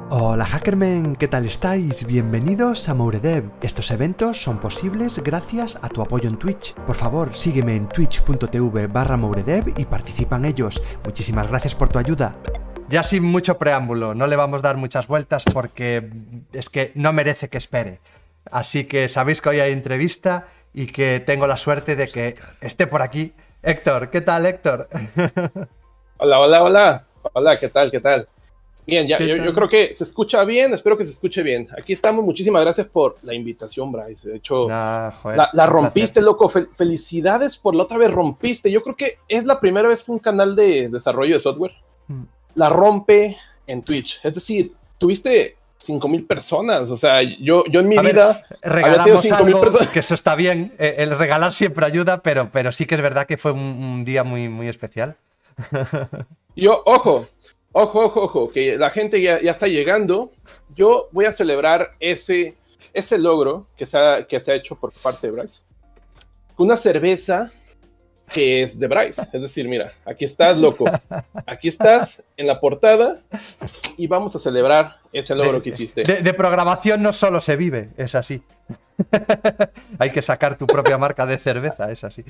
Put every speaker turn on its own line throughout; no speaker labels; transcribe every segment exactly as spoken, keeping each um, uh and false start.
Hola Hackermen, ¿qué tal estáis? Bienvenidos a Mouredev. Estos eventos son posibles gracias a tu apoyo en Twitch. Por favor, sígueme en twitch.tv barra Mouredev y participa en ellos. Muchísimas gracias por tu ayuda. Ya sin mucho preámbulo, no le vamos a dar muchas vueltas porque es que no merece que espere. Así que sabéis que hoy hay entrevista y que tengo la suerte de que esté por aquí Héctor. ¿Qué tal, Héctor?
Hola, hola, hola. Hola, ¿qué tal? ¿Qué tal? Bien, ya, yo, yo creo que se escucha bien, espero que se escuche bien. Aquí estamos, muchísimas gracias por la invitación, Bryce. De hecho, nah, joder, la, la rompiste, loco. Fel felicidades por la otra vez rompiste. Yo creo que es la primera vez que un canal de desarrollo de software hmm. la rompe en Twitch. Es decir, tuviste cinco mil personas. O sea, yo, yo en mi
A
vida
ver, regalamos había cinco mil personas. Que eso está bien. Eh, el regalar siempre ayuda, pero, pero sí que es verdad que fue un, un día muy, muy especial.
Yo, ojo. Ojo, ojo, ojo, que la gente ya, ya está llegando. Yo voy a celebrar ese, ese logro que se, ha, que se ha hecho por parte de Bryce. Una cerveza que es de Bryce. Es decir, mira, aquí estás, loco. Aquí estás en la portada y vamos a celebrar ese logro
de,
que hiciste.
De, de programación no solo se vive, es así. Hay que sacar tu propia marca de cerveza, es así.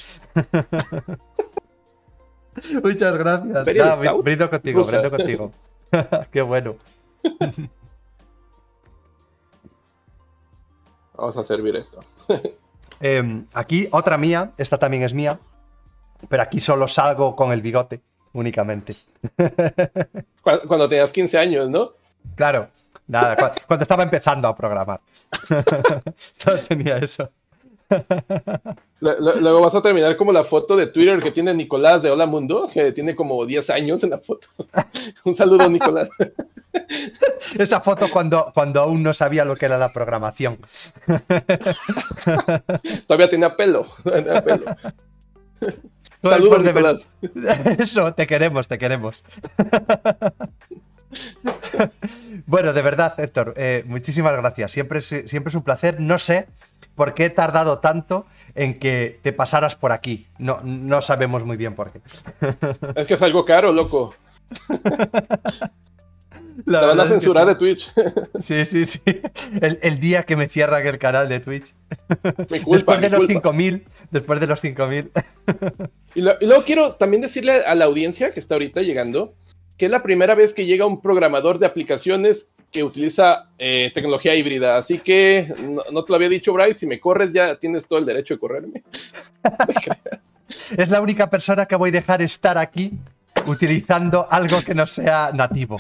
Muchas gracias. Nah, brindo contigo, Rusa. brindo contigo. Qué bueno.
Vamos a servir esto.
eh, aquí otra mía, esta también es mía, pero aquí solo salgo con el bigote, únicamente.
Cuando, cuando tenías quince años, ¿no?
Claro, nada, cu cuando estaba empezando a programar. Solo tenía eso.
Luego vas a terminar como la foto de Twitter que tiene Nicolás de Hola Mundo, que tiene como diez años en la foto. Un saludo, Nicolás.
Esa foto cuando, cuando aún no sabía lo que era la programación.
Todavía tenía pelo. Tenía pelo. Saludos, pues Nicolás.
Eso, te queremos, te queremos. Bueno, de verdad, Héctor, eh, muchísimas gracias. Siempre es, siempre es un placer. No sé por qué he tardado tanto en que te pasaras por aquí. No, no sabemos muy bien por qué.
Es que es algo caro, loco. La Te van a censurar es que sí. de Twitch.
Sí, sí, sí. El, el día que me cierran el canal de Twitch.
Mi culpa,
después de
mi
los
culpa.
cinco mil. Después de los cinco mil.
Y, lo, y luego quiero también decirle a la audiencia que está ahorita llegando que es la primera vez que llega un programador de aplicaciones que utiliza eh, tecnología híbrida. Así que no, no te lo había dicho, Bryce. Si me corres, ya tienes todo el derecho de correrme.
Es la única persona que voy a dejar estar aquí utilizando algo que no sea nativo.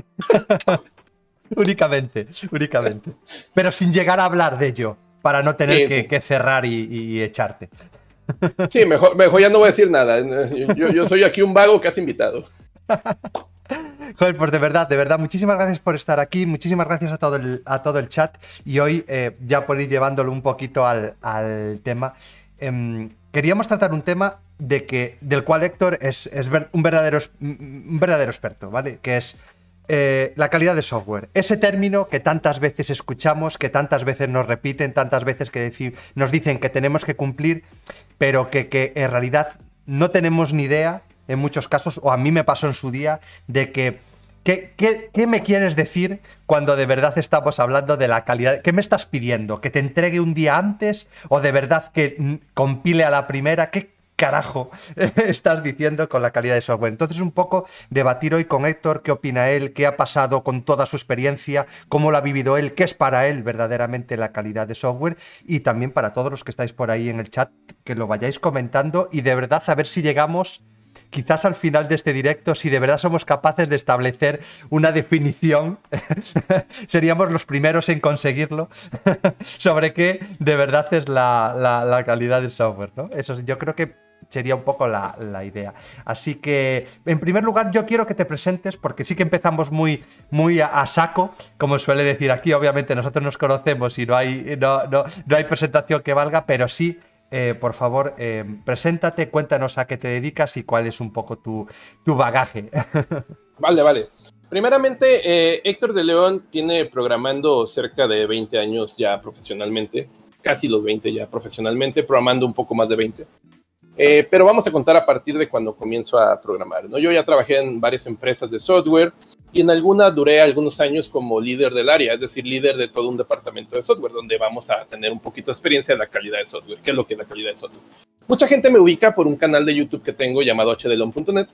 únicamente, únicamente. Pero sin llegar a hablar de ello, para no tener sí, que, sí. que cerrar y, y echarte.
Sí, mejor, mejor ya no voy a decir nada. Yo, yo soy aquí un vago que has invitado.
Joder, pues de verdad, de verdad, muchísimas gracias por estar aquí, muchísimas gracias a todo el, a todo el chat y hoy, eh, ya por ir llevándolo un poquito al, al tema, eh, queríamos tratar un tema de que, del cual Héctor es, es ver, un, verdadero, un verdadero experto, ¿vale? Que es eh, la calidad de software. Ese término que tantas veces escuchamos, que tantas veces nos repiten, tantas veces que deci- nos dicen que tenemos que cumplir, pero que, que en realidad no tenemos ni idea, en muchos casos, o a mí me pasó en su día, de que ¿qué, qué, qué me quieres decir cuando de verdad estamos hablando de la calidad? ¿Qué me estás pidiendo? ¿Que te entregue un día antes? ¿O de verdad que compile a la primera? ¿Qué carajo estás diciendo con la calidad de software? Entonces un poco debatir hoy con Héctor, qué opina él, qué ha pasado con toda su experiencia, cómo lo ha vivido él, qué es para él verdaderamente la calidad de software y también para todos los que estáis por ahí en el chat, que lo vayáis comentando y de verdad a ver si llegamos quizás al final de este directo, si de verdad somos capaces de establecer una definición, seríamos los primeros en conseguirlo, sobre qué de verdad es la, la, la calidad de software, ¿no? Eso yo creo que sería un poco la, la idea. Así que, en primer lugar, yo quiero que te presentes, porque sí que empezamos muy, muy a, a saco, como suele decir aquí. Obviamente nosotros nos conocemos y no hay, no, no, no hay presentación que valga, pero sí, Eh, por favor, eh, preséntate, cuéntanos a qué te dedicas y cuál es un poco tu, tu bagaje.
Vale, vale. Primeramente, eh, Héctor de León tiene programando cerca de veinte años ya profesionalmente, casi los veinte ya profesionalmente, programando un poco más de veinte. Eh, pero vamos a contar a partir de cuando comienzo a programar, ¿no? Yo ya trabajé en varias empresas de software y en alguna duré algunos años como líder del área, es decir, líder de todo un departamento de software, donde vamos a tener un poquito de experiencia en la calidad de software. ¿Qué es lo que es la calidad de software? Mucha gente me ubica por un canal de YouTube que tengo llamado h d leon punto net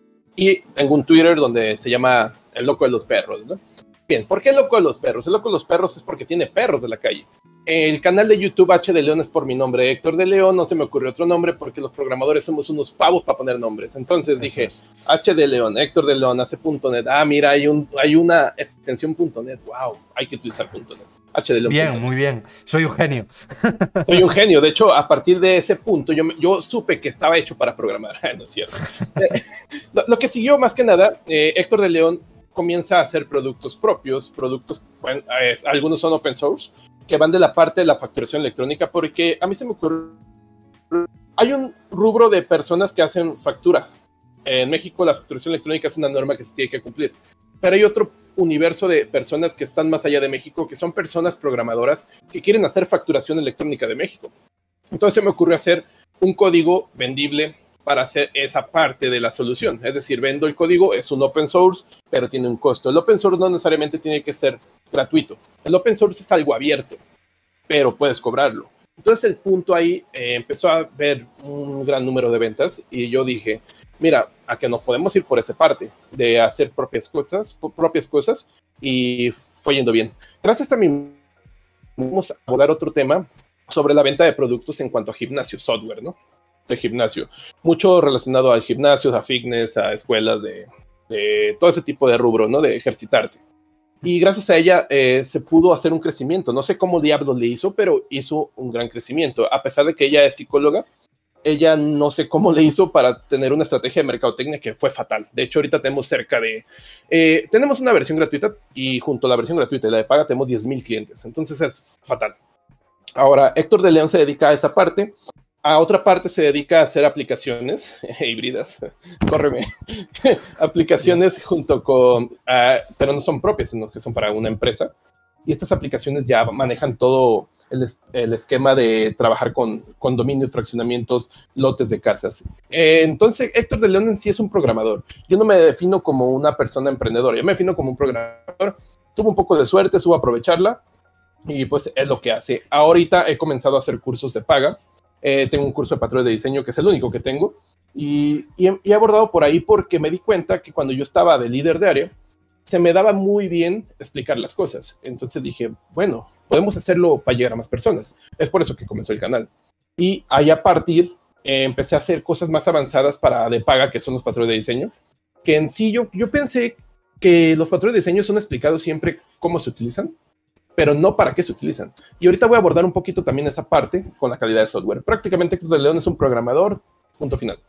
y tengo un Twitter donde se llama El Loco de los Perros, ¿no? Bien, ¿por qué el Loco de los Perros? El Loco de los Perros es porque tiene perros de la calle. El canal de YouTube H de León es por mi nombre, Héctor de León. No se me ocurrió otro nombre porque los programadores somos unos pavos para poner nombres. Entonces Eso dije, es. H de León, Héctor de León, hace punto net. Ah, mira, hay, un, hay una extensión punto net. Wow, hay que utilizar punto net. H de León.
Bien, muy bien. Soy un genio.
Soy un genio. De hecho, a partir de ese punto, yo, yo supe que estaba hecho para programar. No es cierto. lo, lo que siguió, más que nada, eh, Héctor de León comienza a hacer productos propios, productos, bueno, eh, algunos son open source, que van de la parte de la facturación electrónica, porque a mí se me ocurre, hay un rubro de personas que hacen factura. En México la facturación electrónica es una norma que se tiene que cumplir, pero hay otro universo de personas que están más allá de México, que son personas programadoras que quieren hacer facturación electrónica de México. Entonces se me ocurrió hacer un código vendible para hacer esa parte de la solución. Es decir, vendo el código, es un open source, pero tiene un costo. El open source no necesariamente tiene que ser gratuito. El open source es algo abierto, pero puedes cobrarlo. Entonces el punto ahí eh, empezó a ver un gran número de ventas y yo dije, mira, a que nos podemos ir por esa parte de hacer propias cosas, propias cosas y fue yendo bien. Gracias a mí, vamos a abordar otro tema sobre la venta de productos en cuanto a gimnasio, software, ¿no? De gimnasio, mucho relacionado al gimnasio, a fitness, a escuelas de, de todo ese tipo de rubro, ¿no? De ejercitarte. Y gracias a ella eh, se pudo hacer un crecimiento. No sé cómo diablos le hizo, pero hizo un gran crecimiento. A pesar de que ella es psicóloga, ella no sé cómo le hizo para tener una estrategia de mercadotecnia que fue fatal. De hecho, ahorita tenemos cerca de... Eh, tenemos una versión gratuita y junto a la versión gratuita y la de paga tenemos diez mil clientes. Entonces es fatal. Ahora, Héctor de León se dedica a esa parte. A otra parte se dedica a hacer aplicaciones híbridas, córreme, aplicaciones junto con, uh, pero no son propias, sino que son para una empresa. Y estas aplicaciones ya manejan todo el, es, el esquema de trabajar con condominios, fraccionamientos, lotes de casas. Eh, entonces, Héctor de León en sí es un programador. Yo no me defino como una persona emprendedora, yo me defino como un programador. Tuvo un poco de suerte, supo aprovecharla y pues es lo que hace. Ahorita he comenzado a hacer cursos de paga. Eh, tengo un curso de patrones de diseño que es el único que tengo y, y, he, y he abordado por ahí porque me di cuenta que cuando yo estaba de líder de área se me daba muy bien explicar las cosas. Entonces dije, bueno, podemos hacerlo para llegar a más personas. Es por eso que comenzó el canal. Y ahí a partir eh, empecé a hacer cosas más avanzadas para de paga, que son los patrones de diseño, que en sí yo, yo pensé que los patrones de diseño son explicados siempre cómo se utilizan, pero no para qué se utilizan. Y ahorita voy a abordar un poquito también esa parte con la calidad de software. Prácticamente Héctor de León es un programador, punto final.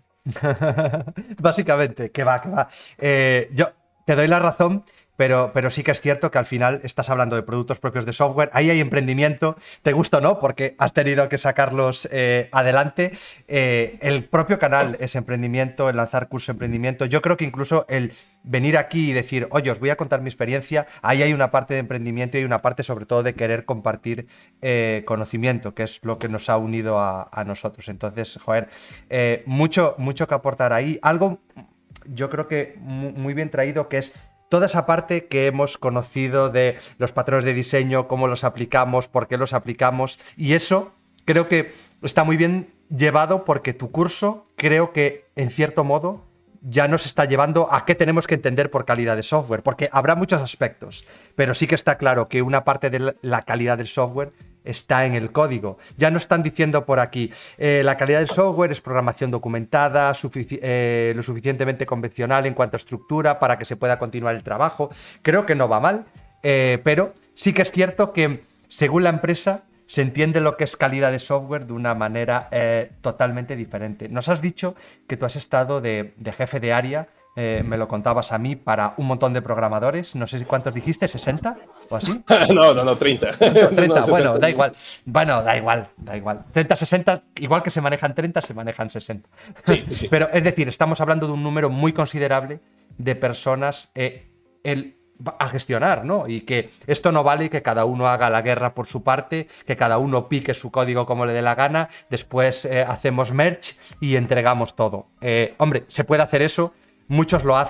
Básicamente, que va, que va. Eh, yo te doy la razón, pero, pero sí que es cierto que al final estás hablando de productos propios de software. Ahí hay emprendimiento, te gusta o no, porque has tenido que sacarlos eh, adelante. Eh, el propio canal es emprendimiento, el lanzar curso de emprendimiento. Yo creo que incluso el venir aquí y decir, oye, os voy a contar mi experiencia, ahí hay una parte de emprendimiento y una parte sobre todo de querer compartir eh, conocimiento, que es lo que nos ha unido a, a nosotros. Entonces, joder, eh, mucho, mucho que aportar ahí. Algo, yo creo que muy, muy bien traído, que es toda esa parte que hemos conocido de los patrones de diseño, cómo los aplicamos, por qué los aplicamos, y eso creo que está muy bien llevado porque tu curso creo que en cierto modo ya nos está llevando a qué tenemos que entender por calidad de software, porque habrá muchos aspectos, pero sí que está claro que una parte de la calidad del software está en el código. Ya no están diciendo por aquí, eh, la calidad del software es programación documentada, sufici eh, lo suficientemente convencional en cuanto a estructura para que se pueda continuar el trabajo. Creo que no va mal, eh, pero sí que es cierto que según la empresa se entiende lo que es calidad de software de una manera eh, totalmente diferente. Nos has dicho que tú has estado de, de jefe de área, eh, me lo contabas a mí, para un montón de programadores. No sé si cuántos dijiste, ¿sesenta o así?
No, no, no, treinta.
treinta,
no, no,
bueno, da igual. Bueno, da igual, da igual. treinta, sesenta, igual que se manejan treinta, se manejan sesenta.
Sí, sí, sí.
Pero es decir, estamos hablando de un número muy considerable de personas eh, el, a gestionar, ¿no? Y que esto no vale que cada uno haga la guerra por su parte, que cada uno pique su código como le dé la gana, después eh, hacemos merge y entregamos todo. Eh, hombre, se puede hacer eso, muchos lo hacen,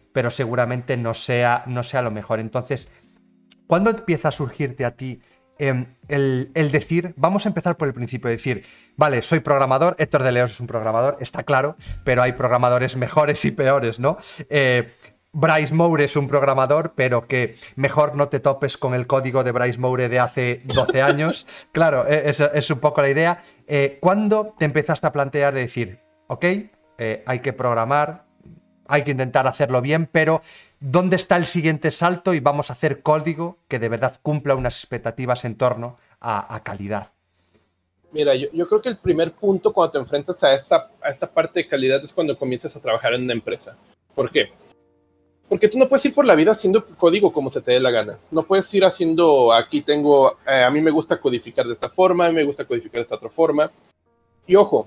pero seguramente no sea, no sea lo mejor. Entonces, ¿cuándo empieza a surgirte a ti eh, el, el decir, vamos a empezar por el principio, decir, vale, soy programador, Héctor de León es un programador, está claro, pero hay programadores mejores y peores, ¿no? Eh, Bryce Moore es un programador, pero que mejor no te topes con el código de Bryce Moore de hace doce años. Claro, es, es un poco la idea. Eh, ¿Cuándo te empezaste a plantear de decir, ok, eh, hay que programar, hay que intentar hacerlo bien, pero ¿dónde está el siguiente salto y vamos a hacer código que de verdad cumpla unas expectativas en torno a, a calidad?
Mira, yo, yo creo que el primer punto cuando te enfrentas a esta, a esta parte de calidad es cuando comienzas a trabajar en una empresa. ¿Por qué? Porque tú no puedes ir por la vida haciendo código como se te dé la gana. No puedes ir haciendo, aquí tengo, eh, a mí me gusta codificar de esta forma, a mí me gusta codificar de esta otra forma. Y ojo,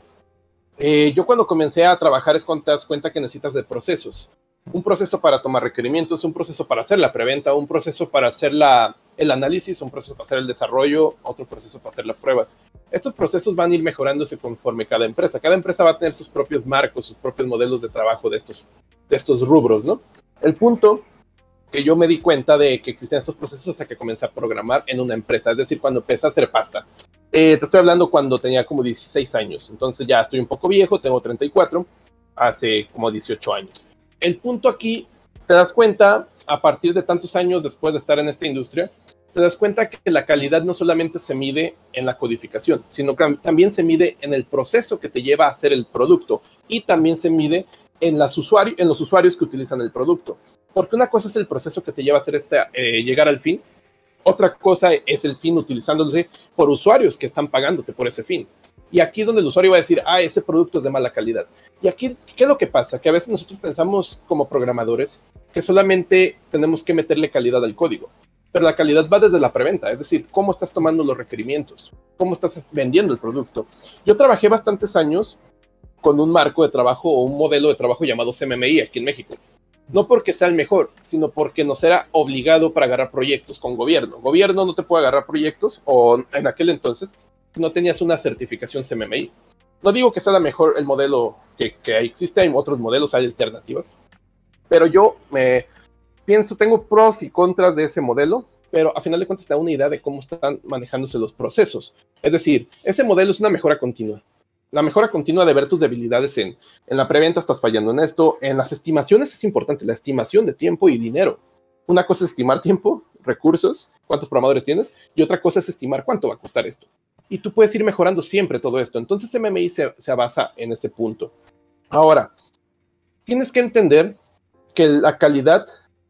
eh, yo cuando comencé a trabajar es cuando te das cuenta que necesitas de procesos. Un proceso para tomar requerimientos, un proceso para hacer la preventa, un proceso para hacer la, el análisis, un proceso para hacer el desarrollo, otro proceso para hacer las pruebas. Estos procesos van a ir mejorándose conforme cada empresa. Cada empresa va a tener sus propios marcos, sus propios modelos de trabajo de estos, de estos rubros, ¿no? El punto que yo me di cuenta de que existían estos procesos hasta que comencé a programar en una empresa, es decir, cuando empecé a hacer pasta. Eh, te estoy hablando cuando tenía como dieciséis años, entonces ya estoy un poco viejo, tengo treinta y cuatro, hace como dieciocho años. El punto aquí, te das cuenta, a partir de tantos años después de estar en esta industria, te das cuenta que la calidad no solamente se mide en la codificación, sino que también se mide en el proceso que te lleva a hacer el producto y también se mide en, las usuarios, en los usuarios que utilizan el producto. Porque una cosa es el proceso que te lleva a hacer este, eh, llegar al fin, otra cosa es el fin utilizándose por usuarios que están pagándote por ese fin. Y aquí es donde el usuario va a decir, ah, ese producto es de mala calidad. Y aquí, ¿qué es lo que pasa? Que a veces nosotros pensamos como programadores que solamente tenemos que meterle calidad al código. Pero la calidad va desde la preventa, es decir, cómo estás tomando los requerimientos, cómo estás vendiendo el producto. Yo trabajé bastantes años con un marco de trabajo o un modelo de trabajo llamado C M M I aquí en México. No porque sea el mejor, sino porque nos era obligado para agarrar proyectos con gobierno. Gobierno no te puede agarrar proyectos, o en aquel entonces no tenías una certificación C M M I. No digo que sea la mejor el modelo que, que existe, hay otros modelos, hay alternativas. Pero yo me pienso, tengo pros y contras de ese modelo, pero a final de cuentas te da una idea de cómo están manejándose los procesos. Es decir, ese modelo es una mejora continua. La mejora continua de ver tus debilidades en, en la preventa, estás fallando en esto, en las estimaciones es importante, la estimación de tiempo y dinero. Una cosa es estimar tiempo, recursos, cuántos programadores tienes, y otra cosa es estimar cuánto va a costar esto. Y tú puedes ir mejorando siempre todo esto. Entonces M M I se, se basa en ese punto. Ahora, tienes que entender que la calidad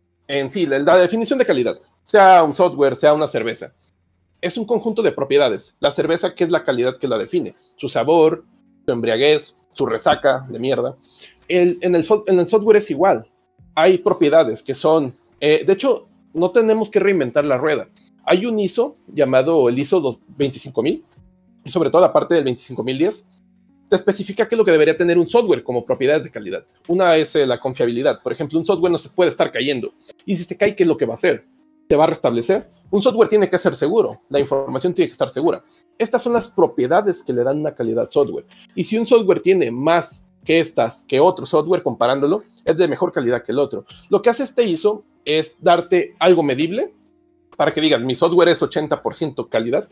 en sí, la, la definición de calidad, sea un software, sea una cerveza, es un conjunto de propiedades. La cerveza, ¿qué es la calidad que la define? Su sabor, su embriaguez, su resaca de mierda. El, en, el, en el software es igual. Hay propiedades que son... Eh, de hecho, no tenemos que reinventar la rueda. Hay un I S O llamado el I S O veinticinco mil, y sobre todo la parte del veinticinco mil diez, te especifica qué es lo que debería tener un software como propiedades de calidad. Una es eh, la confiabilidad. Por ejemplo, un software no se puede estar cayendo. Y si se cae, ¿qué es lo que va a hacer? ¿Se va a restablecer? Un software tiene que ser seguro. La información tiene que estar segura. Estas son las propiedades que le dan una calidad software. Y si un software tiene más que estas, que otro software, comparándolo, es de mejor calidad que el otro. Lo que hace este I S O es darte algo medible para que digas, mi software es ochenta por ciento calidad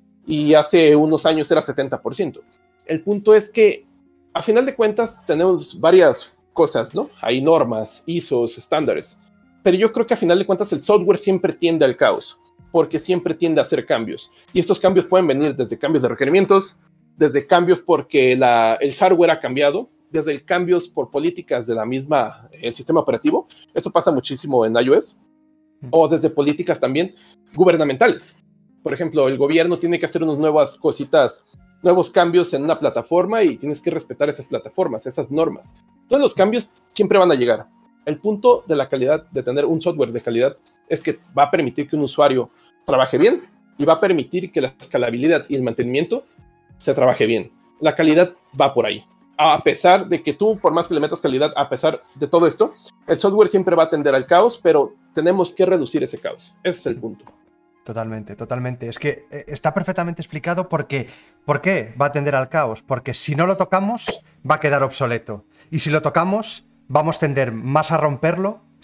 y hace unos años era setenta por ciento. El punto es que, a final de cuentas, tenemos varias cosas, ¿no? Hay normas, I S Os, estándares. Pero yo creo que a final de cuentas el software siempre tiende al caos, porque siempre tiende a hacer cambios. Y estos cambios pueden venir desde cambios de requerimientos, desde cambios porque la, el hardware ha cambiado, desde cambios por políticas de la misma, el sistema operativo. Eso pasa muchísimo en iOS. O desde políticas también gubernamentales. Por ejemplo, el gobierno tiene que hacer unas nuevas cositas, nuevos cambios en una plataforma y tienes que respetar esas plataformas, esas normas. Todos los cambios siempre van a llegar. El punto de la calidad, de tener un software de calidad, es que va a permitir que un usuario trabaje bien y va a permitir que la escalabilidad y el mantenimiento se trabaje bien. La calidad va por ahí. A pesar de que tú, por más que le metas calidad, a pesar de todo esto, el software siempre va a tender al caos, pero tenemos que reducir ese caos. Ese es el punto.
Totalmente, totalmente. Es que está perfectamente explicado porque, por qué va a tender al caos. Porque si no lo tocamos, va a quedar obsoleto. Y si lo tocamos, vamos a tender más a romperlo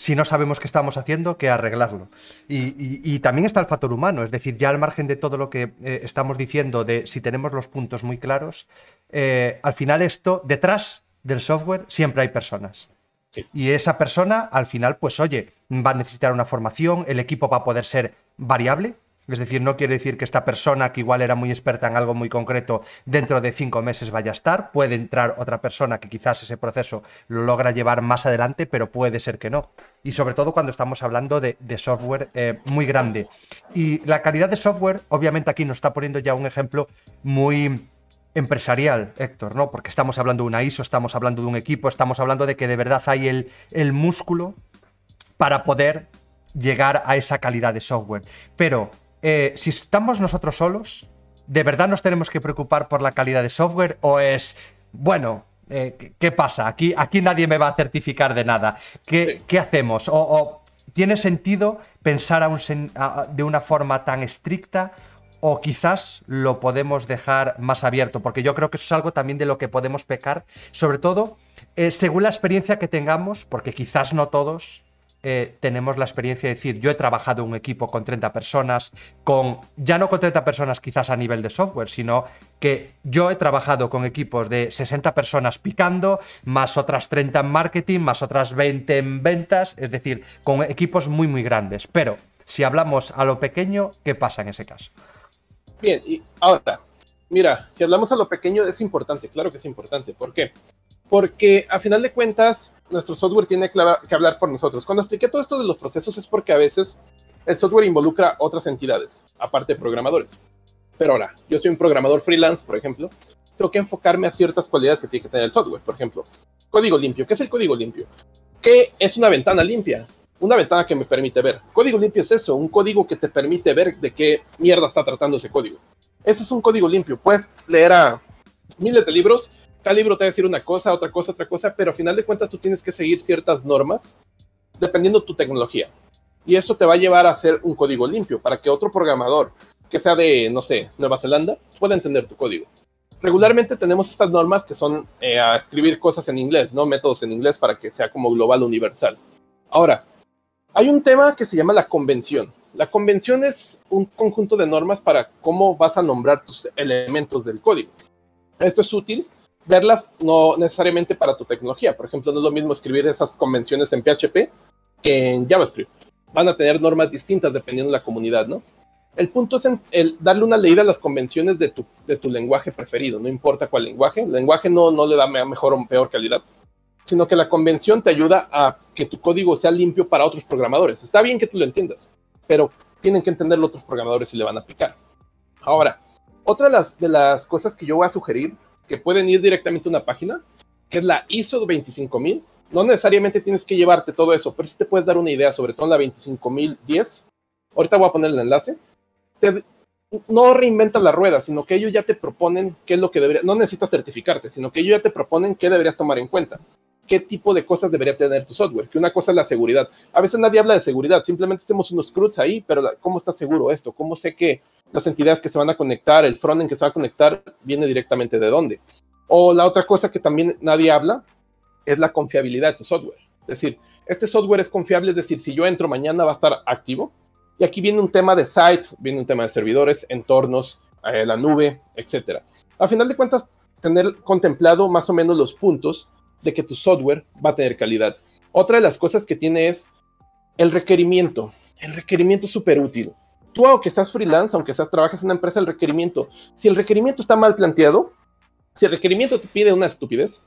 si no sabemos qué estamos haciendo, que arreglarlo. Y, y, y también está el factor humano, es decir, ya al margen de todo lo que eh, estamos diciendo, de si tenemos los puntos muy claros, eh, al final esto, detrás del software, siempre hay personas.
Sí.
Y esa persona, al final, pues oye, va a necesitar una formación, el equipo va a poder ser variable. Es decir, no quiere decir que esta persona, que igual era muy experta en algo muy concreto, dentro de cinco meses vaya a estar. Puede entrar otra persona que quizás ese proceso lo logra llevar más adelante, pero puede ser que no. Y sobre todo cuando estamos hablando de, de software eh, muy grande. Y la calidad de software, obviamente aquí nos está poniendo ya un ejemplo muy empresarial, Héctor, ¿no? Porque estamos hablando de una I S O, estamos hablando de un equipo, estamos hablando de que de verdad hay el, el músculo para poder llegar a esa calidad de software. Pero eh, si estamos nosotros solos, ¿de verdad nos tenemos que preocupar por la calidad de software? ¿O es, bueno, eh, ¿qué pasa? Aquí, aquí nadie me va a certificar de nada. ¿Qué, sí. ¿qué hacemos? O, o ¿tiene sentido pensar a un, a, de una forma tan estricta? O quizás lo podemos dejar más abierto, porque yo creo que eso es algo también de lo que podemos pecar, sobre todo eh, según la experiencia que tengamos, porque quizás no todos eh, tenemos la experiencia de decir, yo he trabajado en un equipo con treinta personas, con ya no con treinta personas quizás a nivel de software, sino que yo he trabajado con equipos de sesenta personas picando, más otras treinta en marketing, más otras veinte en ventas, es decir, con equipos muy muy grandes. Pero si hablamos a lo pequeño, ¿qué pasa en ese caso?
Bien, y ahora, mira, si hablamos a lo pequeño es importante, claro que es importante. ¿Por qué? Porque a final de cuentas, nuestro software tiene que hablar por nosotros. Cuando expliqué todo esto de los procesos es porque a veces el software involucra otras entidades, aparte de programadores. Pero ahora, yo soy un programador freelance, por ejemplo, tengo que enfocarme a ciertas cualidades que tiene que tener el software. Por ejemplo, código limpio. ¿Qué es el código limpio? ¿Qué es una ventana limpia? Una ventana que me permite ver. Código limpio es eso, un código que te permite ver de qué mierda está tratando ese código. Ese es un código limpio. Puedes leer a miles de libros, cada libro te va a decir una cosa, otra cosa, otra cosa, pero al final de cuentas tú tienes que seguir ciertas normas dependiendo de tu tecnología. Y eso te va a llevar a hacer un código limpio para que otro programador que sea de, no sé, Nueva Zelanda, pueda entender tu código. Regularmente tenemos estas normas que son eh, a escribir cosas en inglés, ¿no? Métodos en inglés para que sea como global universal. Ahora, hay un tema que se llama la convención. La convención es un conjunto de normas para cómo vas a nombrar tus elementos del código. Esto es útil verlas no necesariamente para tu tecnología. Por ejemplo, no es lo mismo escribir esas convenciones en P H P que en JavaScript. Van a tener normas distintas dependiendo de la comunidad, ¿no? El punto es en el darle una leída a las convenciones de tu, de tu lenguaje preferido. No importa cuál lenguaje. El lenguaje no, no le da mejor o peor calidad, sino que la convención te ayuda a que tu código sea limpio para otros programadores. Está bien que tú lo entiendas, pero tienen que entenderlo otros programadores y le van a aplicar. Ahora, otra de las, de las cosas que yo voy a sugerir, que pueden ir directamente a una página, que es la I S O veinticinco mil. No necesariamente tienes que llevarte todo eso, pero sí te puedes dar una idea, sobre todo en la veinticinco mil diez. Ahorita voy a poner el enlace. Te, no reinventas la rueda, sino que ellos ya te proponen qué es lo que deberías, no necesitas certificarte, sino que ellos ya te proponen qué deberías tomar en cuenta. Qué tipo de cosas debería tener tu software, que una cosa es la seguridad. A veces nadie habla de seguridad, simplemente hacemos unos CRUDs ahí, pero ¿cómo está seguro esto? ¿Cómo sé que las entidades que se van a conectar, el frontend que se va a conectar, viene directamente de dónde? O la otra cosa que también nadie habla es la confiabilidad de tu software. Es decir, este software es confiable, es decir, si yo entro mañana va a estar activo. Y aquí viene un tema de sites, viene un tema de servidores, entornos, eh, la nube, etcétera. A final de cuentas, tener contemplado más o menos los puntos de que tu software va a tener calidad. Otra de las cosas que tiene es el requerimiento. El requerimiento es súper útil. Tú, aunque seas freelance, aunque seas, trabajes en una empresa, el requerimiento, si el requerimiento está mal planteado, si el requerimiento te pide una estupidez,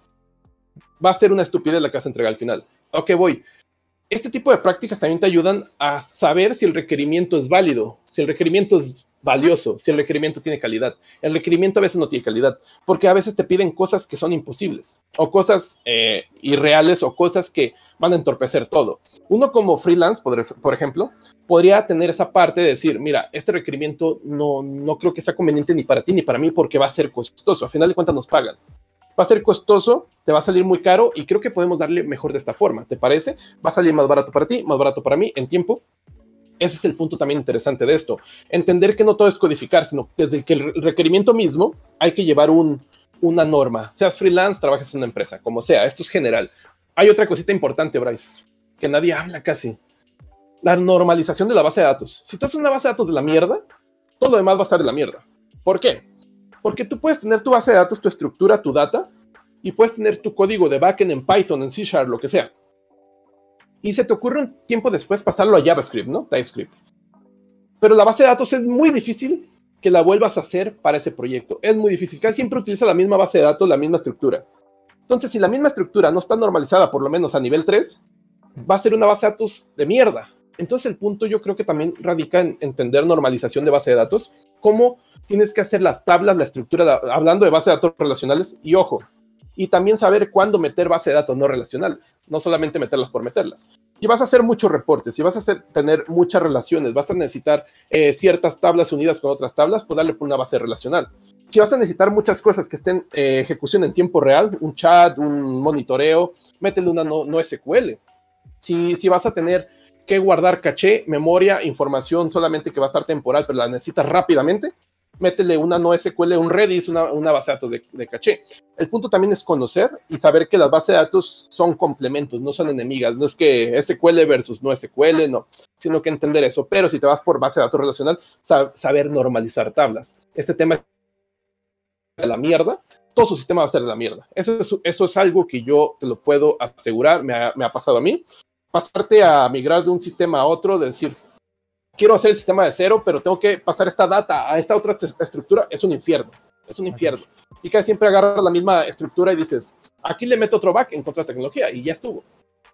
va a ser una estupidez la que vas a entregar al final. ¿A qué voy? Este tipo de prácticas también te ayudan a saber si el requerimiento es válido, si el requerimiento es valioso, si el requerimiento tiene calidad. El requerimiento a veces no tiene calidad, porque a veces te piden cosas que son imposibles, o cosas eh, irreales, o cosas que van a entorpecer todo. Uno como freelance, por ejemplo, podría tener esa parte de decir, mira, este requerimiento no, no creo que sea conveniente ni para ti ni para mí, porque va a ser costoso. A final de cuentas nos pagan. Va a ser costoso, te va a salir muy caro, y creo que podemos darle mejor de esta forma. ¿Te parece? Va a salir más barato para ti, más barato para mí, en tiempo. Ese es el punto también interesante de esto. Entender que no todo es codificar, sino desde el que el requerimiento mismo hay que llevar un, una norma. Seas freelance, trabajes en una empresa, como sea. Esto es general. Hay otra cosita importante, Bryce. que nadie habla casi. La normalización de la base de datos. Si tú haces una base de datos de la mierda, todo lo demás va a estar de la mierda. ¿Por qué? Porque tú puedes tener tu base de datos, tu estructura, tu data, y puedes tener tu código de backend en Python, en C Sharp, lo que sea. Y se te ocurre un tiempo después pasarlo a JavaScript, ¿no? TypeScript. Pero la base de datos es muy difícil que la vuelvas a hacer para ese proyecto. Es muy difícil. Casi siempre utiliza la misma base de datos, la misma estructura. Entonces, si la misma estructura no está normalizada, por lo menos a nivel tres, va a ser una base de datos de mierda. Entonces, el punto yo creo que también radica en entender normalización de base de datos, cómo tienes que hacer las tablas, la estructura, de, hablando de base de datos relacionales, y ojo, y también saber cuándo meter base de datos no relacionales, no solamente meterlas por meterlas. Si vas a hacer muchos reportes, si vas a hacer, tener muchas relaciones, vas a necesitar eh, ciertas tablas unidas con otras tablas, pues darle por una base relacional. Si vas a necesitar muchas cosas que estén eh, ejecución en tiempo real, un chat, un monitoreo, métele una no, no S Q L. Si, si vas a tener que guardar caché, memoria, información solamente que va a estar temporal, pero la necesitas rápidamente, métele una no S Q L, un Redis, una, una base de datos de, de caché. El punto también es conocer y saber que las bases de datos son complementos, no son enemigas. No es que S Q L versus no S Q L, no, sino que entender eso. Pero si te vas por base de datos relacional, sab saber normalizar tablas. Este tema es de la mierda. Todo su sistema va a ser de la mierda. Eso es, eso es algo que yo te lo puedo asegurar, me ha, me ha pasado a mí. Pasarte a migrar de un sistema a otro, de decir, quiero hacer el sistema de cero, pero tengo que pasar esta data a esta otra estructura, es un infierno, es un infierno. Y casi siempre agarras la misma estructura y dices, aquí le meto otro back en contra de tecnología y ya estuvo.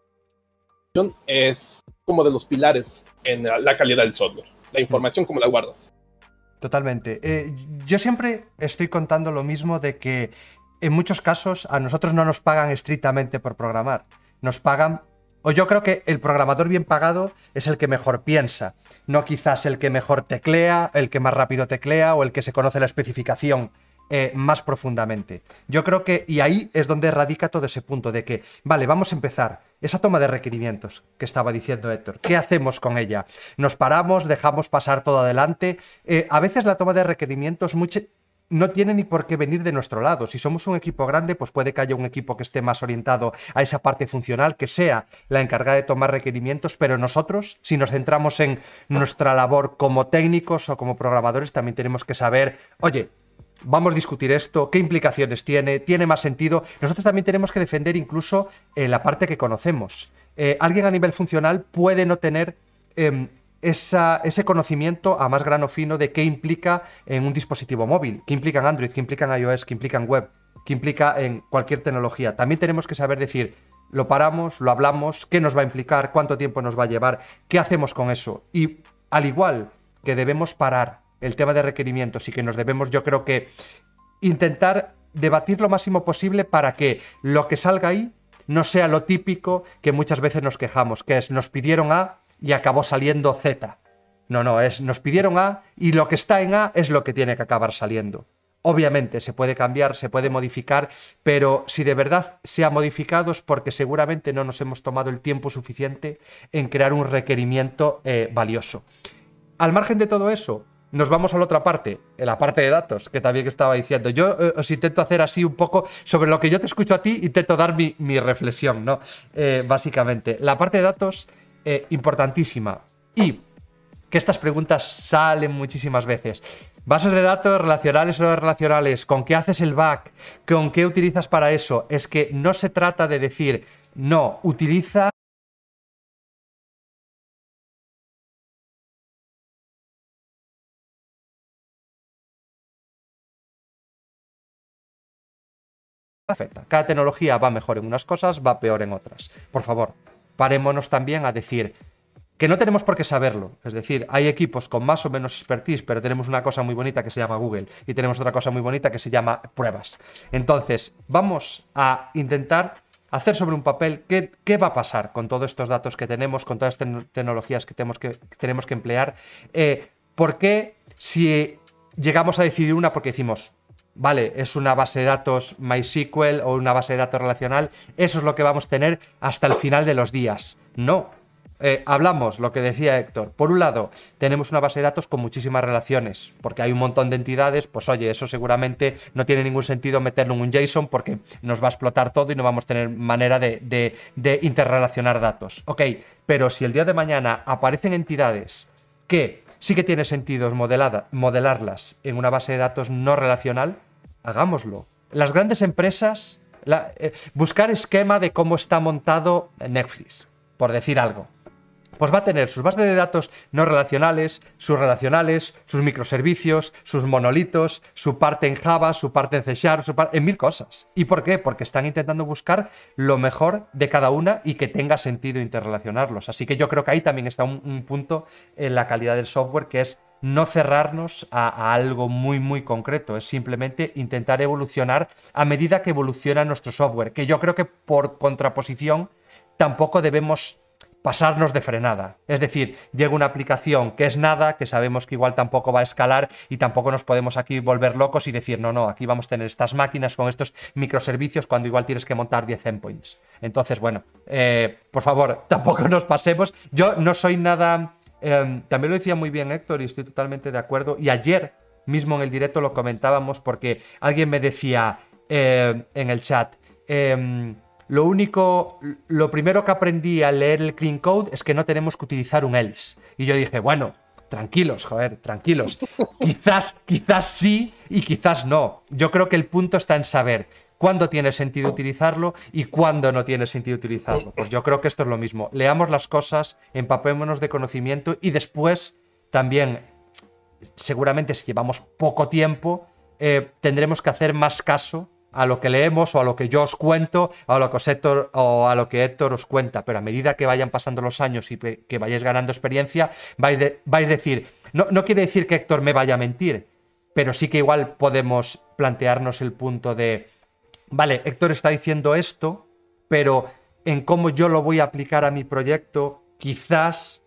Es como de los pilares en la calidad del software, la información como la guardas.
Totalmente. Eh, yo siempre estoy contando lo mismo de que en muchos casos a nosotros no nos pagan estrictamente por programar, nos pagan. O yo creo que el programador bien pagado es el que mejor piensa, no quizás el que mejor teclea, el que más rápido teclea o el que se conoce la especificación eh, más profundamente. Yo creo que, y ahí es donde radica todo ese punto de que, vale, vamos a empezar. Esa toma de requerimientos que estaba diciendo Héctor, ¿qué hacemos con ella? ¿Nos paramos, dejamos pasar todo adelante? Eh, a veces la toma de requerimientos mucho... no tiene ni por qué venir de nuestro lado. Si somos un equipo grande, pues puede que haya un equipo que esté más orientado a esa parte funcional, que sea la encargada de tomar requerimientos, pero nosotros, si nos centramos en nuestra labor como técnicos o como programadores, también tenemos que saber, oye, vamos a discutir esto, qué implicaciones tiene, tiene más sentido. Nosotros también tenemos que defender incluso eh, la parte que conocemos. Eh, alguien a nivel funcional puede no tener... Eh, Esa, ese conocimiento a más grano fino de qué implica en un dispositivo móvil, qué implica en Android, qué implica en iOS, qué implica en web, qué implica en cualquier tecnología. También tenemos que saber decir, lo paramos, lo hablamos, qué nos va a implicar, cuánto tiempo nos va a llevar, qué hacemos con eso. Y al igual que debemos parar el tema de requerimientos y que nos debemos, yo creo que, intentar debatir lo máximo posible para que lo que salga ahí no sea lo típico que muchas veces nos quejamos, que es, nos pidieron A y acabó saliendo Z. No, no, es nos pidieron A y lo que está en A es lo que tiene que acabar saliendo. Obviamente se puede cambiar, se puede modificar, pero si de verdad se ha modificado es porque seguramente no nos hemos tomado el tiempo suficiente en crear un requerimiento eh, valioso. Al margen de todo eso, nos vamos a la otra parte, en la parte de datos, que también estaba diciendo. Yo eh, os intento hacer así un poco sobre lo que yo te escucho a ti, intento dar mi, mi reflexión, ¿no? Eh, básicamente, la parte de datos... Eh, importantísima, y que estas preguntas salen muchísimas veces. Bases de datos relacionales o no relacionales, ¿con qué haces el back? ¿Con qué utilizas para eso? Es que no se trata de decir, no, utiliza perfecta. Cada tecnología va mejor en unas cosas, va peor en otras. Por favor, parémonos también a decir que no tenemos por qué saberlo. Es decir, hay equipos con más o menos expertise, pero tenemos una cosa muy bonita que se llama Google y tenemos otra cosa muy bonita que se llama pruebas. Entonces, vamos a intentar hacer sobre un papel qué, qué va a pasar con todos estos datos que tenemos, con todas estas te tecnologías que tenemos que, que, tenemos que emplear. Eh, ¿Por qué si llegamos a decidir una porque decimos... Vale, es una base de datos MySQL o una base de datos relacional, eso es lo que vamos a tener hasta el final de los días? No, Eh, hablamos, lo que decía Héctor. Por un lado, tenemos una base de datos con muchísimas relaciones, porque hay un montón de entidades, pues oye, eso seguramente no tiene ningún sentido meterlo en un JSON porque nos va a explotar todo y no vamos a tener manera de, de, de interrelacionar datos. Ok, pero si el día de mañana aparecen entidades que sí que tiene sentido modelada, modelarlas en una base de datos no relacional, hagámoslo. Las grandes empresas, la, eh, buscar esquema de cómo está montado Netflix, por decir algo. Pues va a tener sus bases de datos no relacionales, sus relacionales, sus microservicios, sus monolitos, su parte en Java, su parte en C Sharp, su parte en mil cosas. ¿Y por qué? Porque están intentando buscar lo mejor de cada una y que tenga sentido interrelacionarlos. Así que yo creo que ahí también está un, un punto en la calidad del software, que es no cerrarnos a, a algo muy, muy concreto. Es simplemente intentar evolucionar a medida que evoluciona nuestro software. Que yo creo que por contraposición tampoco debemos pasarnos de frenada. Es decir, llega una aplicación que es nada, que sabemos que igual tampoco va a escalar y tampoco nos podemos aquí volver locos y decir, no, no, aquí vamos a tener estas máquinas con estos microservicios cuando igual tienes que montar diez endpoints. Entonces, bueno, eh, por favor, tampoco nos pasemos. Yo no soy nada... Eh, también lo decía muy bien Héctor y estoy totalmente de acuerdo. Y ayer mismo en el directo lo comentábamos porque alguien me decía eh, en el chat... Eh, Lo único, lo primero que aprendí al leer el clean code es que no tenemos que utilizar un else. Y yo dije, bueno, tranquilos, joder, tranquilos. Quizás, quizás sí y quizás no. Yo creo que el punto está en saber cuándo tiene sentido utilizarlo y cuándo no tiene sentido utilizarlo. Pues yo creo que esto es lo mismo. Leamos las cosas, empapémonos de conocimiento y después también, seguramente si llevamos poco tiempo, eh, tendremos que hacer más caso a lo que leemos o a lo que yo os cuento o a lo que, os Héctor, o a lo que Héctor os cuenta, pero a medida que vayan pasando los años y que vayáis ganando experiencia, vais, de, vais a decir, no, no quiere decir que Héctor me vaya a mentir, pero sí que igual podemos plantearnos el punto de, vale, Héctor está diciendo esto, pero en cómo yo lo voy a aplicar a mi proyecto, quizás...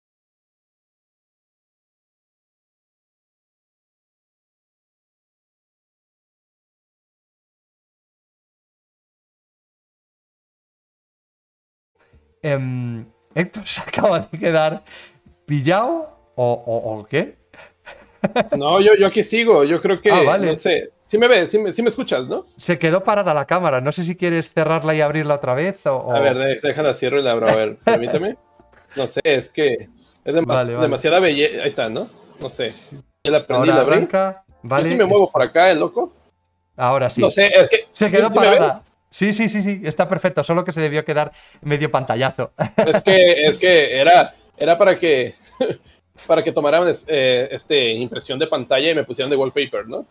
Eh, Héctor se acaba de quedar pillado o, o, o qué.
No, yo, yo aquí sigo, yo creo que, ah, vale. No sé, sí me ves, sí me, sí me escuchas, ¿no?
Se quedó parada la cámara, no sé si quieres cerrarla y abrirla otra vez o... o...
A ver, déjala, cierro y la abro, a ver, permíteme. No sé, es que es demas vale, vale. demasiada belleza, ahí está, ¿no? No sé, ya la prendí, la abrí. Vale. Yo sí me muevo por acá, el loco.
Ahora sí.
No sé, es que...
Se quedó ¿sí, parada. Sí, sí, sí, sí, está perfecto, solo que se debió quedar medio pantallazo.
Es que, es que era, era para que para que tomaran eh, este, impresión de pantalla y me pusieran de wallpaper, ¿no?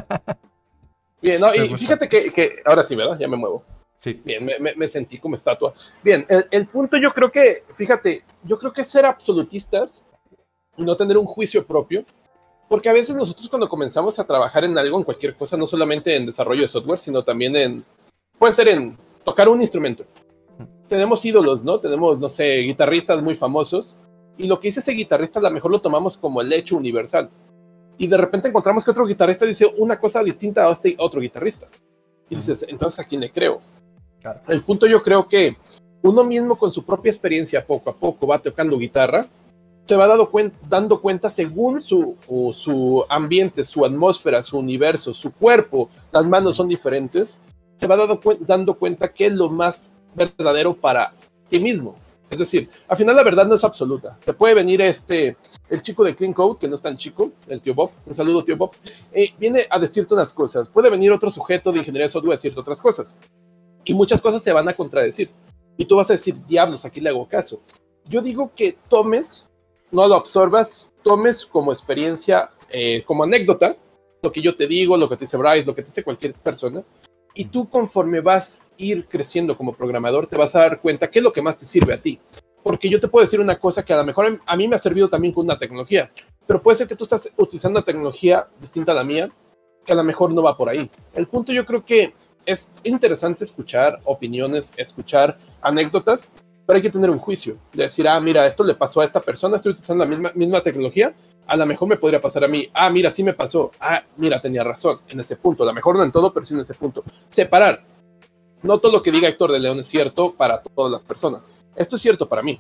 Bien, no, y fíjate que, que ahora sí, ¿verdad? Ya me muevo.
Sí.
Bien, me, me, me sentí como estatua. Bien, el, el punto yo creo que, fíjate, yo creo que ser absolutistas y no tener un juicio propio, porque a veces nosotros cuando comenzamos a trabajar en algo, en cualquier cosa, no solamente en desarrollo de software, sino también en puede ser en tocar un instrumento. Tenemos ídolos, ¿no? Tenemos, no sé, guitarristas muy famosos. Y lo que dice ese guitarrista a lo mejor lo tomamos como el hecho universal. Y de repente encontramos que otro guitarrista dice una cosa distinta a este otro guitarrista. Y dices, entonces, ¿a quién le creo? Claro. El punto yo creo que uno mismo con su propia experiencia poco a poco va tocando guitarra, se va dando, cuen dando cuenta según su, su ambiente, su atmósfera, su universo, su cuerpo, las manos son diferentes, se va dando, cu dando cuenta que es lo más verdadero para ti mismo. Es decir, al final la verdad no es absoluta. Te puede venir este, el chico de Clean Code, que no es tan chico, el tío Bob, un saludo tío Bob, eh, viene a decirte unas cosas. Puede venir otro sujeto de ingeniería de software a decirte otras cosas. Y muchas cosas se van a contradecir. Y tú vas a decir, diablos, aquí le hago caso. Yo digo que tomes, no lo absorbas, tomes como experiencia, eh, como anécdota, lo que yo te digo, lo que te dice Bryce, lo que te dice cualquier persona. Y tú conforme vas a ir creciendo como programador, te vas a dar cuenta qué es lo que más te sirve a ti. Porque yo te puedo decir una cosa que a lo mejor a mí me ha servido también con una tecnología, pero puede ser que tú estás utilizando una tecnología distinta a la mía, que a lo mejor no va por ahí. El punto yo creo que es interesante escuchar opiniones, escuchar anécdotas, pero hay que tener un juicio. De decir, ah, mira, esto le pasó a esta persona, estoy utilizando la misma, misma tecnología, a lo mejor me podría pasar a mí. Ah, mira, sí me pasó. Ah, mira, tenía razón en ese punto. A lo mejor no en todo, pero sí en ese punto. Separar. No todo lo que diga Héctor de León es cierto para todas las personas. Esto es cierto para mí.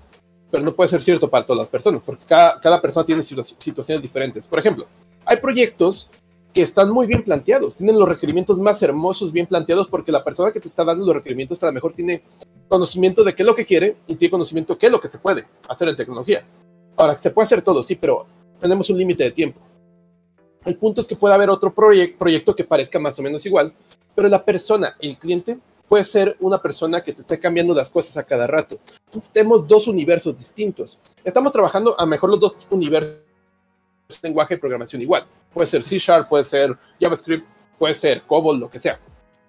pero no puede ser cierto para todas las personas, porque cada, cada persona tiene situaciones diferentes. Por ejemplo, hay proyectos que están muy bien planteados, tienen los requerimientos más hermosos bien planteados, porque la persona que te está dando los requerimientos a lo mejor tiene conocimiento de qué es lo que quiere y tiene conocimiento de qué es lo que se puede hacer en tecnología. Ahora, se puede hacer todo, sí, pero tenemos un límite de tiempo. El punto es que puede haber otro proyect, proyecto que parezca más o menos igual, pero la persona, el cliente, puede ser una persona que te esté cambiando las cosas a cada rato. Entonces tenemos dos universos distintos. Estamos trabajando a lo mejor los dos universos de lenguaje de programación igual. Puede ser C Sharp, puede ser JavaScript, puede ser COBOL, lo que sea.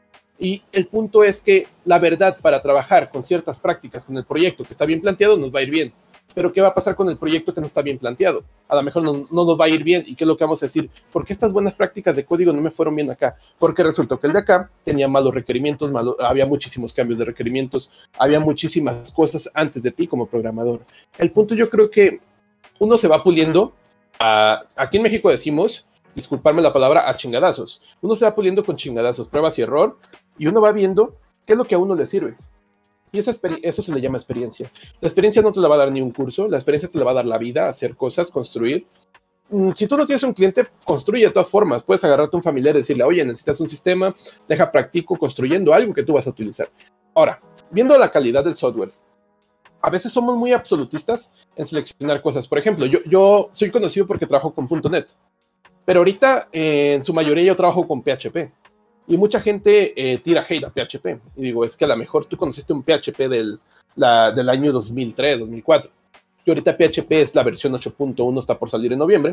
Y el punto es que la verdad, para trabajar con ciertas prácticas con el proyecto que está bien planteado, nos va a ir bien. Pero ¿qué va a pasar con el proyecto que no está bien planteado? A lo mejor no, no nos va a ir bien. ¿Y qué es lo que vamos a decir? ¿Por qué estas buenas prácticas de código no me fueron bien acá? Porque resultó que el de acá tenía malos requerimientos, malo, había muchísimos cambios de requerimientos, había muchísimas cosas antes de ti como programador. El punto, yo creo que uno se va puliendo. A, aquí en México decimos, disculparme la palabra, a chingadazos. Uno se va puliendo con chingadazos, pruebas y error, y uno va viendo qué es lo que a uno le sirve. Y esa eso se le llama experiencia. La experiencia no te la va a dar ni un curso, la experiencia te la va a dar la vida, hacer cosas, construir. Si tú no tienes un cliente, construye de todas formas. Puedes agarrarte a un familiar y decirle, oye, necesitas un sistema, deja practico construyendo algo que tú vas a utilizar. Ahora, viendo la calidad del software, a veces somos muy absolutistas en seleccionar cosas. Por ejemplo, yo, yo soy conocido porque trabajo con punto net, pero ahorita eh, en su mayoría yo trabajo con P H P. Y mucha gente eh, tira hate a P H P. Y digo, es que a lo mejor tú conociste un P H P del, la, del año dos mil tres, dos mil cuatro. Y ahorita P H P es la versión ocho punto uno, está por salir en noviembre.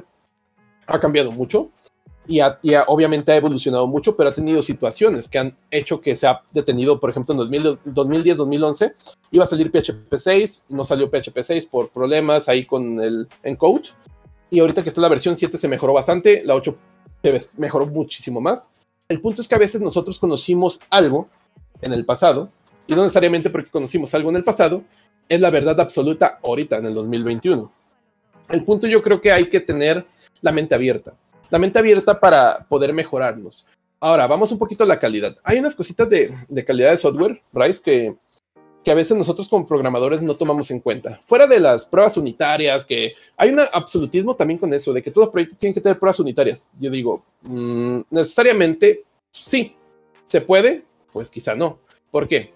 Ha cambiado mucho. Y, ha, y ha, obviamente ha evolucionado mucho, pero ha tenido situaciones que han hecho que se ha detenido. Por ejemplo, en dos mil diez, dos mil once iba a salir P H P seis. No salió P H P seis por problemas ahí con el encode. Y ahorita que está la versión siete se mejoró bastante. La ocho se mejoró muchísimo más. El punto es que a veces nosotros conocimos algo en el pasado, y no necesariamente porque conocimos algo en el pasado, es la verdad absoluta ahorita, en el dos mil veintiuno. El punto, yo creo que hay que tener la mente abierta. La mente abierta para poder mejorarnos. Ahora, vamos un poquito a la calidad. Hay unas cositas de, de calidad de software, Bryce, que, que a veces nosotros como programadores no tomamos en cuenta. Fuera de las pruebas unitarias, que hay un absolutismo también con eso, de que todos los proyectos tienen que tener pruebas unitarias. Yo digo, mmm, necesariamente sí. ¿Se puede? Pues quizá no. ¿Por qué?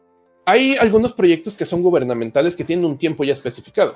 Hay algunos proyectos que son gubernamentales que tienen un tiempo ya especificado.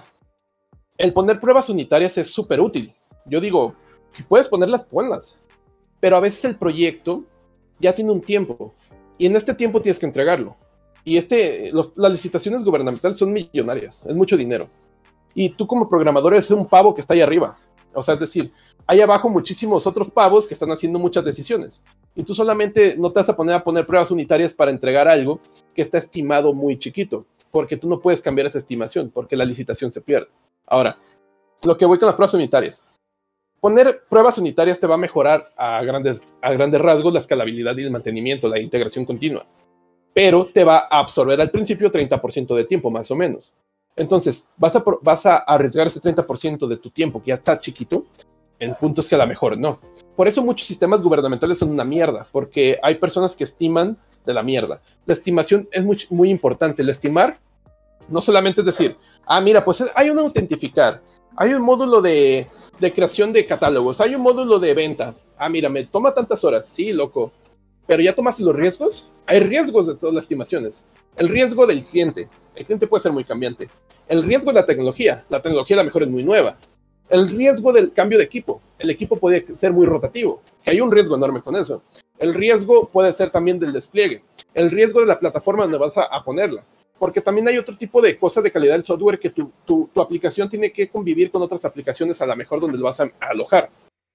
El poner pruebas unitarias es súper útil. Yo digo, si puedes ponerlas, ponlas. Pero a veces el proyecto ya tiene un tiempo. Y en este tiempo tienes que entregarlo. Y este, los, las licitaciones gubernamentales son millonarias, es mucho dinero. Y tú como programador eres un pavo que está ahí arriba. O sea, es decir, hay abajo muchísimos otros pavos que están haciendo muchas decisiones. Y tú solamente no te vas a poner a poner pruebas unitarias para entregar algo que está estimado muy chiquito. Porque tú no puedes cambiar esa estimación, porque la licitación se pierde. Ahora, lo que voy con las pruebas unitarias. Poner pruebas unitarias te va a mejorar a grandes, a grandes rasgos la escalabilidad y el mantenimiento, la integración continua. Pero te va a absorber al principio treinta por ciento de tiempo, más o menos. Entonces, vas a, vas a arriesgar ese treinta por ciento de tu tiempo, que ya está chiquito, en puntos que a lo mejor no. Por eso muchos sistemas gubernamentales son una mierda, porque hay personas que estiman de la mierda. La estimación es muy, muy importante. El estimar no solamente es decir, ah, mira, pues hay un autentificar, hay un módulo de, de creación de catálogos, hay un módulo de venta. Ah, mira, me toma tantas horas. Sí, loco. Pero ya tomaste los riesgos. Hay riesgos de todas las estimaciones. El riesgo del cliente. El cliente puede ser muy cambiante. El riesgo de la tecnología. La tecnología a lo mejor es muy nueva. El riesgo del cambio de equipo. El equipo puede ser muy rotativo. Que hay un riesgo enorme con eso. El riesgo puede ser también del despliegue. El riesgo de la plataforma donde vas a, a ponerla. Porque también hay otro tipo de cosas de calidad del software que tu, tu, tu aplicación tiene que convivir con otras aplicaciones a lo mejor donde lo vas a, a alojar.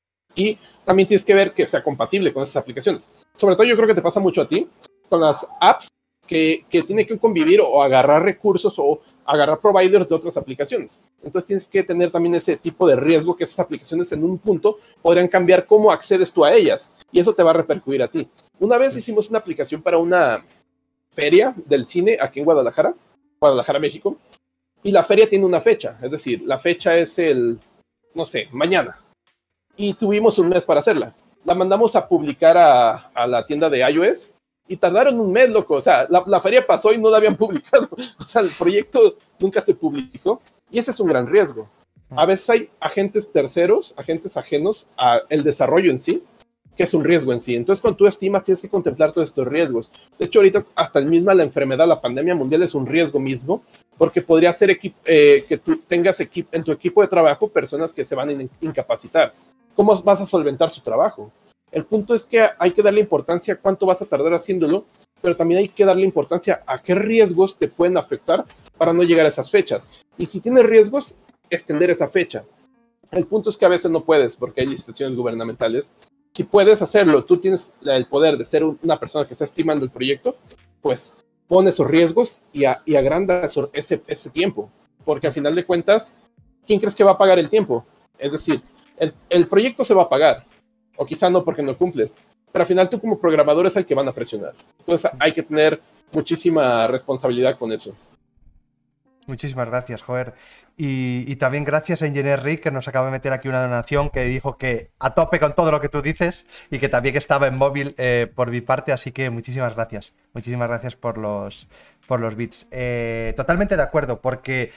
Y también tienes que ver que sea compatible con esas aplicaciones. Sobre todo yo creo que te pasa mucho a ti con las apps que, que tienen que convivir o agarrar recursos o agarrar providers de otras aplicaciones. Entonces tienes que tener también ese tipo de riesgo que esas aplicaciones en un punto podrían cambiar cómo accedes tú a ellas. Y eso te va a repercutir a ti. Una vez hicimos una aplicación para una feria del cine aquí en Guadalajara, Guadalajara, México. Y la feria tiene una fecha. Es decir, la fecha es el, no sé, mañana. Y tuvimos un mes para hacerla. La mandamos a publicar a, a la tienda de iOS y tardaron un mes, loco. O sea, la, la feria pasó y no la habían publicado. O sea, el proyecto nunca se publicó y ese es un gran riesgo. A veces hay agentes terceros, agentes ajenos al desarrollo en sí, que es un riesgo en sí. Entonces, cuando tú estimas, tienes que contemplar todos estos riesgos. De hecho, ahorita hasta el misma la enfermedad, la pandemia mundial es un riesgo mismo, porque podría ser eh, que tú tengas en tu equipo de trabajo personas que se van a in incapacitar. ¿Cómo vas a solventar su trabajo? El punto es que hay que darle importancia a cuánto vas a tardar haciéndolo, pero también hay que darle importancia a qué riesgos te pueden afectar para no llegar a esas fechas. Y si tienes riesgos, extender esa fecha. El punto es que a veces no puedes, porque hay licitaciones gubernamentales. Si puedes hacerlo, tú tienes el poder de ser una persona que está estimando el proyecto, pues pon esos riesgos y, a, y agranda eso, ese, ese tiempo. Porque al final de cuentas, ¿quién crees que va a pagar el tiempo? Es decir, el, el proyecto se va a pagar, o quizá no porque no cumples, pero al final tú como programador es el que van a presionar. Entonces hay que tener muchísima responsabilidad con eso.
Muchísimas gracias, Joer. Y, y también gracias a Engineer Rick, que nos acaba de meter aquí una donación, que dijo que a tope con todo lo que tú dices y que también estaba en móvil eh, por mi parte, así que muchísimas gracias. Muchísimas gracias por los, por los bits. Eh, totalmente de acuerdo, porque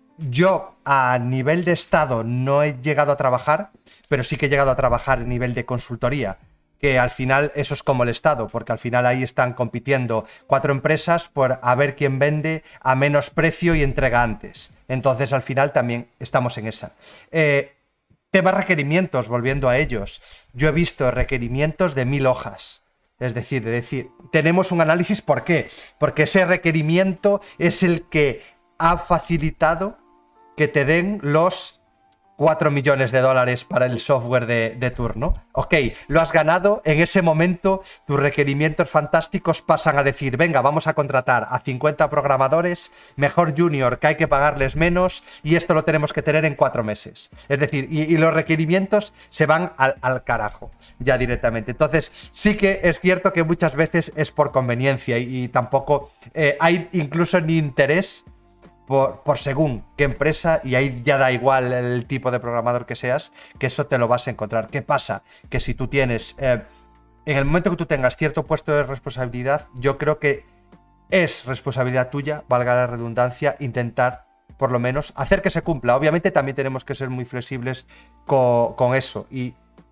yo a nivel de Estado no he llegado a trabajar, pero sí que he llegado a trabajar a nivel de consultoría. Que al final eso es como el Estado, porque al final ahí están compitiendo cuatro empresas por a ver quién vende a menos precio y entrega antes. Entonces al final también estamos en esa. Eh, tema requerimientos, volviendo a ellos. Yo he visto requerimientos de mil hojas. Es decir, de decir, tenemos un análisis, ¿por qué? Porque ese requerimiento es el que ha facilitado que te den los cuatro millones de dólares para el software de, de turno. Ok, lo has ganado, en ese momento tus requerimientos fantásticos pasan a decir, venga, vamos a contratar a cincuenta programadores, mejor junior, que hay que pagarles menos, y esto lo tenemos que tener en cuatro meses. Es decir, y, y los requerimientos se van al, al carajo, ya directamente. Entonces, sí que es cierto que muchas veces es por conveniencia y, y tampoco eh, hay incluso ni interés Por, por según qué empresa, y ahí ya da igual el tipo de programador que seas, que eso te lo vas a encontrar. ¿Qué pasa? Que si tú tienes, eh, en el momento que tú tengas cierto puesto de responsabilidad, yo creo que es responsabilidad tuya, valga la redundancia, intentar por lo menos hacer que se cumpla. Obviamente también tenemos que ser muy flexibles con, con eso. Y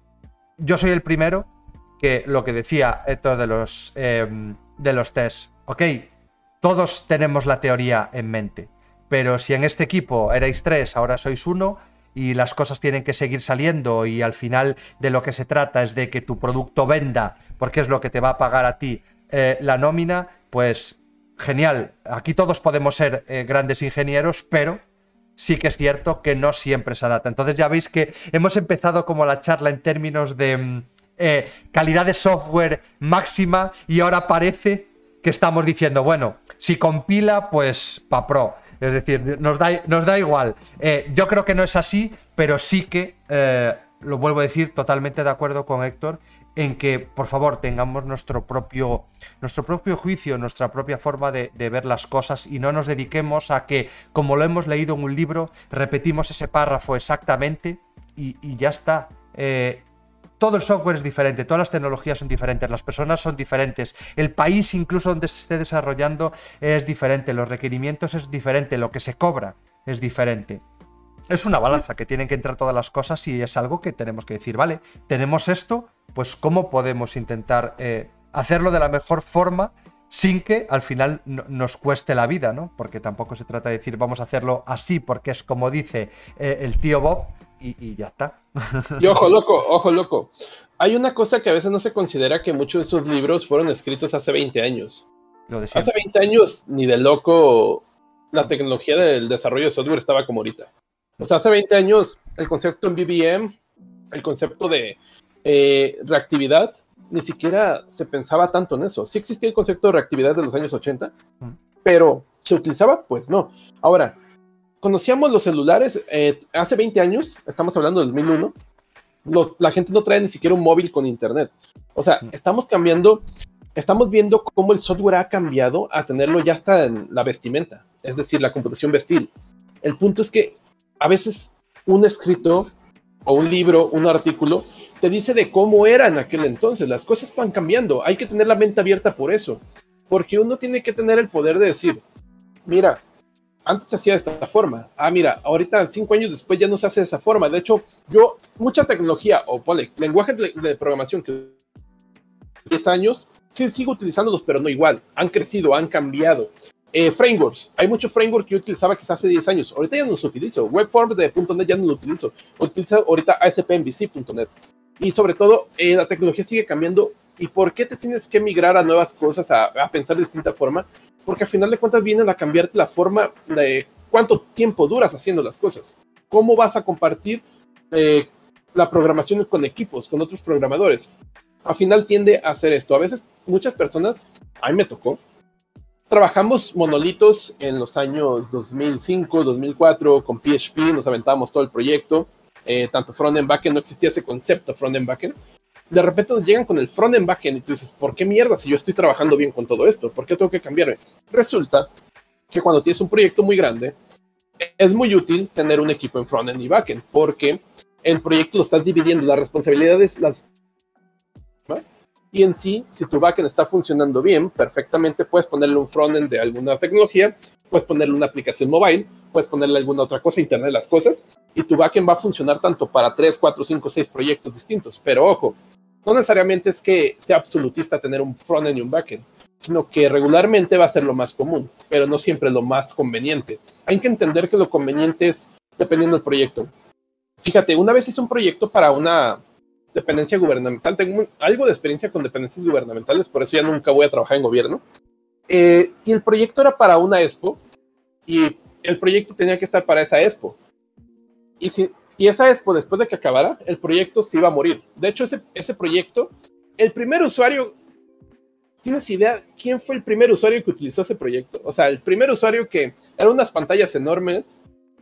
yo soy el primero que lo que decía esto de los, eh, de los tests, ok, todos tenemos la teoría en mente. Pero si en este equipo erais tres, ahora sois uno y las cosas tienen que seguir saliendo y al final de lo que se trata es de que tu producto venda porque es lo que te va a pagar a ti eh, la nómina, pues genial. Aquí todos podemos ser eh, grandes ingenieros, pero sí que es cierto que no siempre se adapta. Entonces ya veis que hemos empezado como la charla en términos de eh, calidad de software máxima y ahora parece que estamos diciendo, bueno, si compila, pues pa' pro. Es decir, nos da, nos da igual. Eh, yo creo que no es así, pero sí que, eh, lo vuelvo a decir, totalmente de acuerdo con Héctor, en que, por favor, tengamos nuestro propio, nuestro propio juicio, nuestra propia forma de, de ver las cosas y no nos dediquemos a que, como lo hemos leído en un libro, repetimos ese párrafo exactamente y, y ya está. Eh, Todo el software es diferente, todas las tecnologías son diferentes, las personas son diferentes, el país incluso donde se esté desarrollando es diferente, los requerimientos es diferente, lo que se cobra es diferente. Es una balanza que tienen que entrar todas las cosas y es algo que tenemos que decir, vale, tenemos esto, pues ¿cómo podemos intentar eh, hacerlo de la mejor forma sin que al final no, nos cueste la vida, ¿no? Porque tampoco se trata de decir vamos a hacerlo así porque es como dice eh, el tío Bob y, y ya está.
Y ojo loco, ojo loco. Hay una cosa que a veces no se considera, que muchos de esos libros fueron escritos hace veinte años.
Lo de
hace veinte años ni de loco la tecnología del desarrollo de software estaba como ahorita. O sea, hace veinte años el concepto en B B M, el concepto de eh, reactividad, ni siquiera se pensaba tanto en eso. Sí existía el concepto de reactividad de los años ochenta, pero ¿se utilizaba? Pues no. Ahora, conocíamos los celulares eh, hace veinte años, estamos hablando del dos mil uno, los, la gente no trae ni siquiera un móvil con internet. O sea, estamos cambiando, estamos viendo cómo el software ha cambiado a tenerlo ya hasta en la vestimenta, es decir, la computación vestil. El punto es que a veces un escrito o un libro, un artículo, te dice de cómo era en aquel entonces. Las cosas van cambiando, hay que tener la mente abierta por eso, porque uno tiene que tener el poder de decir, mira, antes se hacía de esta forma, ah, mira, ahorita cinco años después ya no se hace de esa forma. De hecho, yo, mucha tecnología, o ponle, lenguajes de, de programación que diez años, sí sigo utilizándolos, pero no igual, han crecido, han cambiado. Eh, frameworks, hay mucho framework que yo utilizaba quizás hace diez años, ahorita ya no los utilizo. Webforms de punto net ya no lo utilizo, utilizo ahorita A S P M V C punto net. Y sobre todo, eh, la tecnología sigue cambiando. ¿Y por qué te tienes que migrar a nuevas cosas, a, a pensar de distinta forma? Porque al final de cuentas vienen a cambiarte la forma de cuánto tiempo duras haciendo las cosas. ¿Cómo vas a compartir eh, la programación con equipos, con otros programadores? Al final tiende a hacer esto. A veces muchas personas, a mí me tocó, trabajamos monolitos en los años dos mil cinco, dos mil cuatro, con P H P, nos aventábamos todo el proyecto, eh, tanto front-end, backend, no existía ese concepto front-end, backend. De repente nos llegan con el front-end, backend y tú dices, ¿por qué mierda si yo estoy trabajando bien con todo esto? ¿Por qué tengo que cambiarme? Resulta que cuando tienes un proyecto muy grande, es muy útil tener un equipo en front-end y backend, porque el proyecto lo estás dividiendo, las responsabilidades, las... ¿no? Y en sí, si tu backend está funcionando bien, perfectamente puedes ponerle un frontend de alguna tecnología, puedes ponerle una aplicación mobile, puedes ponerle alguna otra cosa, Internet de las cosas, y tu backend va a funcionar tanto para tres, cuatro, cinco, seis proyectos distintos. Pero ojo, no necesariamente es que sea absolutista tener un frontend y un backend, sino que regularmente va a ser lo más común, pero no siempre lo más conveniente. Hay que entender que lo conveniente es dependiendo del proyecto. Fíjate, una vez hice un proyecto para una dependencia gubernamental, tengo algo de experiencia con dependencias gubernamentales, por eso ya nunca voy a trabajar en gobierno, eh, y el proyecto era para una expo, y el proyecto tenía que estar para esa expo, y, si, y esa expo, después de que acabara, el proyecto se iba a morir. De hecho, ese, ese proyecto, el primer usuario, ¿tienes idea quién fue el primer usuario que utilizó ese proyecto? O sea, el primer usuario que eran unas pantallas enormes,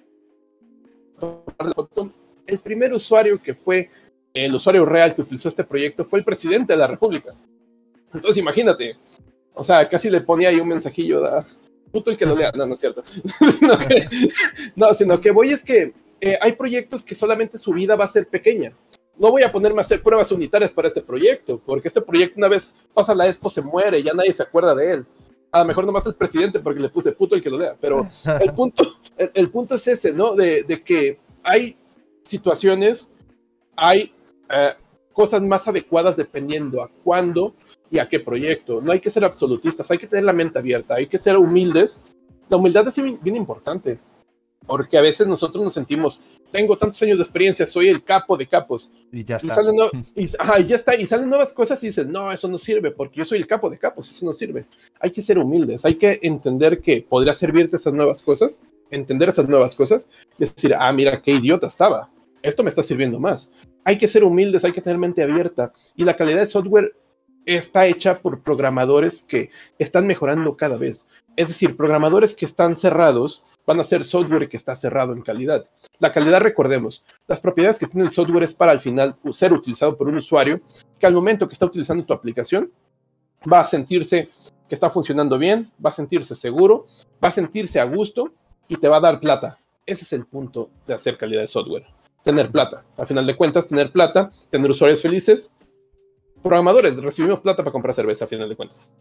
el primer usuario que fue el usuario real que utilizó este proyecto fue el presidente de la República. Entonces imagínate, o sea, casi le ponía ahí un mensajillo de puto el que lo lea. No, no es cierto. no, que, no, sino que voy es que eh, hay proyectos que solamente su vida va a ser pequeña. No voy a ponerme a hacer pruebas unitarias para este proyecto, porque este proyecto una vez pasa la expo se muere y ya nadie se acuerda de él. A lo mejor nomás el presidente porque le puse puto el que lo lea, pero el punto, el, el punto es ese, ¿no? De, de que hay situaciones, hay Uh, cosas más adecuadas dependiendo a cuándo y a qué proyecto. No hay que ser absolutistas, hay que tener la mente abierta, hay que ser humildes. La humildad es bien, bien importante, porque a veces nosotros nos sentimos, tengo tantos años de experiencia, soy el capo de capos,
y ya está,
y salen, no, y, ajá, y ya está, y salen nuevas cosas y dices, no, eso no sirve, porque yo soy el capo de capos, eso no sirve. Hay que ser humildes, hay que entender que podría servirte esas nuevas cosas, entender esas nuevas cosas, y decir, ah, mira, qué idiota estaba, esto me está sirviendo más. Hay que ser humildes, hay que tener mente abierta, y la calidad de software está hecha por programadores que están mejorando cada vez. Es decir, programadores que están cerrados van a hacer software que está cerrado en calidad. La calidad, recordemos, las propiedades que tiene el software es para al final ser utilizado por un usuario que al momento que está utilizando tu aplicación va a sentirse que está funcionando bien, va a sentirse seguro, va a sentirse a gusto y te va a dar plata. Ese es el punto de hacer calidad de software. Tener plata. Al final de cuentas, tener plata, tener usuarios felices. Programadores, recibimos plata para comprar cerveza, al final de cuentas.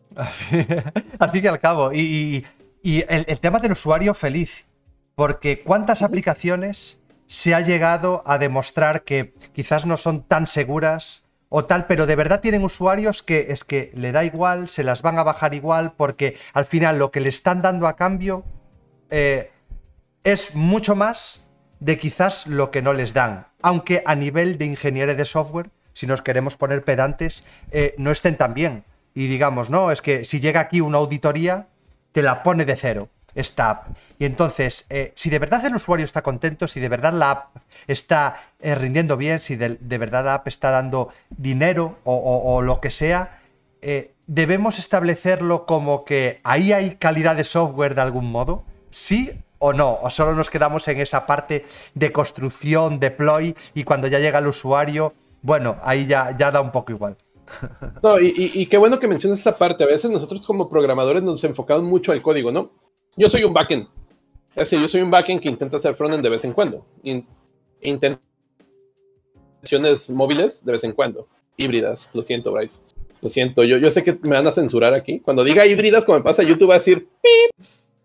Al fin y al cabo. Y, y el, el tema del usuario feliz. Porque ¿cuántas aplicaciones se ha llegado a demostrar que quizás no son tan seguras o tal, pero de verdad tienen usuarios que es que le da igual, se las van a bajar igual, porque al final lo que le están dando a cambio eh, es mucho más de quizás lo que no les dan, aunque a nivel de ingeniería de software, si nos queremos poner pedantes, eh, no estén tan bien. Y digamos, no, es que si llega aquí una auditoría, te la pone de cero esta app. Y entonces, eh, si de verdad el usuario está contento, si de verdad la app está eh, rindiendo bien, si de, de verdad la app está dando dinero o, o, o lo que sea, eh, ¿debemos establecerlo como que ahí hay calidad de software de algún modo? ¿Sí o no? ¿O solo nos quedamos en esa parte de construcción, deploy, y cuando ya llega el usuario, bueno, ahí ya, ya da un poco igual?
No, y, y, y qué bueno que mencionas esa parte. A veces nosotros como programadores nos enfocamos mucho al código, ¿no? Yo soy un backend. Es decir, yo soy un backend que intenta hacer frontend de vez en cuando. In, intenta aplicaciones móviles de vez en cuando, híbridas. Lo siento, Bryce. Lo siento, yo, yo sé que me van a censurar aquí. Cuando diga híbridas, como me pasa, YouTube va a decir ¡pip!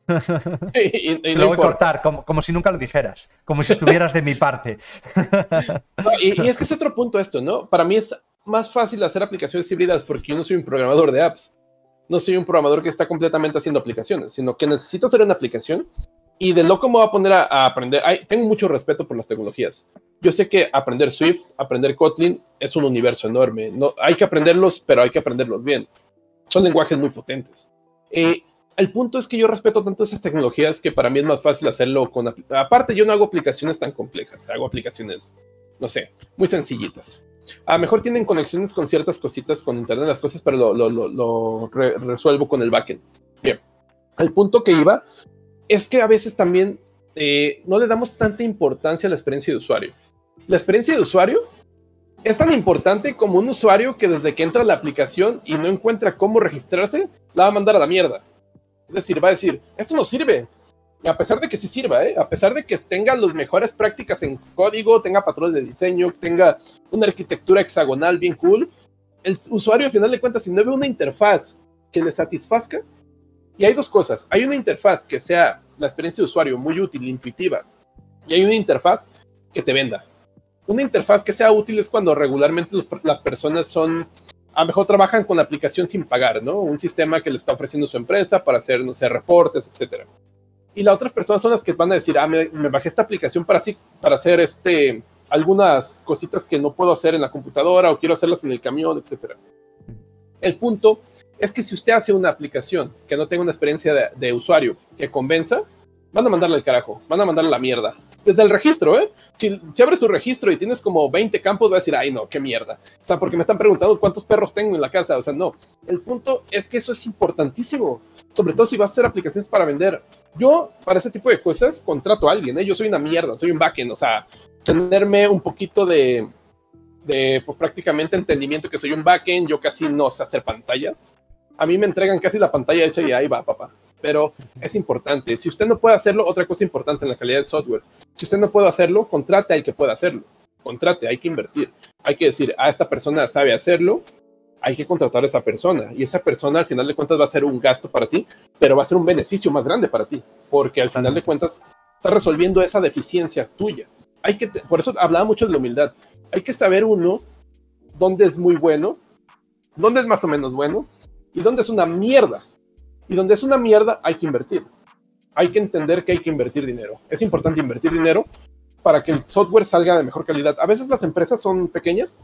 y, y, y lo no voy a cortar, como, como si nunca lo dijeras, como si estuvieras de mi parte.
No, y, y es que es otro punto esto, ¿no? Para mí es más fácil hacer aplicaciones híbridas porque yo no soy un programador de apps. No soy un programador que está completamente haciendo aplicaciones, sino que necesito hacer una aplicación y de loco me voy a poner a, a aprender. Ay, tengo mucho respeto por las tecnologías. Yo sé que aprender Swift, aprender Kotlin es un universo enorme. No, hay que aprenderlos, pero hay que aprenderlos bien. Son lenguajes muy potentes. Eh, el punto es que yo respeto tanto esas tecnologías que para mí es más fácil hacerlo con... Aparte, yo no hago aplicaciones tan complejas. Hago aplicaciones, no sé, muy sencillitas. A lo mejor tienen conexiones con ciertas cositas con Internet de las cosas, pero lo, lo, lo, lo re resuelvo con el backend. Bien. El punto que iba es que a veces también eh, no le damos tanta importancia a la experiencia de usuario. La experiencia de usuario es tan importante como un usuario que desde que entra a la aplicación y no encuentra cómo registrarse, la va a mandar a la mierda. Es decir, va a decir, esto no sirve. Y a pesar de que sí sirva, ¿eh? A pesar de que tenga las mejores prácticas en código, tenga patrones de diseño, tenga una arquitectura hexagonal bien cool, el usuario al final de cuentas, si no ve una interfaz que le satisfazca, y hay dos cosas, hay una interfaz que sea la experiencia de usuario muy útil, intuitiva, y hay una interfaz que te venda. Una interfaz que sea útil es cuando regularmente los, las personas son, a lo mejor trabajan con la aplicación sin pagar, ¿no? Un sistema que le está ofreciendo su empresa para hacer, no sé, reportes, etcétera. Y las otras personas son las que van a decir, ah, me, me bajé esta aplicación para, así, para hacer este, algunas cositas que no puedo hacer en la computadora o quiero hacerlas en el camión, etcétera. El punto es que si usted hace una aplicación que no tenga una experiencia de, de usuario que convenza, van a mandarle al carajo, van a mandarle a la mierda. Desde el registro, ¿eh? Si, si abres tu registro y tienes como veinte campos, vas a decir, ay, no, qué mierda. O sea, porque me están preguntando cuántos perros tengo en la casa. O sea, no. El punto es que eso es importantísimo. Sobre todo si vas a hacer aplicaciones para vender. Yo, para ese tipo de cosas, contrato a alguien, ¿eh? Yo soy una mierda, soy un backend. O sea, tenerme un poquito de, de pues, prácticamente entendimiento que soy un backend. Yo casi no sé hacer pantallas. A mí me entregan casi la pantalla hecha y ahí va, papá. Pero es importante. Si usted no puede hacerlo, otra cosa importante en la calidad del software. Si usted no puede hacerlo, contrate al que pueda hacerlo. Contrate, hay que invertir. Hay que decir, ah, esta persona sabe hacerlo, hay que contratar a esa persona. Y esa persona, al final de cuentas, va a ser un gasto para ti, pero va a ser un beneficio más grande para ti. Porque al final de cuentas, está resolviendo esa deficiencia tuya. Hay que, por eso hablaba mucho de la humildad. Hay que saber uno dónde es muy bueno, dónde es más o menos bueno, y dónde es una mierda. Y donde es una mierda, hay que invertir. Hay que entender que hay que invertir dinero. Es importante invertir dinero para que el software salga de mejor calidad. A veces las empresas son pequeñas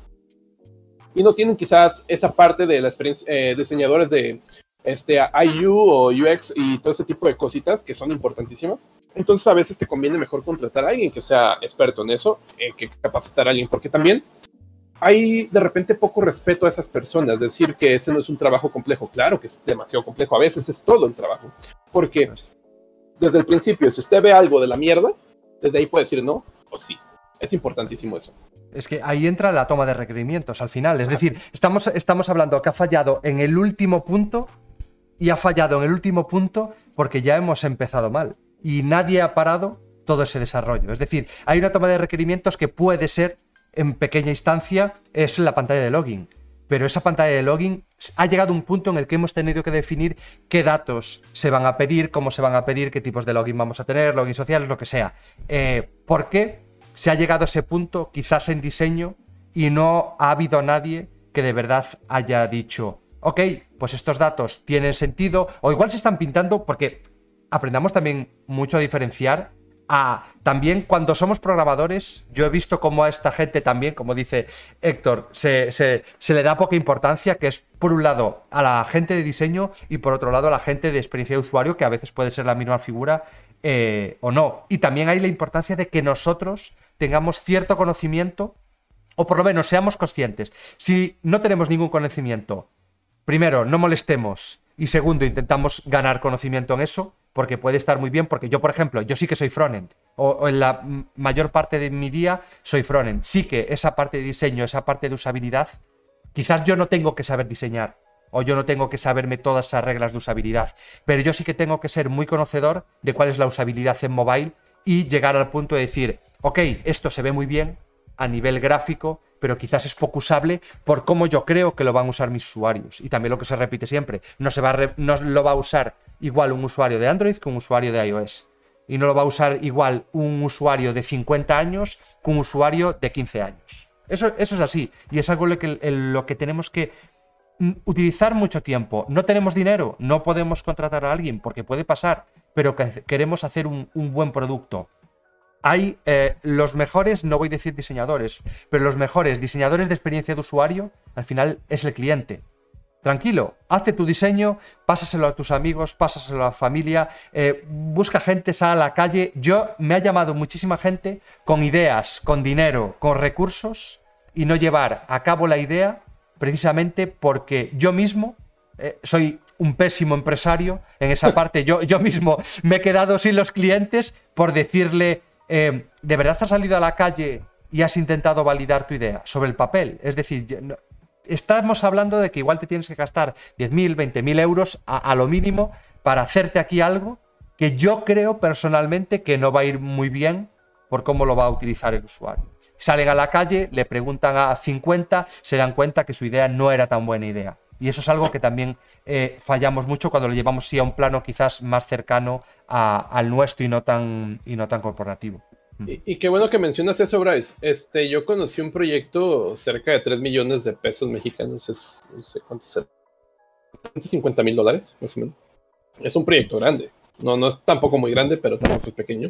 y no tienen quizás esa parte de la experiencia, eh, diseñadores de este, I U o U X y todo ese tipo de cositas que son importantísimas. Entonces a veces te conviene mejor contratar a alguien que sea experto en eso, eh, que capacitar a alguien, porque también hay de repente poco respeto a esas personas, decir que ese no es un trabajo complejo. Claro que es demasiado complejo, a veces es todo el trabajo, porque desde el principio, si usted ve algo de la mierda, desde ahí puede decir no o sí. Es importantísimo eso.
Es que ahí entra la toma de requerimientos al final, es decir, estamos, estamos hablando que ha fallado en el último punto y ha fallado en el último punto porque ya hemos empezado mal y nadie ha parado todo ese desarrollo. Es decir, hay una toma de requerimientos que puede ser en pequeña instancia es la pantalla de login, pero esa pantalla de login ha llegado a un punto en el que hemos tenido que definir qué datos se van a pedir, cómo se van a pedir, qué tipos de login vamos a tener, login sociales, lo que sea. Eh, ¿Por qué se ha llegado a ese punto, quizás en diseño, y no ha habido nadie que de verdad haya dicho, ok, pues estos datos tienen sentido, o igual se están pintando, porque aprendamos también mucho a diferenciar. Ah, también cuando somos programadores, yo he visto cómo a esta gente también, como dice Héctor, se, se, se le da poca importancia, que es por un lado a la gente de diseño y por otro lado a la gente de experiencia de usuario, que a veces puede ser la misma figura eh, o no. Y también hay la importancia de que nosotros tengamos cierto conocimiento, o por lo menos seamos conscientes. Si no tenemos ningún conocimiento, primero, no molestemos, y segundo, intentamos ganar conocimiento en eso, porque puede estar muy bien, porque yo, por ejemplo, yo sí que soy frontend, o, o en la mayor parte de mi día soy frontend. Sí que esa parte de diseño, esa parte de usabilidad, quizás yo no tengo que saber diseñar, o yo no tengo que saberme todas esas reglas de usabilidad, pero yo sí que tengo que ser muy conocedor de cuál es la usabilidad en mobile y llegar al punto de decir, ok, esto se ve muy bien, a nivel gráfico, pero quizás es poco usable por cómo yo creo que lo van a usar mis usuarios. Y también lo que se repite siempre, no, se va a re- no lo va a usar igual un usuario de Android que un usuario de iOS. Y no lo va a usar igual un usuario de cincuenta años que un usuario de quince años. Eso, eso es así. Y es algo lo que, lo que tenemos que utilizar mucho tiempo. No tenemos dinero, no podemos contratar a alguien porque puede pasar, pero que queremos hacer un, un buen producto. Hay eh, los mejores, no voy a decir diseñadores, pero los mejores diseñadores de experiencia de usuario, al final es el cliente. Tranquilo, hazte tu diseño, pásaselo a tus amigos, pásaselo a la familia, eh, busca gente, sal a la calle. Yo me ha llamado muchísima gente con ideas, con dinero, con recursos y no llevar a cabo la idea precisamente porque yo mismo eh, soy un pésimo empresario en esa parte. Yo, yo mismo me he quedado sin los clientes por decirle, eh, ¿de verdad has salido a la calle y has intentado validar tu idea sobre el papel? Es decir, yo, no, estamos hablando de que igual te tienes que gastar diez mil, veinte mil euros a, a lo mínimo para hacerte aquí algo que yo creo personalmente que no va a ir muy bien por cómo lo va a utilizar el usuario. Salen a la calle, le preguntan a cincuenta, se dan cuenta que su idea no era tan buena idea. Y eso es algo que también eh, fallamos mucho cuando lo llevamos sí, a un plano quizás más cercano a, al nuestro y no tan, y no tan corporativo.
Y, y qué bueno que mencionas eso, Bryce. Este, yo conocí un proyecto cerca de tres millones de pesos mexicanos, es, no sé cuántos, ciento cincuenta mil dólares, más o menos. Es un proyecto grande. No, no es tampoco muy grande, pero tampoco es pequeño.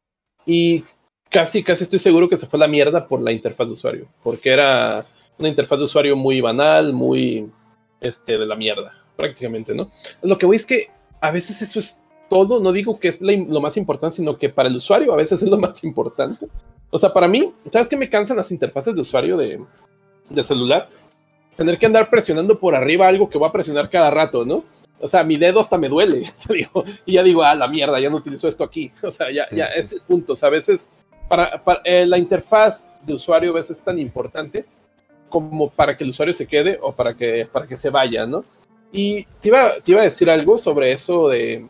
Y casi, casi estoy seguro que se fue a la mierda por la interfaz de usuario, porque era una interfaz de usuario muy banal, muy este, de la mierda, prácticamente, ¿no? Lo que voy es que a veces eso es todo, no digo que es la, lo más importante, sino que para el usuario a veces es lo más importante. O sea, para mí, ¿sabes qué me cansan las interfaces de usuario de, de celular? Tener que andar presionando por arriba algo que voy a presionar cada rato, ¿no? O sea, mi dedo hasta me duele, y ya digo, ah, la mierda, ya no utilizo esto aquí. O sea, ya, ya es el punto, o sea, a veces para, para eh, la interfaz de usuario a veces es tan importante como para que el usuario se quede o para que, para que se vaya, ¿no? Y te iba, te iba a decir algo sobre eso de,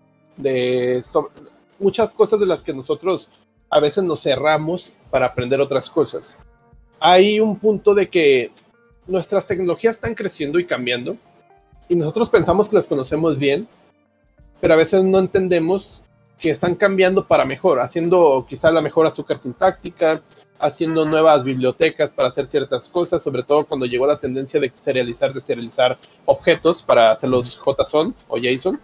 de sobre muchas cosas de las que nosotros a veces nos cerramos para aprender otras cosas. Hay un punto de que nuestras tecnologías están creciendo y cambiando y nosotros pensamos que las conocemos bien, pero a veces no entendemos que están cambiando para mejor, haciendo quizá la mejor azúcar sintáctica, haciendo nuevas bibliotecas para hacer ciertas cosas, sobre todo cuando llegó la tendencia de serializar, de serializar objetos para hacerlos JSON o JSON.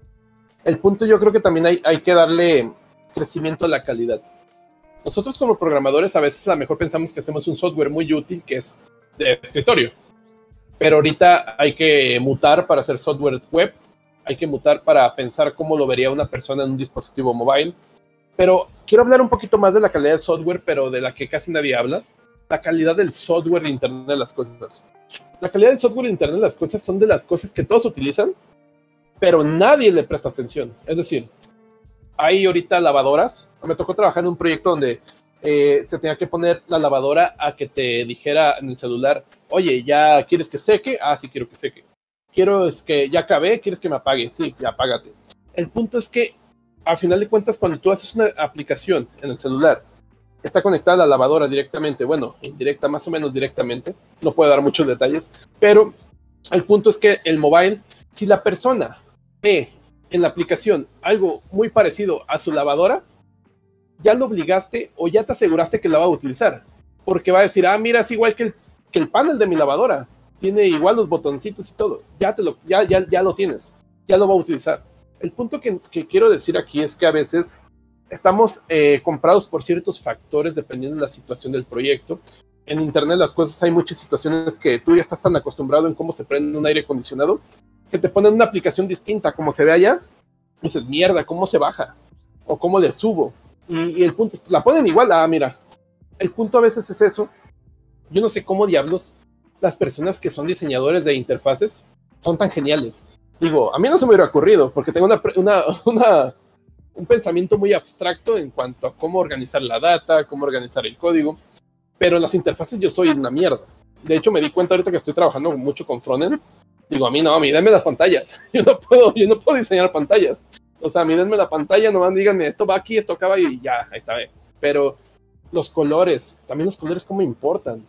El punto yo creo que también hay, hay que darle crecimiento a la calidad. Nosotros como programadores a veces a lo mejor pensamos que hacemos un software muy útil que es de escritorio, pero ahorita hay que mutar para hacer software web, hay que mutar para pensar cómo lo vería una persona en un dispositivo mobile. Pero quiero hablar un poquito más de la calidad del software, pero de la que casi nadie habla, la calidad del software de Internet de las cosas. La calidad del software de Internet de las cosas son de las cosas que todos utilizan, pero nadie le presta atención. Es decir, hay ahorita lavadoras. Me tocó trabajar en un proyecto donde eh, se tenía que poner la lavadora a que te dijera en el celular, oye, ¿ya quieres que seque? Ah, sí, quiero que seque. Quiero es que ya acabé, ¿quieres que me apague? Sí, ya apágate. El punto es que, al final de cuentas, cuando tú haces una aplicación en el celular, está conectada a la lavadora directamente, bueno, indirecta, más o menos directamente, no puedo dar muchos detalles, pero el punto es que el mobile, si la persona ve en la aplicación algo muy parecido a su lavadora, ya lo obligaste o ya te aseguraste que la va a utilizar, porque va a decir, ah, mira, es igual que el, que el panel de mi lavadora, tiene igual los botoncitos y todo, ya, te lo, ya, ya, ya lo tienes, ya lo va a utilizar. El punto que, que quiero decir aquí es que a veces estamos eh, comprados por ciertos factores dependiendo de la situación del proyecto. En Internet las cosas, hay muchas situaciones que tú ya estás tan acostumbrado en cómo se prende un aire acondicionado que te ponen una aplicación distinta como se ve allá y dices, mierda, ¿cómo se baja? O ¿cómo le subo? Y, y el punto es, la ponen igual, ah, mira. El punto a veces es eso. Yo no sé cómo diablos las personas que son diseñadores de interfaces son tan geniales. Digo, a mí no se me hubiera ocurrido, porque tengo una, una, una, un pensamiento muy abstracto en cuanto a cómo organizar la data, cómo organizar el código, pero en las interfaces yo soy una mierda. De hecho, me di cuenta ahorita que estoy trabajando mucho con frontend. Digo, a mí no, a mí denme las pantallas. Yo no puedo, yo no puedo diseñar pantallas. O sea, a mí denme la pantalla, nomás díganme, esto va aquí, esto acaba y ya, ahí está. Pero los colores, también los colores cómo importan.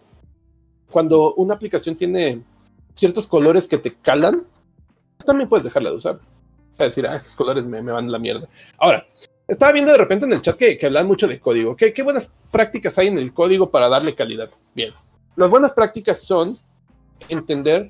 Cuando una aplicación tiene ciertos colores que te calan, también puedes dejarla de usar. O sea, decir, ah, estos colores me, me van a la mierda. Ahora, estaba viendo de repente en el chat que, que hablan mucho de código. ¿Qué, ¿Qué buenas prácticas hay en el código para darle calidad? Bien, las buenas prácticas son entender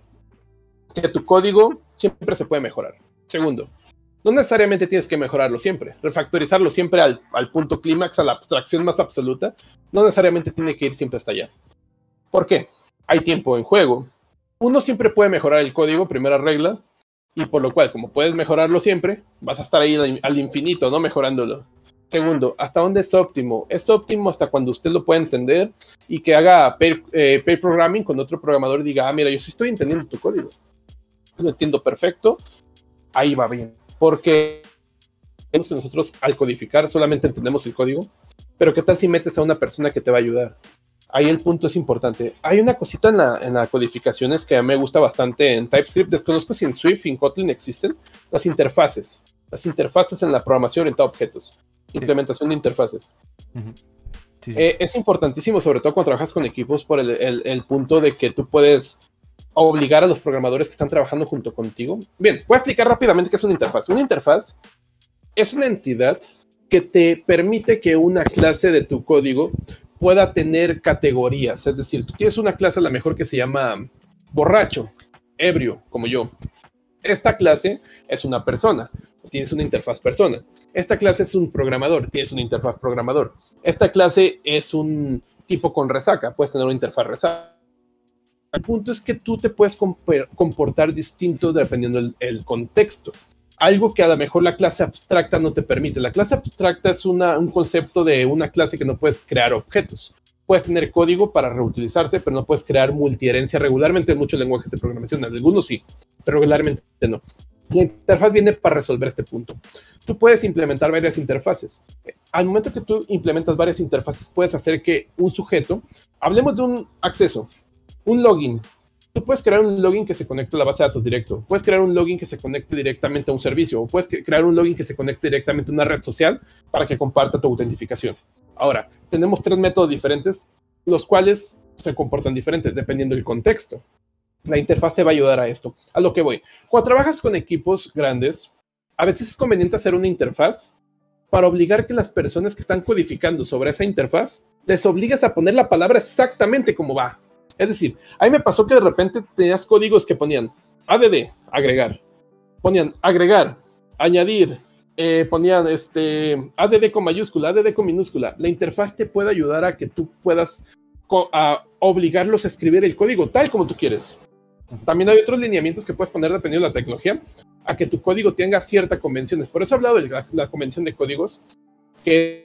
que tu código siempre se puede mejorar. Segundo, no necesariamente tienes que mejorarlo siempre. Refactorizarlo siempre al, al punto clímax, a la abstracción más absoluta, no necesariamente tiene que ir siempre hasta allá. ¿Por qué? Hay tiempo en juego. Uno siempre puede mejorar el código, primera regla, y por lo cual, como puedes mejorarlo siempre, vas a estar ahí al, al infinito, ¿no? Mejorándolo. Segundo, ¿hasta dónde es óptimo? Es óptimo hasta cuando usted lo pueda entender y que haga pair, eh, pair programming con otro programador y diga, ah, mira, yo sí estoy entendiendo tu código. Lo entiendo perfecto, ahí va bien. Porque vemos que nosotros al codificar solamente entendemos el código, pero ¿qué tal si metes a una persona que te va a ayudar? Ahí el punto es importante. Hay una cosita en la, en la codificación es que a mí me gusta bastante en TypeScript. Desconozco si en Swift y en Kotlin existen las interfaces. Las interfaces en la programación orientada a objetos. Sí. Implementación de interfaces. Uh-huh. Sí, sí. Eh, es importantísimo, sobre todo cuando trabajas con equipos, por el, el, el punto de que tú puedes obligar a los programadores que están trabajando junto contigo. Bien, voy a explicar rápidamente qué es una interfaz. Una interfaz es una entidad que te permite que una clase de tu código pueda tener categorías. Es decir, tú tienes una clase a la mejor que se llama borracho, ebrio, como yo. Esta clase es una persona. Tienes una interfaz persona. Esta clase es un programador. Tienes una interfaz programador. Esta clase es un tipo con resaca. Puedes tener una interfaz resaca. El punto es que tú te puedes comportar distinto dependiendo del el contexto. Algo que a lo mejor la clase abstracta no te permite. La clase abstracta es una, un concepto de una clase que no puedes crear objetos. Puedes tener código para reutilizarse, pero no puedes crear multiherencia regularmente en muchos lenguajes de programación. En algunos sí, pero regularmente no. La interfaz viene para resolver este punto. Tú puedes implementar varias interfaces. Al momento que tú implementas varias interfaces, puedes hacer que un sujeto, hablemos de un acceso, un login. Tú puedes crear un login que se conecte a la base de datos directo. Puedes crear un login que se conecte directamente a un servicio. O puedes crear un login que se conecte directamente a una red social para que comparta tu autentificación. Ahora, tenemos tres métodos diferentes, los cuales se comportan diferentes dependiendo del contexto. La interfaz te va a ayudar a esto. A lo que voy. Cuando trabajas con equipos grandes, a veces es conveniente hacer una interfaz para obligar que las personas que están codificando sobre esa interfaz, les obligues a poner la palabra exactamente como va. Es decir, a mí me pasó que de repente tenías códigos que ponían add, agregar, ponían agregar, añadir, eh, ponían este, add con mayúscula, add con minúscula. La interfaz te puede ayudar a que tú puedas a obligarlos a escribir el código tal como tú quieres. También hay otros lineamientos que puedes poner dependiendo de la tecnología, a que tu código tenga ciertas convenciones. Por eso he hablado de la, la convención de códigos, que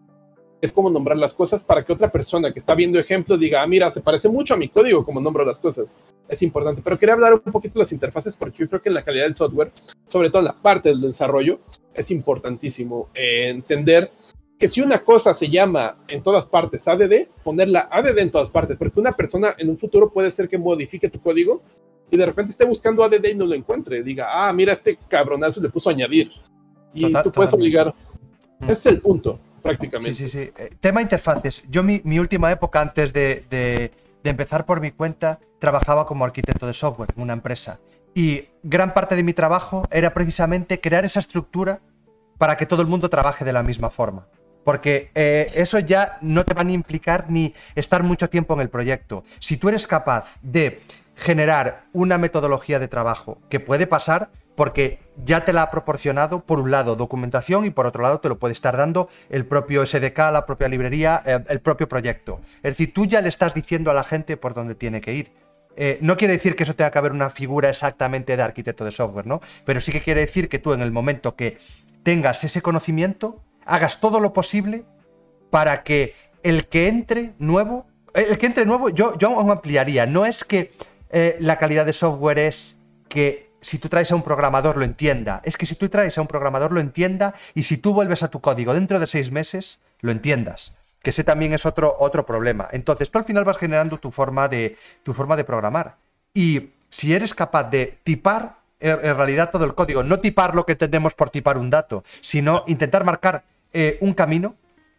es como nombrar las cosas para que otra persona que está viendo ejemplos diga, ah, mira, se parece mucho a mi código como nombro las cosas. Es importante. Pero quería hablar un poquito de las interfaces porque yo creo que en la calidad del software, sobre todo en la parte del desarrollo, es importantísimo eh, entender que si una cosa se llama en todas partes add, ponerla add en todas partes, porque una persona en un futuro puede ser que modifique tu código y de repente esté buscando add y no lo encuentre. Diga, ah, mira, este cabronazo le puso añadir. Y Total, tú puedes totalmente. obligar. Mm. Ese es el punto. Prácticamente.
Sí, sí, sí. Eh, tema interfaces. Yo mi, mi última época antes de, de, de empezar por mi cuenta trabajaba como arquitecto de software en una empresa y gran parte de mi trabajo era precisamente crear esa estructura para que todo el mundo trabaje de la misma forma. Porque eh, eso ya no te van a implicar ni estar mucho tiempo en el proyecto. Si tú eres capaz de generar una metodología de trabajo que puede pasar porque ya te la ha proporcionado, por un lado, documentación y por otro lado te lo puede estar dando el propio S D K, la propia librería, eh, el propio proyecto. Es decir, tú ya le estás diciendo a la gente por dónde tiene que ir. Eh, no quiere decir que eso tenga que haber una figura exactamente de arquitecto de software, ¿no? Pero sí que quiere decir que tú en el momento que tengas ese conocimiento, hagas todo lo posible para que el que entre nuevo, el que entre nuevo, yo, yo aún ampliaría. No es que eh, la calidad de software es que si tú traes a un programador lo entienda, es que si tú traes a un programador lo entienda y si tú vuelves a tu código dentro de seis meses, lo entiendas. Que ese también es otro, otro problema. Entonces tú al final vas generando tu forma de, tu forma de programar. Y si eres capaz de tipar en, en realidad todo el código, no tipar lo que entendemos por tipar un dato, sino intentar marcar eh, un camino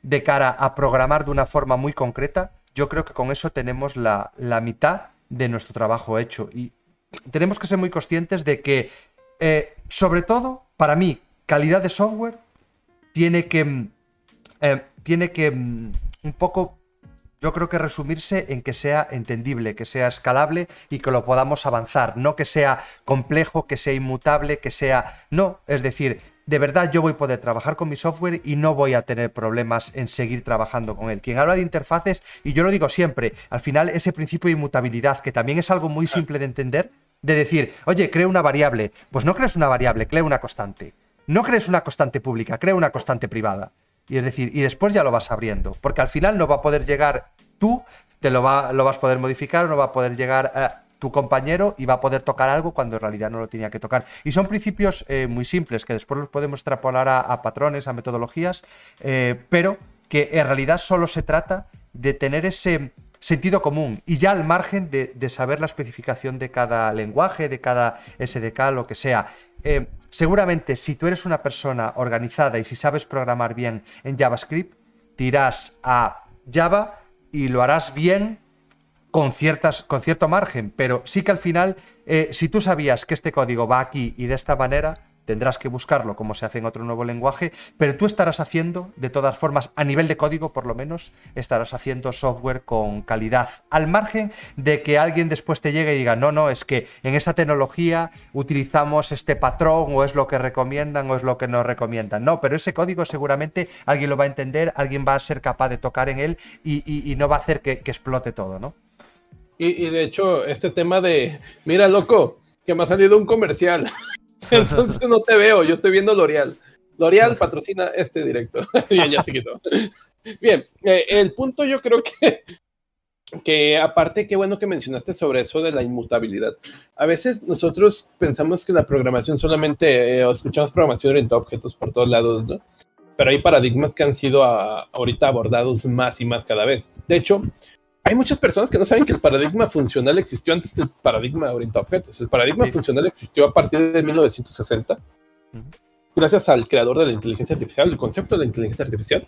de cara a programar de una forma muy concreta, yo creo que con eso tenemos la, la mitad de nuestro trabajo hecho. Y tenemos que ser muy conscientes de que, eh, sobre todo, para mí, calidad de software tiene que, eh, tiene que um, un poco, yo creo que resumirse en que sea entendible, que sea escalable y que lo podamos avanzar. No que sea complejo, que sea inmutable, que sea... No, es decir, de verdad yo voy a poder trabajar con mi software y no voy a tener problemas en seguir trabajando con él. Quien habla de interfaces, y yo lo digo siempre, al final ese principio de inmutabilidad, que también es algo muy simple de entender, de decir, oye, creo una variable. Pues no crees una variable, crea una constante. No crees una constante pública, crea una constante privada. Y es decir, y después ya lo vas abriendo, porque al final no va a poder llegar tú, te lo, va, lo vas a poder modificar, o no va a poder llegar a tu compañero y va a poder tocar algo cuando en realidad no lo tenía que tocar. Y son principios eh, muy simples, que después los podemos extrapolar a, a patrones, a metodologías, eh, pero que en realidad solo se trata de tener ese sentido común y ya al margen de, de saber la especificación de cada lenguaje, de cada S D K, lo que sea. Eh, seguramente si tú eres una persona organizada y si sabes programar bien en JavaScript, te irás a Java y lo harás bien con, ciertas, con cierto margen, pero sí que al final, eh, si tú sabías que este código va aquí y de esta manera, tendrás que buscarlo como se hace en otro nuevo lenguaje, pero tú estarás haciendo, de todas formas, a nivel de código por lo menos, estarás haciendo software con calidad, al margen de que alguien después te llegue y diga, no, no, es que en esta tecnología utilizamos este patrón, o es lo que recomiendan, o es lo que nos recomiendan. No, pero ese código seguramente alguien lo va a entender, alguien va a ser capaz de tocar en él y, y, y no va a hacer que, que explote todo, ¿no?
Y, y de hecho, este tema de, mira, loco, que me ha salido un comercial. Entonces no te veo, yo estoy viendo L'Oreal. L'Oreal patrocina este directo. Bien, ya se quitó. Bien, eh, el punto yo creo que, que aparte, qué bueno que mencionaste sobre eso de la inmutabilidad. A veces nosotros pensamos que la programación solamente, eh, escuchamos programación orientada a objetos por todos lados, ¿no? Pero hay paradigmas que han sido a, ahorita abordados más y más cada vez. De hecho, hay muchas personas que no saben que el paradigma funcional existió antes del paradigma orientado a objetos. El paradigma sí. funcional existió a partir de mil novecientos sesenta, uh-huh. gracias al creador de la inteligencia artificial, el concepto de la inteligencia artificial.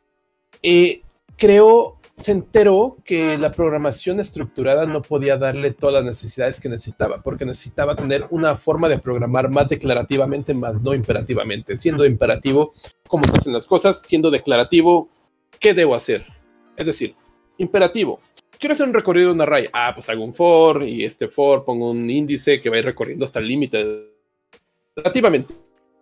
Eh, creó, se enteró que la programación estructurada no podía darle todas las necesidades que necesitaba, porque necesitaba tener una forma de programar más declarativamente, más no imperativamente. Siendo imperativo, cómo se hacen las cosas, siendo declarativo, ¿qué debo hacer? Es decir, imperativo. Quiero hacer un recorrido de un array. Ah, pues hago un for y este for pongo un índice que va a ir recorriendo hasta el límite. Relativamente.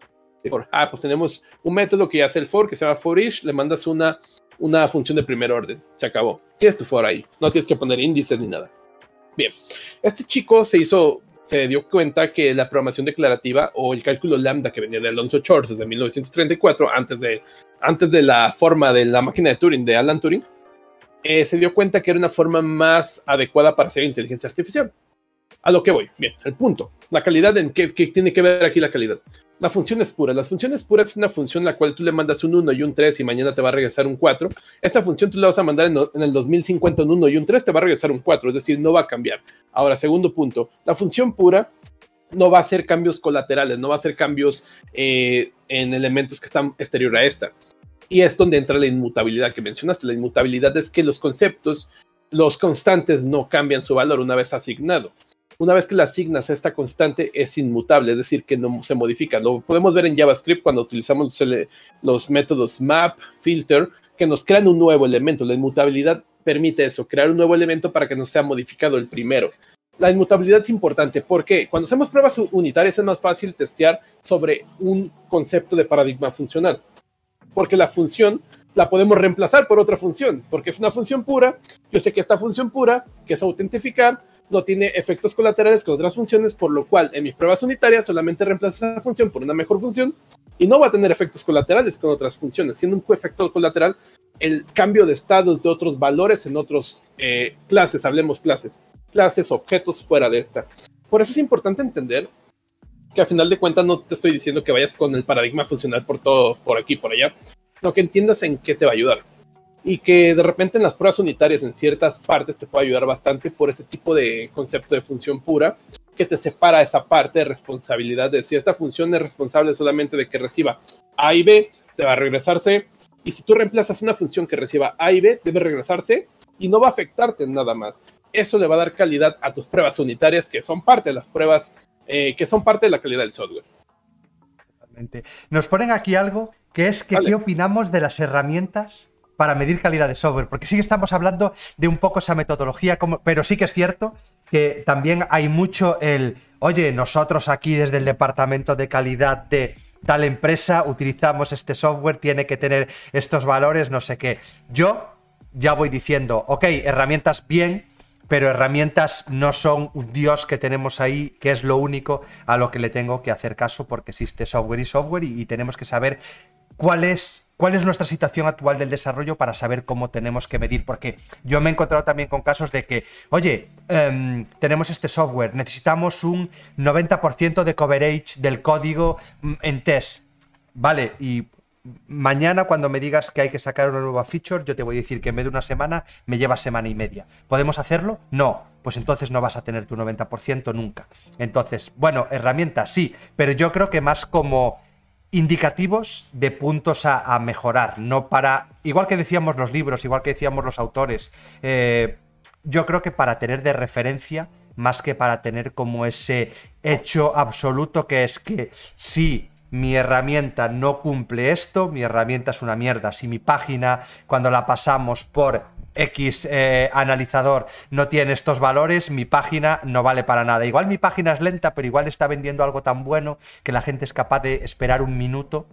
Ah, pues tenemos un método que hace el for que se llama for-each. Le mandas una, una función de primer orden. Se acabó. Tienes tu for ahí. No tienes que poner índices ni nada. Bien. Este chico se hizo, se dio cuenta que la programación declarativa o el cálculo lambda que venía de Alonzo Chords desde mil novecientos treinta y cuatro, antes de, antes de la forma de la máquina de Turing de Alan Turing, Eh, se dio cuenta que era una forma más adecuada para hacer inteligencia artificial. A lo que voy, bien, el punto, la calidad, ¿en qué, qué tiene que ver aquí la calidad? La función es pura. Las funciones puras es una función en la cual tú le mandas un uno y un tres y mañana te va a regresar un cuatro. Esta función tú la vas a mandar en, en el dos mil cincuenta un uno y un tres, te va a regresar un cuatro, es decir, no va a cambiar. Ahora, segundo punto, la función pura no va a hacer cambios colaterales, no va a hacer cambios eh, en elementos que están exterior a esta. Y es donde entra la inmutabilidad que mencionaste. La inmutabilidad es que los conceptos, los constantes no cambian su valor una vez asignado. Una vez que le asignas a esta constante es inmutable, es decir, que no se modifica. Lo podemos ver en JavaScript cuando utilizamos los, los métodos map, filter, que nos crean un nuevo elemento. La inmutabilidad permite eso, crear un nuevo elemento para que no sea modificado el primero. La inmutabilidad es importante porque cuando hacemos pruebas unitarias es más fácil testear sobre un concepto de paradigma funcional. Porque la función la podemos reemplazar por otra función, porque es una función pura. Yo sé que esta función pura, que es autentificar, no tiene efectos colaterales con otras funciones, por lo cual en mis pruebas unitarias solamente reemplazo esa función por una mejor función y no va a tener efectos colaterales con otras funciones. Siendo un efecto colateral el cambio de estados de otros valores en otras eh, clases, hablemos clases, clases, objetos fuera de esta. Por eso es importante entender que a final de cuentas no te estoy diciendo que vayas con el paradigma funcional por todo, por aquí, por allá, sino que entiendas en qué te va a ayudar. Y que de repente en las pruebas unitarias en ciertas partes te puede ayudar bastante por ese tipo de concepto de función pura, que te separa esa parte de responsabilidad de si esta función es responsable solamente de que reciba A y B, te va a regresar C, Y si tú reemplazas una función que reciba A y B, debe regresarse y no va a afectarte en nada más. Eso le va a dar calidad a tus pruebas unitarias, que son parte de las pruebas, eh, que son parte de la calidad del software.
Totalmente. Nos ponen aquí algo que es que vale. ¿Qué opinamos de las herramientas para medir calidad de software? Porque sí que estamos hablando de un poco esa metodología, como, pero sí que es cierto que también hay mucho el, oye, nosotros aquí desde el departamento de calidad de tal empresa utilizamos este software, tiene que tener estos valores, no sé qué. Yo ya voy diciendo, ok, herramientas bien, pero herramientas no son un dios que tenemos ahí, que es lo único a lo que le tengo que hacer caso, porque existe software y software y, y tenemos que saber cuál es, cuál es nuestra situación actual del desarrollo para saber cómo tenemos que medir. Porque yo me he encontrado también con casos de que, oye, um, tenemos este software, necesitamos un noventa por ciento de coverage del código en test. Vale, y mañana cuando me digas que hay que sacar una nueva feature, yo te voy a decir que en vez de una semana me lleva semana y media. ¿Podemos hacerlo? No. Pues entonces no vas a tener tu noventa por ciento nunca. Entonces, bueno, herramientas sí, pero yo creo que más como indicativos de puntos a, a mejorar, no para, igual que decíamos los libros, igual que decíamos los autores, eh, yo creo que para tener de referencia, más que para tener como ese hecho absoluto que es que si mi herramienta no cumple esto, mi herramienta es una mierda. Si mi página, cuando la pasamos por X eh, analizador, no tiene estos valores, mi página no vale para nada. Igual mi página es lenta, pero igual está vendiendo algo tan bueno que la gente es capaz de esperar un minuto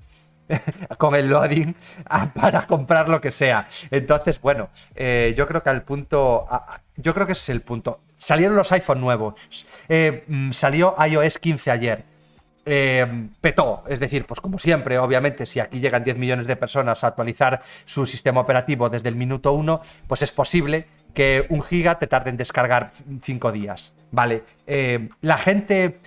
con el loading para comprar lo que sea. Entonces, bueno, eh, yo creo que al punto, yo creo que ese es el punto. Salieron los iPhone nuevos, eh, salió iOS quince ayer. Eh, petó, es decir, pues como siempre, obviamente, si aquí llegan diez millones de personas a actualizar su sistema operativo desde el minuto uno, pues es posible que un giga te tarde en descargar cinco días, ¿vale? Eh, la gente,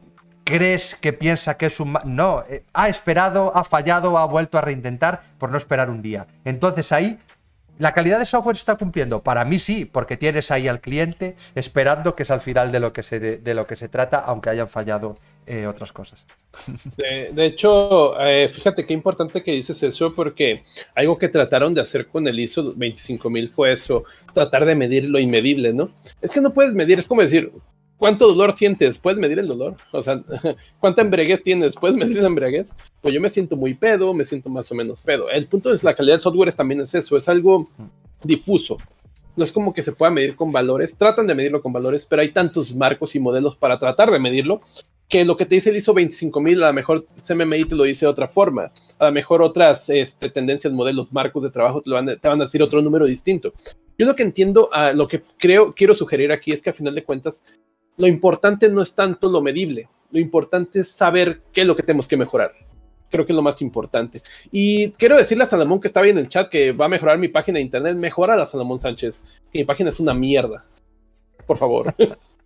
¿crees que piensa que es un... No, eh, ha esperado, ha fallado, ha vuelto a reintentar por no esperar un día. Entonces ahí... ¿La calidad de software está cumpliendo? Para mí sí, porque tienes ahí al cliente esperando, que es al final de lo que se, de, de lo que se trata, aunque hayan fallado eh, otras cosas.
De, de hecho, eh, fíjate qué importante que dices eso, porque algo que trataron de hacer con el I S O veinticinco mil fue eso, tratar de medir lo inmedible, ¿no? Es que no puedes medir, es como decir, ¿cuánto dolor sientes? ¿Puedes medir el dolor? O sea, ¿cuánta embriaguez tienes? ¿Puedes medir la embriaguez? Pues yo me siento muy pedo, me siento más o menos pedo. El punto es la calidad del software es, también es eso, es algo difuso. No es como que se pueda medir con valores, tratan de medirlo con valores, pero hay tantos marcos y modelos para tratar de medirlo, que lo que te dice el I S O veinticinco mil, a lo mejor C M M I te lo dice de otra forma, a lo mejor otras este, tendencias, modelos, marcos de trabajo te, lo van, te van a decir otro número distinto. Yo lo que entiendo, uh, lo que creo, quiero sugerir aquí es que a final de cuentas, lo importante no es tanto lo medible, lo importante es saber qué es lo que tenemos que mejorar. Creo que es lo más importante. Y quiero decirle a Salomón, que estaba ahí en el chat, que va a mejorar mi página de internet. Mejora la Salomón Sánchez, que mi página es una mierda. Por favor.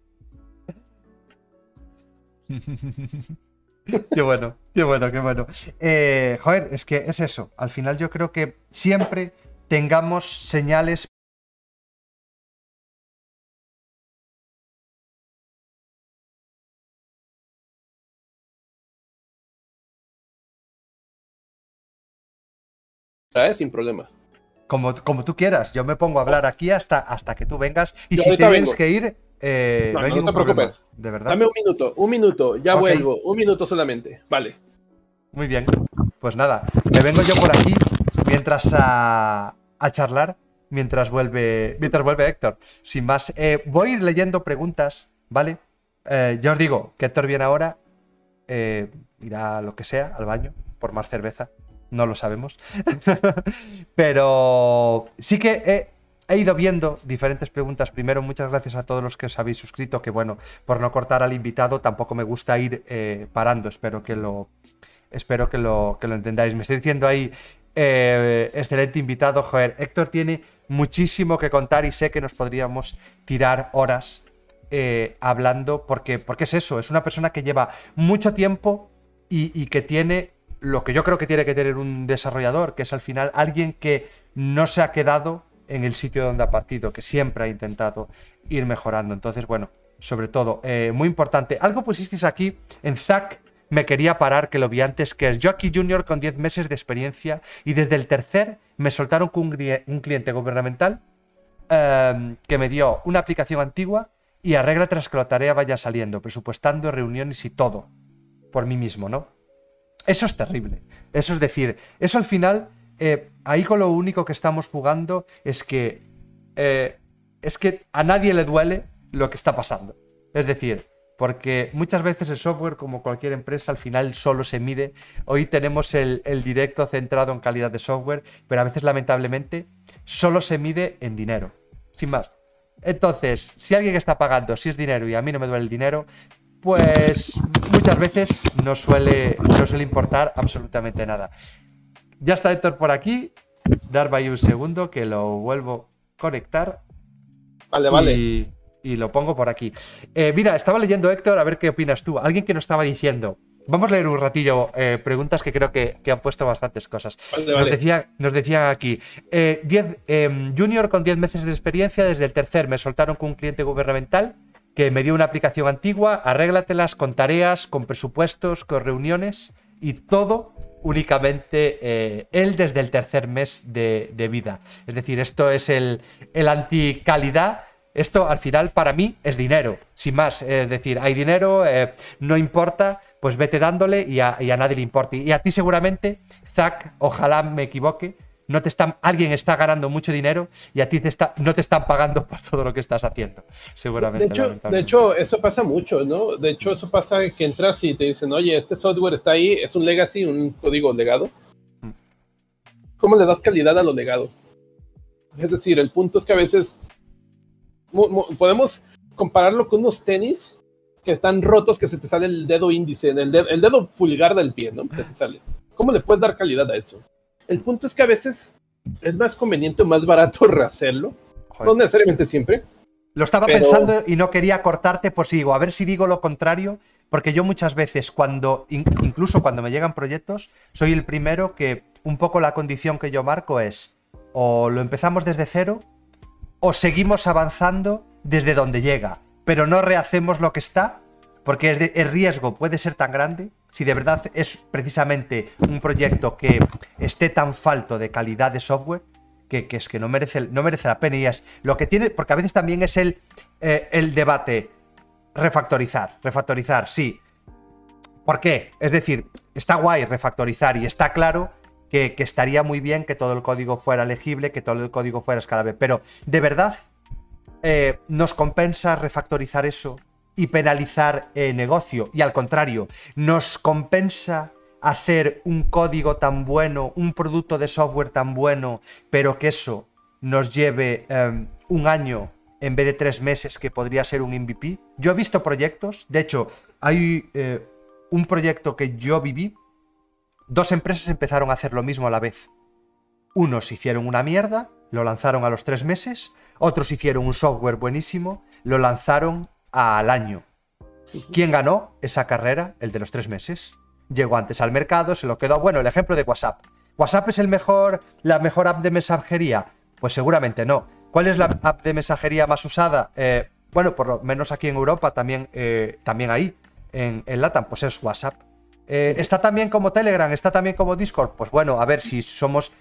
Qué bueno, qué bueno, qué bueno. Eh, joder, es que es eso. Al final yo creo que siempre tengamos señales.
¿Sabes? Sin problema.
Como, como tú quieras, yo me pongo a hablar aquí hasta, hasta que tú vengas. Y yo si tienes vengo. que ir, eh,
no,
no hay
no,
ningún
no te preocupes.
problema, de verdad.
Dame un minuto, un minuto, ya okay. vuelvo. Un minuto solamente, vale.
Muy bien, pues nada, me vengo yo por aquí mientras a, a charlar, mientras vuelve, mientras vuelve Héctor. Sin más, eh, voy a ir leyendo preguntas, ¿vale? Eh, ya os digo que Héctor viene ahora, eh, irá a lo que sea, al baño, por más cerveza. No lo sabemos. Pero sí que he, he ido viendo diferentes preguntas. Primero, muchas gracias a todos los que os habéis suscrito, que bueno, por no cortar al invitado, tampoco me gusta ir eh, parando. Espero que lo, espero que lo, que lo entendáis. Me estoy diciendo ahí, eh, excelente invitado. Joder, Héctor tiene muchísimo que contar y sé que nos podríamos tirar horas eh, hablando, porque, porque es eso, es una persona que lleva mucho tiempo y, y que tiene... lo que yo creo que tiene que tener un desarrollador, que es al final alguien que no se ha quedado en el sitio donde ha partido, que siempre ha intentado ir mejorando. Entonces, bueno, sobre todo, eh, muy importante. Algo pusisteis aquí en Zack me quería parar, que lo vi antes, que es yo aquí junior con diez meses de experiencia y desde el tercer me soltaron con un, un cliente gubernamental eh, que me dio una aplicación antigua y arregla tras que la tarea vaya saliendo, presupuestando reuniones y todo por mí mismo, ¿no? Eso es terrible. Eso es decir, eso al final, eh, ahí con lo único que estamos jugando es que, eh, es que a nadie le duele lo que está pasando. Es decir, porque muchas veces el software, como cualquier empresa, al final solo se mide. Hoy tenemos el, el directo centrado en calidad de software, pero a veces, lamentablemente, solo se mide en dinero, sin más. Entonces, si alguien está pagando, si es dinero y a mí no me duele el dinero, pues muchas veces no suele, no suele importar absolutamente nada. Ya está Héctor por aquí. Darme ahí un segundo que lo vuelvo a conectar.
Vale, vale.
Y... y lo pongo por aquí. Eh, mira, estaba leyendo, Héctor, a ver qué opinas tú. Alguien que nos estaba diciendo... Vamos a leer un ratillo eh, preguntas que creo que, que han puesto bastantes cosas.
Vale,
nos,
vale.
decía, nos decían aquí, eh, diez, eh, junior con diez meses de experiencia, desde el tercer me soltaron con un cliente gubernamental que me dio una aplicación antigua, arréglatelas con tareas, con presupuestos, con reuniones y todo únicamente eh, él desde el tercer mes de, de vida. Es decir, esto es el, el anticalidad. Esto al final para mí es dinero, sin más. Es decir, hay dinero, eh, no importa, pues vete dándole y a, y a nadie le importa. Y a ti seguramente, Zach, ojalá me equivoque, no te están, alguien está ganando mucho dinero y a ti te está, no te están pagando por todo lo que estás haciendo, seguramente.
De hecho, de hecho, eso pasa mucho, ¿no? De hecho, eso pasa que entras y te dicen, oye, este software está ahí, es un legacy, un código legado. ¿Cómo le das calidad a lo legado? Es decir, el punto es que a veces... podemos compararlo con unos tenis que están rotos, que se te sale el dedo índice, el dedo, el dedo pulgar del pie, ¿no? Se te sale. ¿Cómo le puedes dar calidad a eso? El punto es que a veces es más conveniente o más barato rehacerlo. Joder. No necesariamente siempre.
Lo estaba pero... pensando y no quería cortarte, pues digo, a ver si digo lo contrario, porque yo muchas veces, cuando incluso cuando me llegan proyectos, soy el primero que un poco la condición que yo marco es o lo empezamos desde cero o seguimos avanzando desde donde llega, pero no rehacemos lo que está, porque es de, el riesgo puede ser tan grande, si de verdad es precisamente un proyecto que esté tan falto de calidad de software, que, que es que no merece, no merece la pena. Y es lo que tiene, porque a veces también es el, eh, el debate, refactorizar, refactorizar, sí. ¿Por qué? Es decir, está guay refactorizar y está claro Que, que estaría muy bien que todo el código fuera legible, que todo el código fuera escalable, pero ¿de verdad eh, nos compensa refactorizar eso y penalizar eh, negocio? Y al contrario, ¿nos compensa hacer un código tan bueno, un producto de software tan bueno, pero que eso nos lleve eh, un año en vez de tres meses, que podría ser un M V P? Yo he visto proyectos, de hecho, hay eh, un proyecto que yo viví. Dos empresas empezaron a hacer lo mismo a la vez. Unos hicieron una mierda, lo lanzaron a los tres meses. Otros hicieron un software buenísimo, lo lanzaron al año. ¿Quién ganó esa carrera? El de los tres meses. Llegó antes al mercado, se lo quedó. Bueno, el ejemplo de WhatsApp. ¿WhatsApp es el mejor, la mejor app de mensajería? Pues seguramente no. ¿Cuál es la app de mensajería más usada? Eh, bueno, por lo menos aquí en Europa, también, eh, también ahí, en, en LATAM, pues es WhatsApp. Eh, ¿Está también como Telegram? ¿Está también como Discord? Pues bueno, a ver, si somos...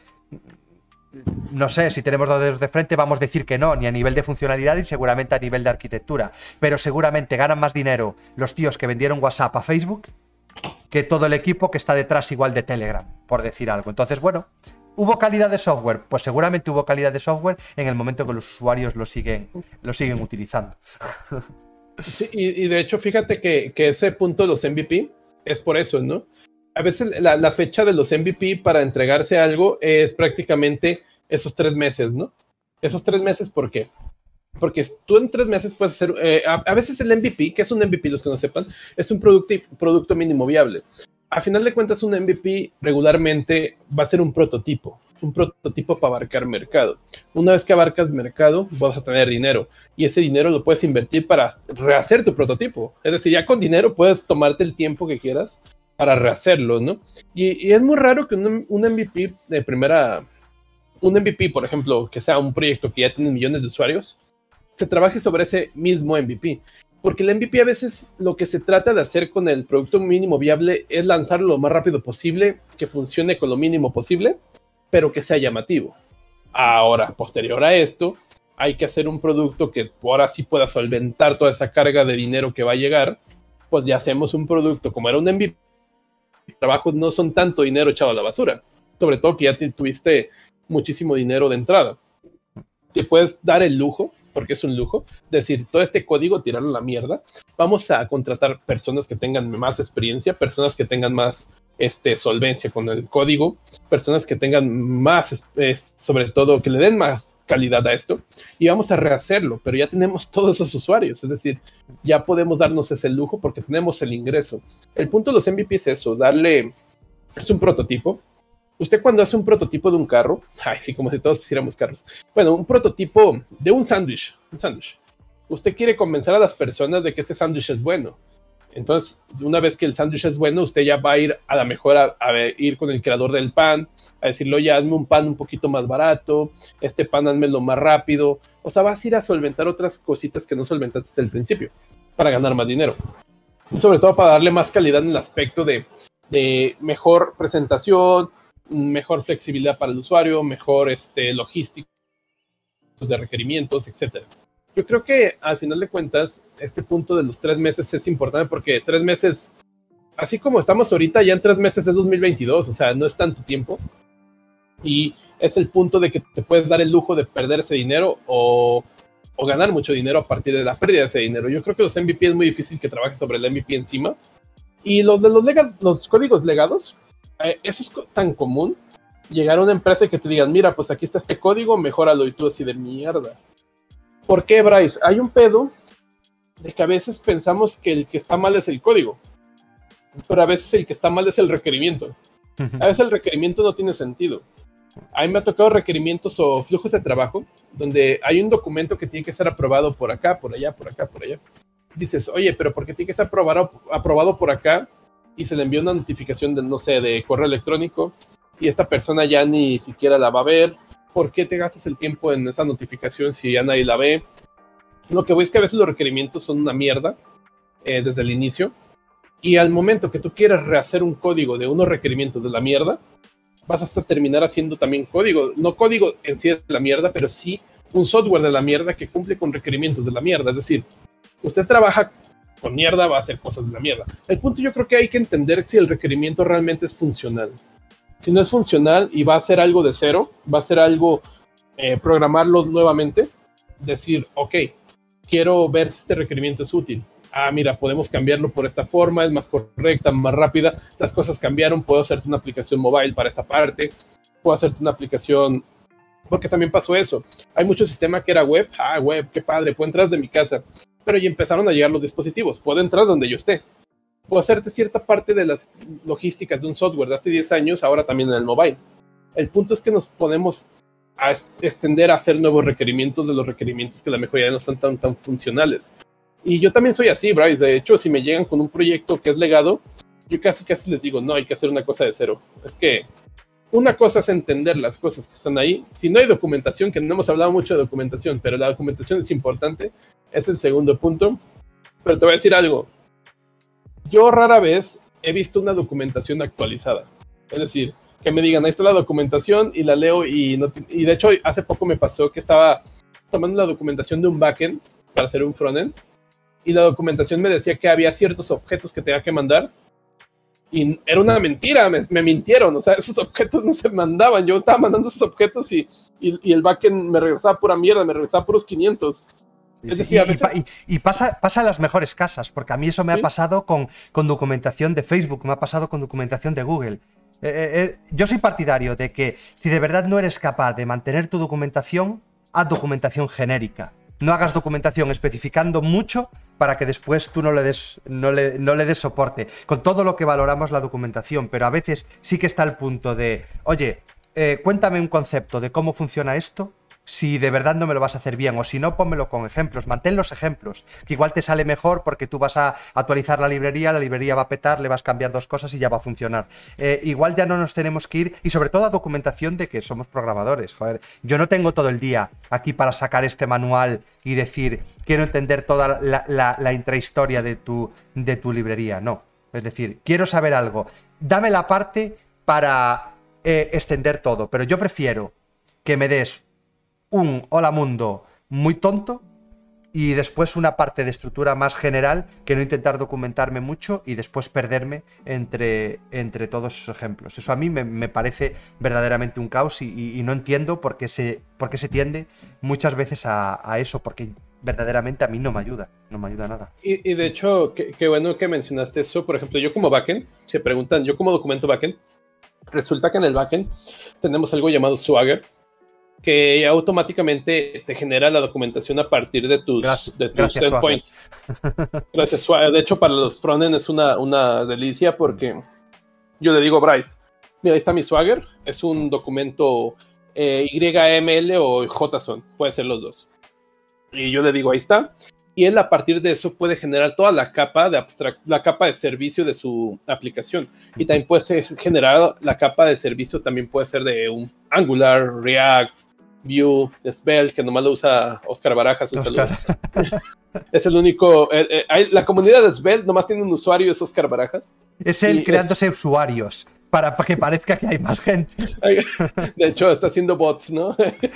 No sé, si tenemos dos dedos de frente vamos a decir que no, ni a nivel de funcionalidad y seguramente a nivel de arquitectura. Pero seguramente ganan más dinero los tíos que vendieron WhatsApp a Facebook que todo el equipo que está detrás igual de Telegram, por decir algo. Entonces, bueno, ¿hubo calidad de software? Pues seguramente hubo calidad de software en el momento que los usuarios lo siguen, lo siguen utilizando.
Sí, y, y de hecho, fíjate que, que ese punto de los M V P es por eso, ¿no? A veces la, la fecha de los M V P para entregarse algo es prácticamente esos tres meses, ¿no? Esos tres meses, ¿por qué? Porque tú en tres meses puedes hacer... Eh, a, a veces el M V P, que es un M V P, los que no sepan, es un producto, producto mínimo viable. A final de cuentas, un M V P regularmente va a ser un prototipo. Un prototipo para abarcar mercado. Una vez que abarcas mercado, vas a tener dinero. Y ese dinero lo puedes invertir para rehacer tu prototipo. Es decir, ya con dinero puedes tomarte el tiempo que quieras para rehacerlo, ¿no? Y, y es muy raro que un, un M V P de primera... Un M V P, por ejemplo, que sea un proyecto que ya tiene millones de usuarios, se trabaje sobre ese mismo M V P. Porque el M V P a veces lo que se trata de hacer con el producto mínimo viable es lanzarlo lo más rápido posible, que funcione con lo mínimo posible, pero que sea llamativo. Ahora, posterior a esto, hay que hacer un producto que ahora sí pueda solventar toda esa carga de dinero que va a llegar. Pues ya hacemos un producto como era un M V P. Los trabajos no son tanto dinero echado a la basura, sobre todo que ya te, tuviste muchísimo dinero de entrada. Te puedes dar el lujo, porque es un lujo, decir, todo este código, tirarlo a la mierda. Vamos a contratar personas que tengan más experiencia, personas que tengan más este, solvencia con el código, personas que tengan más, es, sobre todo, que le den más calidad a esto, y vamos a rehacerlo, pero ya tenemos todos esos usuarios, es decir, ya podemos darnos ese lujo porque tenemos el ingreso. El punto de los M V P es eso, darle, es un prototipo. Usted cuando hace un prototipo de un carro, ay, sí, como si todos hiciéramos carros. Bueno, un prototipo de un sándwich, un sándwich. Usted quiere convencer a las personas de que este sándwich es bueno. Entonces, una vez que el sándwich es bueno, usted ya va a ir a la mejor a, a ir con el creador del pan, a decirle, oye, hazme un pan un poquito más barato, este pan hazmelo más rápido. O sea, vas a ir a solventar otras cositas que no solventaste desde el principio, para ganar más dinero. Y sobre todo para darle más calidad en el aspecto de, de mejor presentación, mejor flexibilidad para el usuario, mejor este, logística de requerimientos, etcétera. Yo creo que al final de cuentas este punto de los tres meses es importante porque tres meses, así como estamos ahorita, ya en tres meses es dos mil veintidós, o sea, no es tanto tiempo y es el punto de que te puedes dar el lujo de perder ese dinero o, o ganar mucho dinero a partir de la pérdida de ese dinero. Yo creo que los M V P es muy difícil que trabajes sobre el M V P encima y los de los, legas, los códigos legados, Eh, eso es tan común, llegar a una empresa y que te digan, mira, pues aquí está este código, mejóralo, y tú así de mierda. ¿Por qué, Bryce? Hay un pedo de que a veces pensamos que el que está mal es el código, pero a veces el que está mal es el requerimiento. A veces el requerimiento no tiene sentido. A mí me ha tocado requerimientos o flujos de trabajo donde hay un documento que tiene que ser aprobado por acá, por allá, por acá, por allá. Dices, oye, pero ¿por qué tiene que ser aprobado, aprobado por acá? Y se le envió una notificación de, no sé, de correo electrónico y esta persona ya ni siquiera la va a ver. ¿Por qué te gastas el tiempo en esa notificación si ya nadie la ve? Lo que voy es que a veces los requerimientos son una mierda eh, desde el inicio y al momento que tú quieres rehacer un código de unos requerimientos de la mierda, vas hasta terminar haciendo también código, no código en sí de la mierda, pero sí un software de la mierda que cumple con requerimientos de la mierda. Es decir, usted trabaja con mierda, va a hacer cosas de la mierda. El punto yo creo que hay que entender si el requerimiento realmente es funcional. Si no es funcional y va a ser algo de cero, va a ser algo, eh, programarlo nuevamente, decir, ok, quiero ver si este requerimiento es útil. Ah, mira, podemos cambiarlo por esta forma, es más correcta, más rápida, las cosas cambiaron, puedo hacerte una aplicación mobile para esta parte, puedo hacerte una aplicación, porque también pasó eso. Hay mucho sistema que era web, ah, web, qué padre, puedo entrar desde mi casa. Pero ya empezaron a llegar los dispositivos. Puedo entrar donde yo esté. Puedo hacerte cierta parte de las logísticas de un software de hace diez años, ahora también en el mobile. El punto es que nos podemos a extender a hacer nuevos requerimientos de los requerimientos que la mayoría no están tan, tan funcionales. Y yo también soy así, Bryce. De hecho, si me llegan con un proyecto que es legado, yo casi casi les digo, no, hay que hacer una cosa de cero. Es que una cosa es entender las cosas que están ahí. Si no hay documentación, que no hemos hablado mucho de documentación, pero la documentación es importante, es el segundo punto. Pero te voy a decir algo. Yo rara vez he visto una documentación actualizada. Es decir, que me digan, ahí está la documentación y la leo y, no y de hecho hace poco me pasó que estaba tomando la documentación de un backend para hacer un frontend y la documentación me decía que había ciertos objetos que tenía que mandar y era una mentira, me, me mintieron, o sea, esos objetos no se mandaban, yo estaba mandando esos objetos y, y, y el backend me regresaba pura mierda, me regresaba puros quinientos.
Sí, es decir, sí, a veces... y, y, y pasa, pasa en las mejores casas, porque a mí eso me ¿Sí? ha pasado con, con documentación de Facebook, me ha pasado con documentación de Google. Eh, eh, yo soy partidario de que si de verdad no eres capaz de mantener tu documentación, haz documentación genérica. No hagas documentación especificando mucho para que después tú no le des, no le, no le des soporte. Con todo lo que valoramos la documentación, pero a veces sí que está el punto de, oye, eh, cuéntame un concepto de cómo funciona esto. si de verdad no me lo vas a hacer bien, o si no, pónmelo con ejemplos, mantén los ejemplos, que igual te sale mejor porque tú vas a actualizar la librería, la librería va a petar, le vas a cambiar dos cosas y ya va a funcionar. Eh, igual ya no nos tenemos que ir, y sobre todo a documentación de que somos programadores, joder, yo no tengo todo el día aquí para sacar este manual y decir, quiero entender toda la, la, la intrahistoria de tu, de tu librería, no, es decir, quiero saber algo, dame la parte para eh, extender todo, pero yo prefiero que me des un hola mundo muy tonto y después una parte de estructura más general que no intentar documentarme mucho y después perderme entre, entre todos esos ejemplos. Eso a mí me, me parece verdaderamente un caos y, y, y no entiendo por qué se, por qué se tiende muchas veces a, a eso, porque verdaderamente a mí no me ayuda, no me ayuda nada.
Y, y de hecho, qué, qué bueno que mencionaste eso. Por ejemplo, yo como backend, se preguntan, yo como documento backend, resulta que en el backend tenemos algo llamado Swagger, que automáticamente te genera la documentación a partir de tus, gracias, de tus endpoints. Gracias, Swagger. De hecho, para los frontend es una, una delicia porque yo le digo a Bryce, mira, ahí está mi Swagger, es un documento eh, Y M L o JSON, puede ser los dos. Y yo le digo, ahí está. Y él a partir de eso puede generar toda la capa de abstract, la capa de servicio de su aplicación. Y también puede ser generar la capa de servicio, también puede ser de un Angular, React, Vue, Svelte, que nomás lo usa Oscar Barajas, un saludo. Es el único, eh, eh, hay, la comunidad de Svelte nomás tiene un usuario, es Oscar Barajas.
Es él creándose es... usuarios. Para, para que parezca que hay más gente.
De hecho, está haciendo bots, ¿no?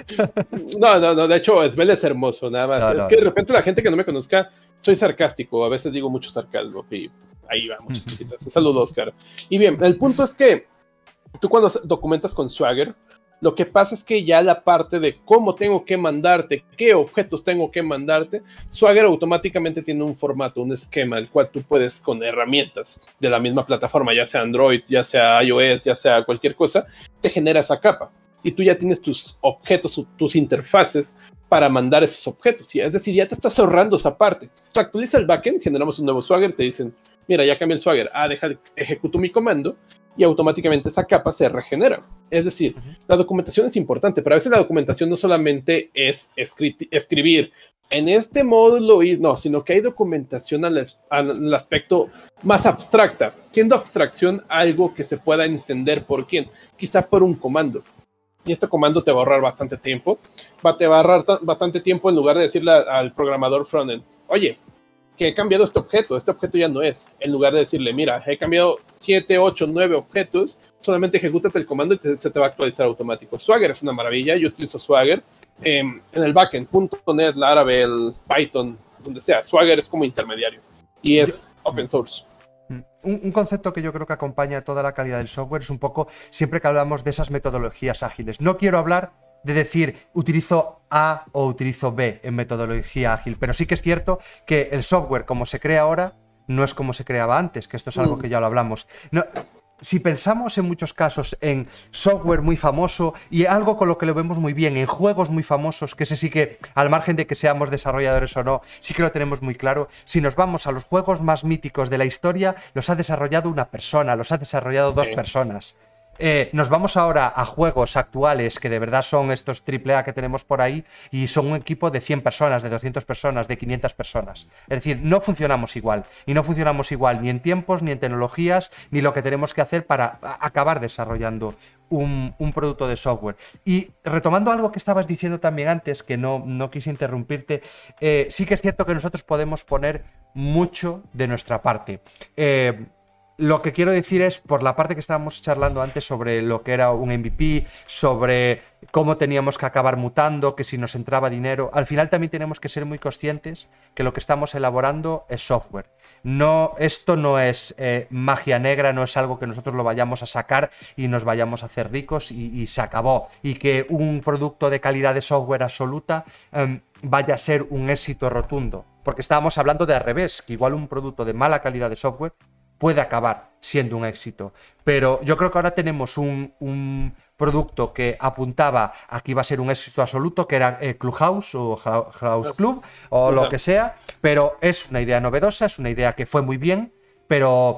No, no, no. De hecho, Svelte es hermoso, nada más. No, es no, que de repente la gente que no me conozca, soy sarcástico. A veces digo mucho sarcasmo. Y ahí va, muchas cositas. Un saludo, Oscar. Y bien, el punto es que tú cuando documentas con Swagger, lo que pasa es que ya la parte de cómo tengo que mandarte, qué objetos tengo que mandarte, Swagger automáticamente tiene un formato, un esquema, el cual tú puedes con herramientas de la misma plataforma, ya sea Android, ya sea iOS, ya sea cualquier cosa, te genera esa capa. Y tú ya tienes tus objetos, tus interfaces para mandar esos objetos. Es decir, ya te estás ahorrando esa parte. O sea, actualiza el backend, generamos un nuevo Swagger, te dicen, mira, ya cambié el Swagger, ah, deja, ejecuto mi comando, y automáticamente esa capa se regenera. Es decir, uh-huh. La documentación es importante, pero a veces la documentación no solamente es escri- escribir en este módulo, no, sino que hay documentación al, al aspecto más abstracta, siendo abstracción algo que se pueda entender por quién, quizá por un comando. Y este comando te va a ahorrar bastante tiempo, va, te va a ahorrar t- bastante tiempo en lugar de decirle al programador frontend, oye, que he cambiado este objeto, este objeto ya no es, en lugar de decirle, mira, he cambiado siete, ocho, nueve objetos, solamente ejecútate el comando y te, se te va a actualizar automático. Swagger es una maravilla, yo utilizo Swagger eh, en el backend, .NET, Laravel, Python, donde sea. Swagger es como intermediario y es yo, open source.
Un, un concepto que yo creo que acompaña toda la calidad del software es un poco, siempre que hablamos de esas metodologías ágiles, no quiero hablar de decir utilizo A o utilizo B en metodología ágil, pero sí que es cierto que el software como se crea ahora no es como se creaba antes, que esto es algo que ya lo hablamos. No, si pensamos en muchos casos en software muy famoso y algo con lo que lo vemos muy bien, en juegos muy famosos, que ese sí que, al margen de que seamos desarrolladores o no, sí que lo tenemos muy claro, si nos vamos a los juegos más míticos de la historia, los ha desarrollado una persona, los ha desarrollado dos sí. personas. Eh, nos vamos ahora a juegos actuales que de verdad son estos triple A que tenemos por ahí y son un equipo de cien personas, de doscientas personas, de quinientas personas. Es decir, no funcionamos igual y no funcionamos igual ni en tiempos, ni en tecnologías, ni lo que tenemos que hacer para acabar desarrollando un, un producto de software. Y retomando algo que estabas diciendo también antes, que no, no quise interrumpirte, eh, sí que es cierto que nosotros podemos poner mucho de nuestra parte. Eh, Lo que quiero decir es, por la parte que estábamos charlando antes sobre lo que era un M V P, sobre cómo teníamos que acabar mutando, que si nos entraba dinero, al final también tenemos que ser muy conscientes que lo que estamos elaborando es software. No, esto no es eh, magia negra, no es algo que nosotros lo vayamos a sacar y nos vayamos a hacer ricos y, y se acabó. Y que un producto de calidad de software absoluta eh, vaya a ser un éxito rotundo. Porque estábamos hablando de al revés, que igual un producto de mala calidad de software puede acabar siendo un éxito. Pero yo creo que ahora tenemos un, un producto que apuntaba a que iba a ser un éxito absoluto, que era eh, Clubhouse o House Club o lo que sea, pero es una idea novedosa, es una idea que fue muy bien, pero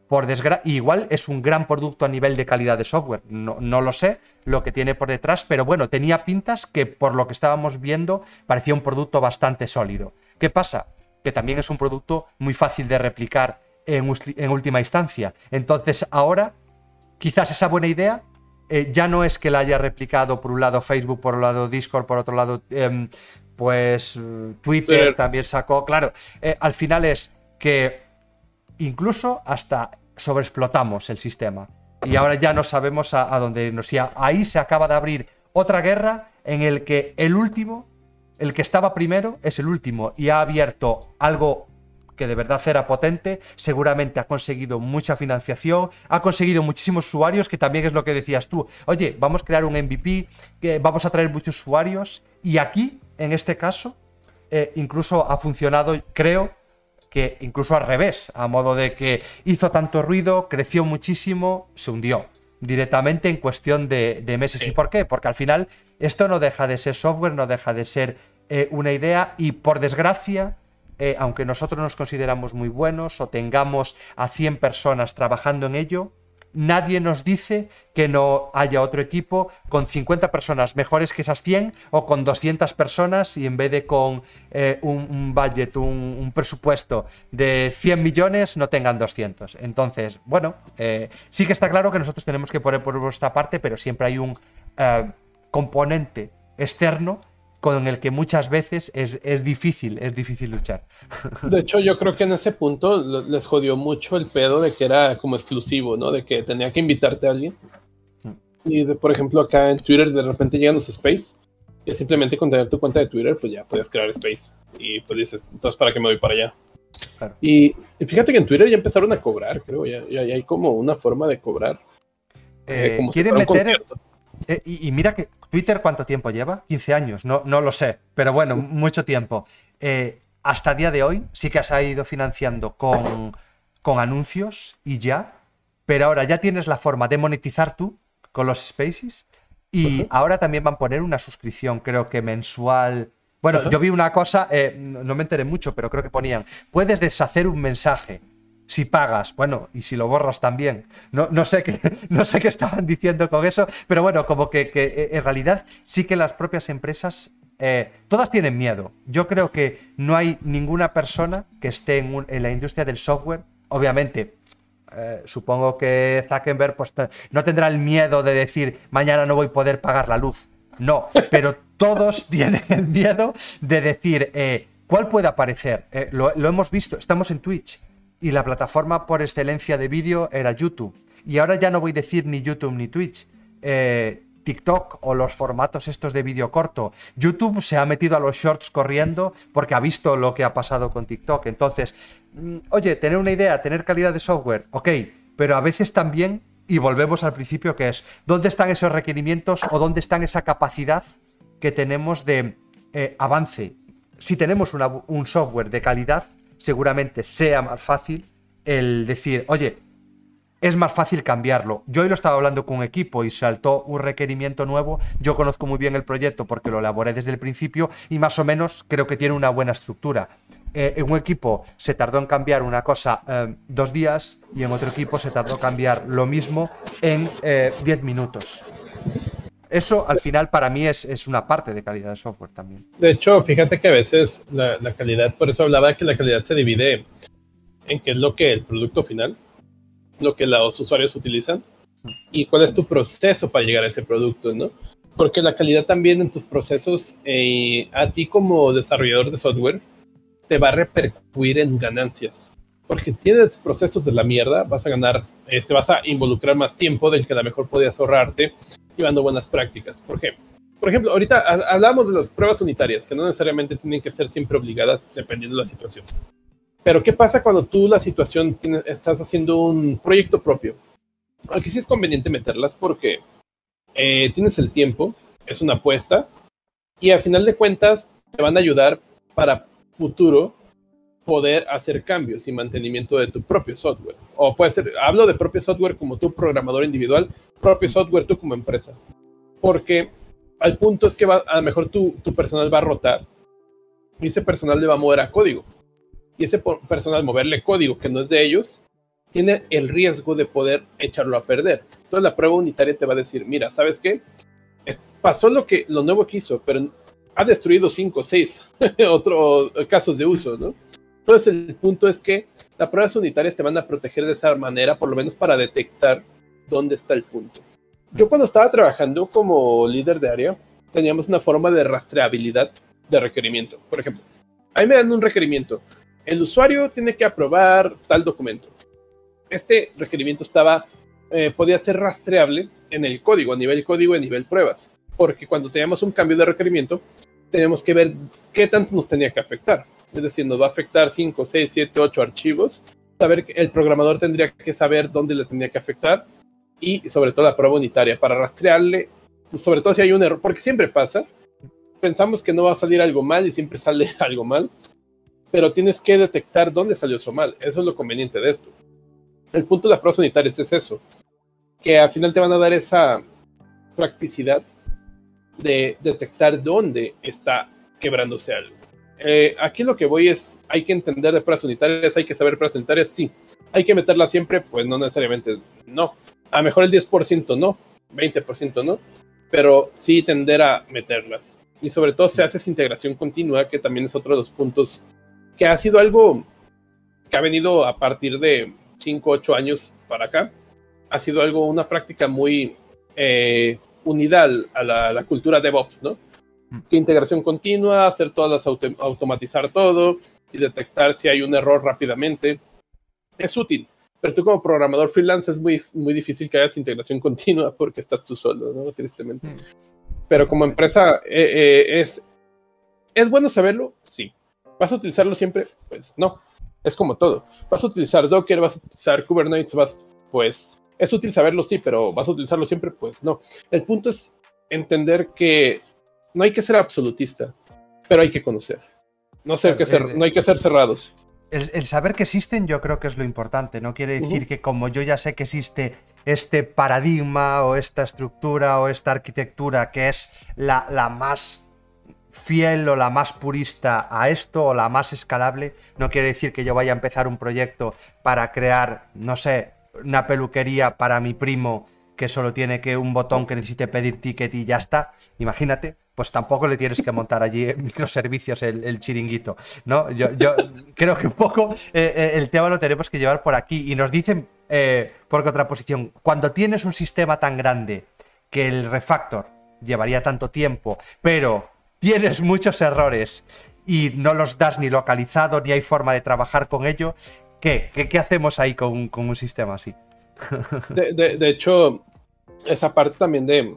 por desgracia, igual es un gran producto a nivel de calidad de software, no, no lo sé lo que tiene por detrás, pero bueno, tenía pintas que por lo que estábamos viendo parecía un producto bastante sólido. ¿Qué pasa? Que también es un producto muy fácil de replicar en, en última instancia. Entonces ahora, quizás esa buena idea eh, ya no es que la haya replicado por un lado Facebook, por un lado Discord, por otro lado eh, pues Twitter, Twitter también sacó, claro, eh, al final es que incluso hasta sobreexplotamos el sistema. Y ahora ya no sabemos a, a dónde nos iba. Ahí se acaba de abrir otra guerra en el que el último, el que estaba primero, es el último. Y ha abierto algo que de verdad era potente. Seguramente ha conseguido mucha financiación. Ha conseguido muchísimos usuarios, que también es lo que decías tú. Oye, vamos a crear un M V P, que vamos a traer muchos usuarios. Y aquí, en este caso, eh, incluso ha funcionado, creo, que incluso al revés, a modo de que hizo tanto ruido, creció muchísimo, se hundió directamente en cuestión de, de meses. Sí. ¿Y por qué? Porque al final esto no deja de ser software, no deja de ser eh, una idea y por desgracia, eh, aunque nosotros nos consideramos muy buenos o tengamos a cien personas trabajando en ello, nadie nos dice que no haya otro equipo con cincuenta personas mejores que esas cien o con doscientas personas y en vez de con eh, un, un budget, un, un presupuesto de cien millones no tengan doscientos. Entonces, bueno, eh, sí que está claro que nosotros tenemos que poner por nuestra parte, pero siempre hay un eh, componente externo con el que muchas veces es, es difícil, es difícil luchar.
De hecho, yo creo que en ese punto les jodió mucho el pedo de que era como exclusivo, ¿no? De que tenía que invitarte a alguien. Y, de, por ejemplo, acá en Twitter de repente llegan los Space y simplemente con tener tu cuenta de Twitter, pues ya puedes crear Space. Y pues dices, entonces, ¿para qué me voy para allá? Claro. Y, y fíjate que en Twitter ya empezaron a cobrar, creo. Ya, ya, ya hay como una forma de cobrar.
Eh, eh, como ¿Quieren si meter...? Eh, y, y mira que Twitter, ¿cuánto tiempo lleva? quince años, no, no lo sé, pero bueno, mucho tiempo. Eh, hasta el día de hoy sí que has ido financiando con, con anuncios y ya, pero ahora ya tienes la forma de monetizar tú con los Spaces y uh-huh. ahora también van a poner una suscripción, creo que mensual. Bueno, uh-huh. yo vi una cosa, eh, no me enteré mucho, pero creo que ponían, puedes deshacer un mensaje si pagas, bueno, y si lo borras también. No, no, sé, qué, no sé qué estaban diciendo con eso, pero bueno, como que, que en realidad sí que las propias empresas, eh, todas tienen miedo. Yo creo que no hay ninguna persona que esté en, un, en la industria del software, obviamente, eh, supongo que Zuckerberg pues, no tendrá el miedo de decir, mañana no voy a poder pagar la luz. No, pero todos tienen el miedo de decir, eh, ¿cuál puede aparecer? Eh, lo, lo hemos visto, estamos en Twitch. Y la plataforma por excelencia de vídeo era YouTube. Y ahora ya no voy a decir ni YouTube ni Twitch. Eh, TikTok o los formatos estos de vídeo corto. YouTube se ha metido a los shorts corriendo porque ha visto lo que ha pasado con TikTok. Entonces, oye, tener una idea, tener calidad de software, ok. Pero a veces también, y volvemos al principio, que es, ¿dónde están esos requerimientos o dónde están esa capacidad que tenemos de eh, avance? Si tenemos una, un software de calidad, seguramente sea más fácil el decir, oye, es más fácil cambiarlo. Yo hoy lo estaba hablando con un equipo y saltó un requerimiento nuevo. Yo conozco muy bien el proyecto porque lo elaboré desde el principio y más o menos creo que tiene una buena estructura. Eh, en un equipo se tardó en cambiar una cosa eh, dos días y en otro equipo se tardó en cambiar lo mismo en eh, diez minutos. Eso al final para mí es, es una parte de calidad de software también.
De hecho, fíjate que a veces la, la calidad, por eso hablaba que la calidad se divide en qué es lo que el producto final, lo que los usuarios utilizan y cuál es tu proceso para llegar a ese producto, ¿no? Porque la calidad también en tus procesos, eh, a ti como desarrollador de software, te va a repercutir en ganancias. Porque tienes procesos de la mierda, vas a ganar, este, vas a involucrar más tiempo del que a lo mejor podías ahorrarte llevando buenas prácticas. ¿Por qué? Por ejemplo, ahorita hablamos de las pruebas unitarias, que no necesariamente tienen que ser siempre obligadas dependiendo de la situación. Pero ¿qué pasa cuando tú la situación tienes, estás haciendo un proyecto propio? Aquí sí es conveniente meterlas porque eh, tienes el tiempo, es una apuesta y al final de cuentas te van a ayudar para futuro poder hacer cambios y mantenimiento de tu propio software. O puede ser, hablo de propio software como tu programador individual, propio software tú como empresa. Porque al punto es que va, a lo mejor tu, tu personal va a rotar y ese personal le va a mover a código. Y ese personal moverle código que no es de ellos, tiene el riesgo de poder echarlo a perder. Entonces la prueba unitaria te va a decir, mira, ¿sabes qué? Pasó lo, que, lo nuevo que hizo, pero ha destruido cinco o seis otros casos de uso, ¿no? Entonces el punto es que las pruebas unitarias te van a proteger de esa manera, por lo menos para detectar dónde está el punto. Yo cuando estaba trabajando como líder de área, teníamos una forma de rastreabilidad de requerimiento. Por ejemplo, a mí me dan un requerimiento. El usuario tiene que aprobar tal documento. Este requerimiento estaba, eh, podía ser rastreable en el código, a nivel código y a nivel pruebas. Porque cuando teníamos un cambio de requerimiento, teníamos que ver qué tanto nos tenía que afectar. Es decir, nos va a afectar cinco, seis, siete, ocho archivos. Saber que el programador tendría que saber dónde le tenía que afectar. Y sobre todo la prueba unitaria para rastrearle, sobre todo si hay un error, porque siempre pasa. Pensamos que no va a salir algo mal y siempre sale algo mal. Pero tienes que detectar dónde salió eso mal. Eso es lo conveniente de esto. El punto de las pruebas unitarias es eso. Que al final te van a dar esa practicidad de detectar dónde está quebrándose algo. Eh, aquí lo que voy es, hay que entender de pruebas unitarias, hay que saber pruebas unitarias, sí. Hay que meterlas siempre, pues no necesariamente, no. A lo mejor el diez por ciento no, veinte por ciento no, pero sí tender a meterlas. Y sobre todo se hace esa integración continua, que también es otro de los puntos que ha sido algo que ha venido a partir de cinco, ocho años para acá. Ha sido algo, una práctica muy eh, unidal a la, a la cultura DevOps, ¿no? Que integración continua, hacer todas las auto, automatizar todo y detectar si hay un error rápidamente. Es útil, pero tú como programador freelance es muy, muy difícil que hagas integración continua porque estás tú solo, ¿no? Tristemente. Pero como empresa eh, eh, es, ¿es bueno saberlo? Sí. ¿Vas a utilizarlo siempre? Pues no. Es como todo. ¿Vas a utilizar Docker? ¿Vas a utilizar Kubernetes? Vas, pues es útil saberlo, sí, pero ¿vas a utilizarlo siempre? Pues no. El punto es entender que no hay que ser absolutista, pero hay que conocer. No, ser, claro, que ser, el, no hay que ser cerrados.
El, el saber que existen yo creo que es lo importante. No quiere decir uh-huh. que como yo ya sé que existe este paradigma o esta estructura o esta arquitectura que es la, la más fiel o la más purista a esto o la más escalable, no quiere decir que yo vaya a empezar un proyecto para crear, no sé, una peluquería para mi primo que solo tiene que un botón que necesite pedir ticket y ya está. Imagínate, pues tampoco le tienes que montar allí en microservicios el, el chiringuito, ¿no? Yo, yo creo que un poco eh, el tema lo tenemos que llevar por aquí. Y nos dicen, eh, por contraposición, cuando tienes un sistema tan grande que el refactor llevaría tanto tiempo, pero tienes muchos errores y no los das ni localizado, ni hay forma de trabajar con ello, ¿qué, qué, qué hacemos ahí con, con un sistema así?
De, de, de hecho, esa parte también de...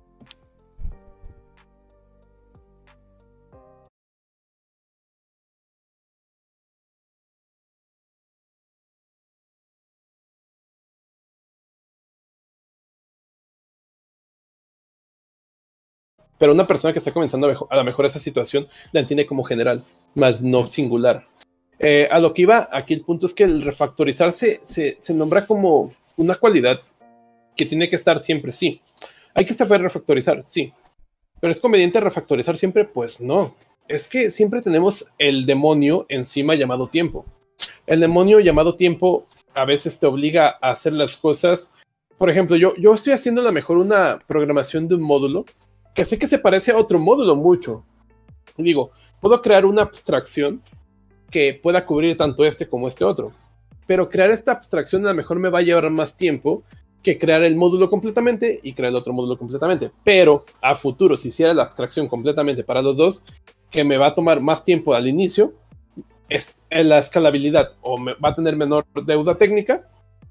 Pero una persona que está comenzando a lo mejor esa situación la entiende como general, más no singular. Eh, a lo que iba, aquí el punto es que el refactorizarse se, se nombra como una cualidad que tiene que estar siempre, sí. Hay que saber refactorizar, sí. Pero ¿es conveniente refactorizar siempre? Pues no. Es que siempre tenemos el demonio encima llamado tiempo. El demonio llamado tiempo a veces te obliga a hacer las cosas. Por ejemplo, yo, yo estoy haciendo a lo mejor una programación de un módulo que sé que se parece a otro módulo mucho. Y digo, puedo crear una abstracción que pueda cubrir tanto este como este otro. Pero crear esta abstracción a lo mejor me va a llevar más tiempo que crear el módulo completamente y crear el otro módulo completamente. Pero a futuro, si hiciera la abstracción completamente para los dos, que me va a tomar más tiempo al inicio, es la escalabilidad o me va a tener menor deuda técnica.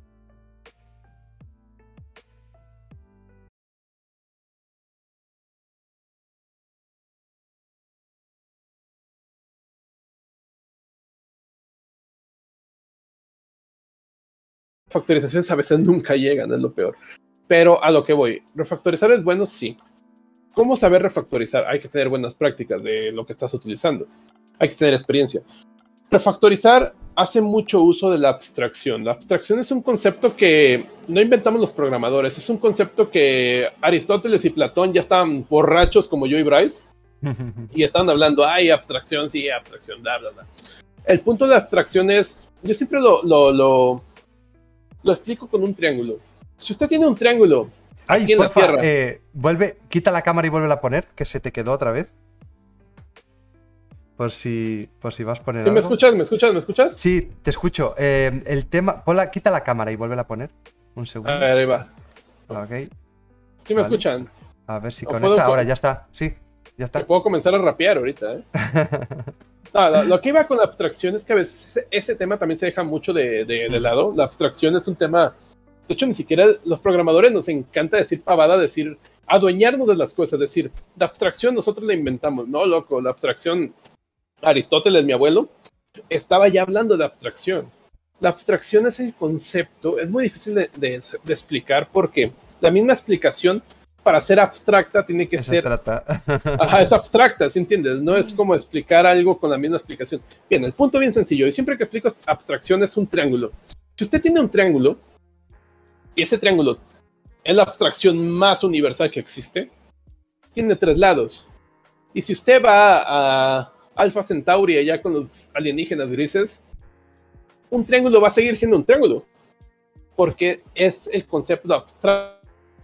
Refactorizaciones a veces nunca llegan, es lo peor. Pero a lo que voy, ¿refactorizar es bueno? Sí. ¿Cómo saber refactorizar? Hay que tener buenas prácticas de lo que estás utilizando. Hay que tener experiencia. Refactorizar hace mucho uso de la abstracción. La abstracción es un concepto que no inventamos los programadores. Es un concepto que Aristóteles y Platón ya estaban borrachos como yo y Bryce. Y estaban hablando, ay, abstracción, sí, abstracción, bla, bla, bla. El punto de la abstracción es, yo siempre lo... lo, lo Lo explico con un triángulo. Si usted tiene un triángulo
Ay,
aquí en
porfa,
la Tierra...
Eh, vuelve, quita la cámara y vuelve a poner, que se te quedó otra vez. Por si, por si vas a poner
¿Sí
algo.
me escuchas? ¿Me escuchas? ¿Me escuchas?
Sí, te escucho. Eh, el tema... Ponla, quita la cámara y vuelve a poner. Un segundo.
A ver, ahí va.
Ok.
¿Sí me
Vale.
escuchan?
A ver si
¿O
conecta.
puedo-
Ahora ya está. Sí, ya está.
Puedo comenzar a rapear ahorita, ¿eh? No, lo, lo que iba con la abstracción es que a veces ese, ese tema también se deja mucho de, de, de lado. La abstracción es un tema... De hecho, ni siquiera los programadores nos encanta decir pavada, decir... Adueñarnos de las cosas, decir... La abstracción nosotros la inventamos. No, loco, la abstracción... Aristóteles, mi abuelo, estaba ya hablando de abstracción. La abstracción es el concepto, es muy difícil de, de, de explicar porque la misma explicación para ser abstracta tiene que
Esa
ser...
trata.
Ajá, es abstracta, ¿sí entiendes? No es como explicar algo con la misma explicación. Bien, el punto bien sencillo, y siempre que explico abstracción es un triángulo. Si usted tiene un triángulo, y ese triángulo es la abstracción más universal que existe, tiene tres lados. Y si usted va a Alpha Centauri allá con los alienígenas grises, un triángulo va a seguir siendo un triángulo, porque es el concepto abstracto.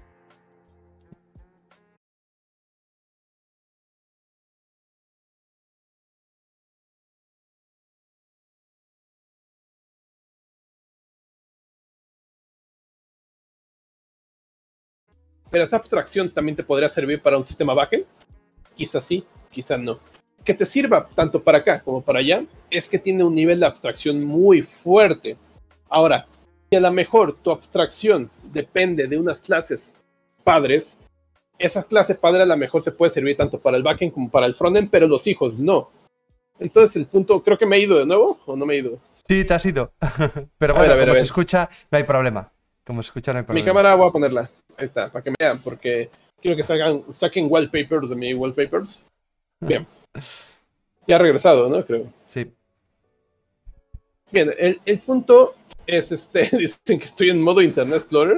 Pero esa abstracción también te podría servir para un sistema backend. Quizás sí, quizás no. Que te sirva tanto para acá como para allá es que tiene un nivel de abstracción muy fuerte. Ahora, si a lo mejor tu abstracción depende de unas clases padres, esa clase padre a lo mejor te puede servir tanto para el backend como para el frontend, pero los hijos no. Entonces el punto, creo que me he ido de nuevo o no me he ido.
Sí, te has ido. Pero
A
bueno,
ver, a ver,
como
a
se
ver.
escucha, no hay problema. Como se escucha, no hay
Mi
problema.
cámara voy a ponerla. Ahí está, para que me vean, porque quiero que salgan, saquen wallpapers de mi wallpapers. Bien. Ya ha regresado, ¿no? Creo.
Sí.
Bien, el, el punto es este. Dicen que estoy en modo Internet Explorer.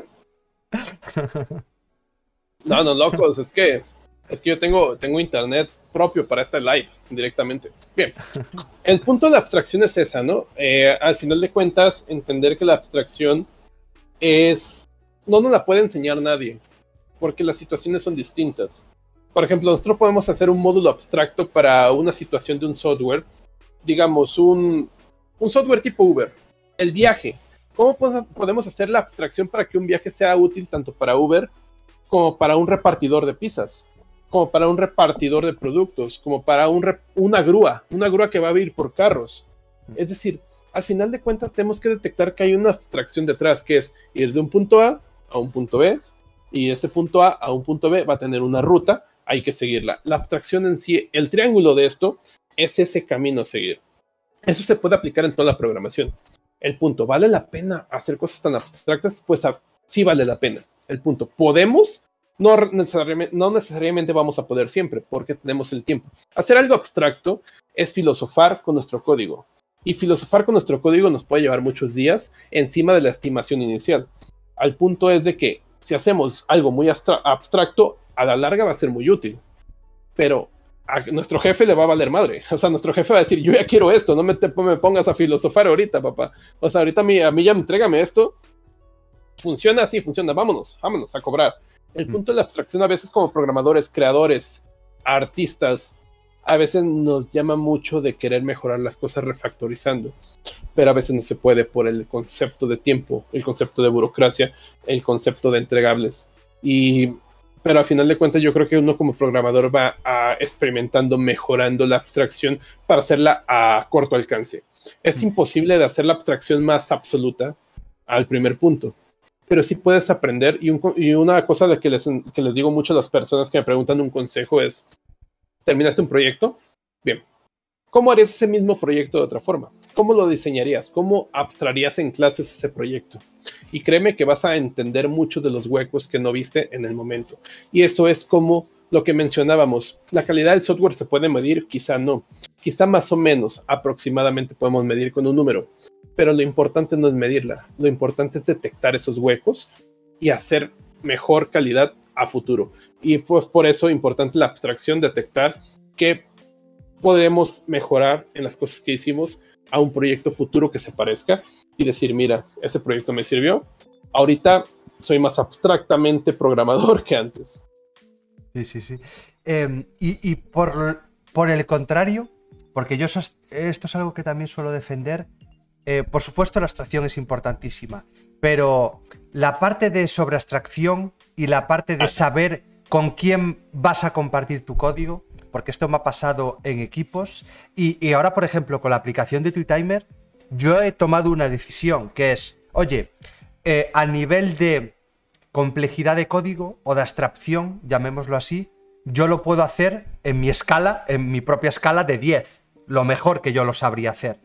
No, no, locos, es que es que yo tengo, tengo internet propio para este live directamente. Bien, el punto de la abstracción es esa, ¿no? Eh, al final de cuentas, entender que la abstracción es... No nos la puede enseñar nadie, porque las situaciones son distintas. Por ejemplo, nosotros podemos hacer un módulo abstracto para una situación de un software, digamos, un, un software tipo Uber, el viaje. ¿Cómo podemos hacer la abstracción para que un viaje sea útil tanto para Uber como para un repartidor de pizzas, como para un repartidor de productos, como para un rep una grúa, una grúa que va a ir por carros? Es decir, al final de cuentas tenemos que detectar que hay una abstracción detrás, que es ir de un punto A a un punto B, y ese punto A a un punto B va a tener una ruta, hay que seguirla. La abstracción en sí, el triángulo de esto, es ese camino a seguir. Eso se puede aplicar en toda la programación. El punto, ¿vale la pena hacer cosas tan abstractas? Pues sí vale la pena. El punto, ¿podemos? No necesariamente, no necesariamente vamos a poder siempre, porque tenemos el tiempo. Hacer algo abstracto es filosofar con nuestro código. Y filosofar con nuestro código nos puede llevar muchos días encima de la estimación inicial. Al punto es de que si hacemos algo muy abstracto, a la larga va a ser muy útil. Pero a nuestro jefe le va a valer madre. O sea, nuestro jefe va a decir, yo ya quiero esto, no me, te, me pongas a filosofar ahorita, papá. O sea, ahorita a mí, a mí ya entrégame esto. Funciona así, funciona, vámonos, vámonos a cobrar. El punto de la abstracción a veces como programadores, creadores, artistas, a veces nos llama mucho de querer mejorar las cosas refactorizando, pero a veces no se puede por el concepto de tiempo, el concepto de burocracia, el concepto de entregables. Y, pero al final de cuentas yo creo que uno como programador va a, experimentando, mejorando la abstracción para hacerla a corto alcance. Es imposible de hacer la abstracción más absoluta al primer punto, pero sí puedes aprender. Y, un, y una cosa de que les, que les digo mucho a las personas que me preguntan un consejo es, ¿terminaste un proyecto? Bien. ¿Cómo harías ese mismo proyecto de otra forma? ¿Cómo lo diseñarías? ¿Cómo abstraerías en clases ese proyecto? Y créeme que vas a entender muchos de los huecos que no viste en el momento. Y eso es como lo que mencionábamos. La calidad del software se puede medir, quizá no. Quizá más o menos, aproximadamente podemos medir con un número. Pero lo importante no es medirla. Lo importante es detectar esos huecos y hacer mejor calidad a futuro. Y pues por eso es importante la abstracción, detectar qué podemos mejorar en las cosas que hicimos a un proyecto futuro que se parezca y decir, mira, ese proyecto me sirvió. Ahorita soy más abstractamente programador que antes.
Sí, sí, sí. Eh, y y por, por el contrario, porque yo eso es, esto es algo que también suelo defender, eh, por supuesto la abstracción es importantísima, pero la parte de sobreabstracción y la parte de saber con quién vas a compartir tu código, porque esto me ha pasado en equipos, y, y ahora, por ejemplo, con la aplicación de TweetTimer, yo he tomado una decisión que es, oye, eh, a nivel de complejidad de código o de abstracción, llamémoslo así, yo lo puedo hacer en mi escala, en mi propia escala de diez, lo mejor que yo lo sabría hacer.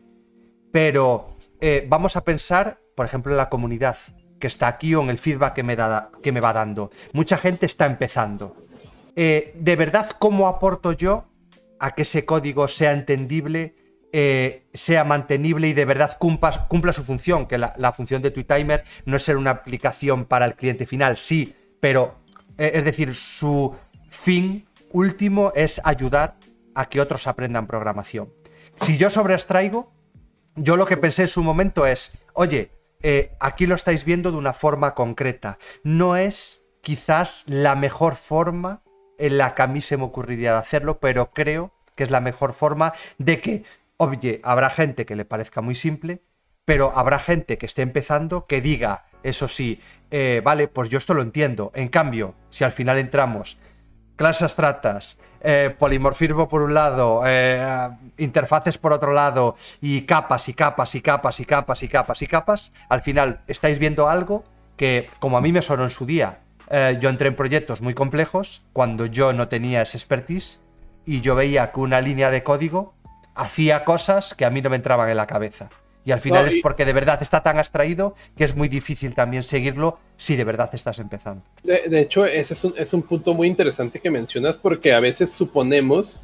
Pero eh, vamos a pensar, por ejemplo, en la comunidad que está aquí o en el feedback que me, da, que me va dando. Mucha gente está empezando. Eh, ¿De verdad cómo aporto yo a que ese código sea entendible, eh, sea mantenible y de verdad cumpla, cumpla su función? Que la, la función de TweetTimer no es ser una aplicación para el cliente final, sí, pero eh, es decir, su fin último es ayudar a que otros aprendan programación. Si yo sobreextraigo, yo lo que pensé en su momento es, oye, eh, aquí lo estáis viendo de una forma concreta. No es quizás la mejor forma en la que a mí se me ocurriría de hacerlo, pero creo que es la mejor forma de que, oye, habrá gente que le parezca muy simple, pero habrá gente que esté empezando que diga, eso sí, eh, vale, pues yo esto lo entiendo. En cambio, si al final entramos clases abstractas, eh, polimorfismo por un lado, eh, interfaces por otro lado, y capas y capas y capas y capas y capas y capas, al final estáis viendo algo que, como a mí me sonó en su día, eh, yo entré en proyectos muy complejos cuando yo no tenía ese expertise y yo veía que una línea de código hacía cosas que a mí no me entraban en la cabeza. Y al final no, y... es porque de verdad está tan abstraído que es muy difícil también seguirlo si de verdad estás empezando.
De, de hecho, ese es un, es un punto muy interesante que mencionas, porque a veces suponemos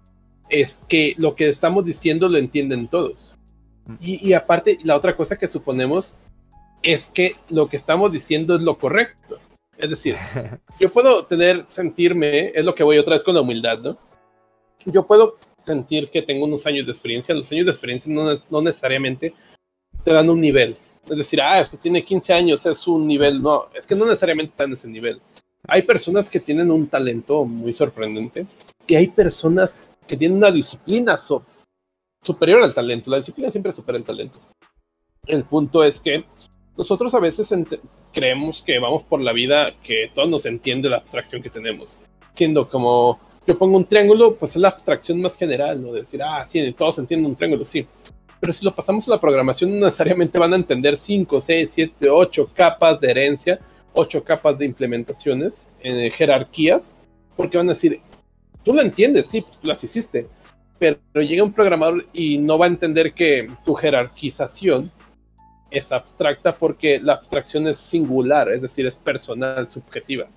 es que lo que estamos diciendo lo entienden todos. Y, y aparte, la otra cosa que suponemos es que lo que estamos diciendo es lo correcto. Es decir, yo puedo tener, sentirme, es lo que voy otra vez con la humildad, ¿no? Yo puedo sentir que tengo unos años de experiencia. Los años de experiencia no, no necesariamente te dan un nivel. Es decir, ah, es que tiene quince años, es un nivel. No, es que no necesariamente están en ese nivel. Hay personas que tienen un talento muy sorprendente y hay personas que tienen una disciplina so, superior al talento. La disciplina siempre supera el talento. El punto es que nosotros a veces creemos que vamos por la vida que todo nos entiende la abstracción que tenemos. Siendo como... yo pongo un triángulo, pues es la abstracción más general, ¿no? De decir, ah, sí, todos entienden un triángulo, sí. Pero si lo pasamos a la programación, no necesariamente van a entender cinco, seis, siete, ocho capas de herencia, ocho capas de implementaciones, en jerarquías, porque van a decir, tú lo entiendes, sí, pues tú las hiciste, pero llega un programador y no va a entender que tu jerarquización es abstracta porque la abstracción es singular, es decir, es personal, subjetiva.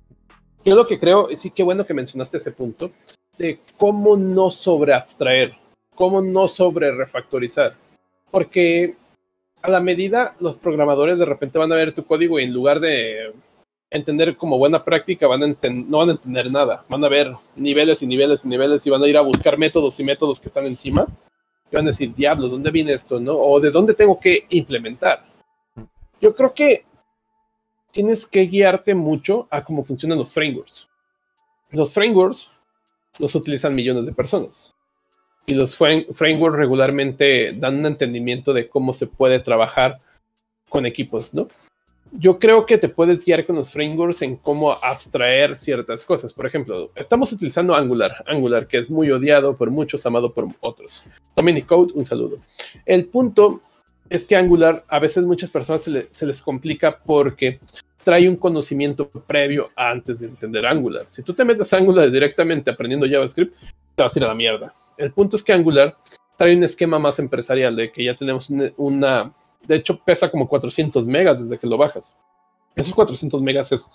Yo lo que creo, sí, qué bueno que mencionaste ese punto, de cómo no sobreabstraer, cómo no sobre refactorizar. Porque a la medida los programadores de repente van a ver tu código y en lugar de entender como buena práctica, van a no van a entender nada. Van a ver niveles y niveles y niveles y van a ir a buscar métodos y métodos que están encima. Y van a decir, diablos, ¿dónde viene esto, no? O ¿de dónde tengo que implementar? Yo creo que tienes que guiarte mucho a cómo funcionan los frameworks. Los frameworks los utilizan millones de personas. Y los frameworks regularmente dan un entendimiento de cómo se puede trabajar con equipos, ¿no? Yo creo que te puedes guiar con los frameworks en cómo abstraer ciertas cosas. Por ejemplo, estamos utilizando Angular. Angular, que es muy odiado por muchos, amado por otros. Dominic Code, un saludo. El punto es que Angular, a veces muchas personas se, le, se les complica porque trae un conocimiento previo antes de entender Angular. Si tú te metes a Angular directamente aprendiendo JavaScript, te vas a ir a la mierda. El punto es que Angular trae un esquema más empresarial de que ya tenemos una... una de hecho, pesa como cuatrocientos megas desde que lo bajas. Esos cuatrocientos megas es...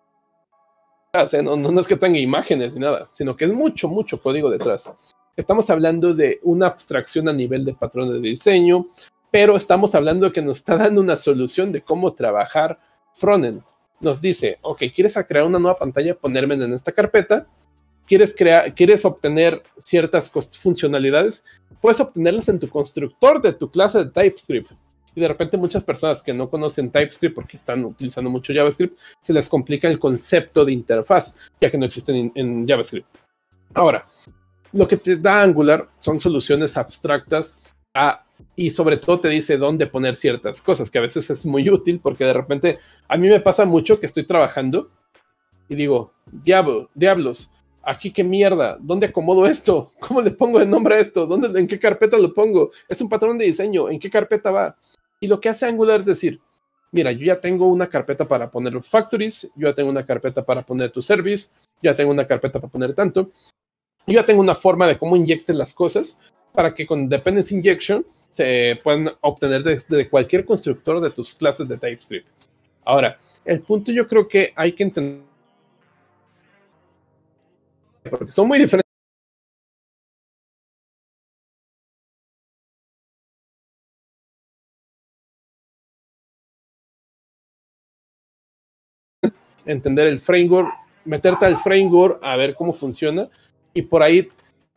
O sea, no, no es que tenga imágenes ni nada, sino que es mucho, mucho código detrás. Estamos hablando de una abstracción a nivel de patrones de diseño, pero estamos hablando de que nos está dando una solución de cómo trabajar frontend. Nos dice, ok, ¿quieres crear una nueva pantalla? Ponerme en esta carpeta. quieres, crear, quieres obtener ciertas funcionalidades, puedes obtenerlas en tu constructor de tu clase de TypeScript. Y de repente muchas personas que no conocen TypeScript porque están utilizando mucho JavaScript, se les complica el concepto de interfaz, ya que no existen en, en JavaScript. Ahora, lo que te da Angular son soluciones abstractas a, y sobre todo te dice dónde poner ciertas cosas, que a veces es muy útil porque de repente a mí me pasa mucho que estoy trabajando y digo, diablo, diablos, aquí qué mierda, ¿dónde acomodo esto? ¿Cómo le pongo el nombre a esto? ¿Dónde, ¿En qué carpeta lo pongo? Es un patrón de diseño, ¿en qué carpeta va? Y lo que hace Angular es decir, mira, yo ya tengo una carpeta para poner los factories, yo ya tengo una carpeta para poner tu service, yo ya tengo una carpeta para poner tanto, yo ya tengo una forma de cómo inyectes las cosas para que con Dependency Injection se puedan obtener desde de cualquier constructor de tus clases de TypeScript. Ahora, el punto yo creo que hay que entender, porque son muy diferentes. Entender el framework, meterte al framework a ver cómo funciona y por ahí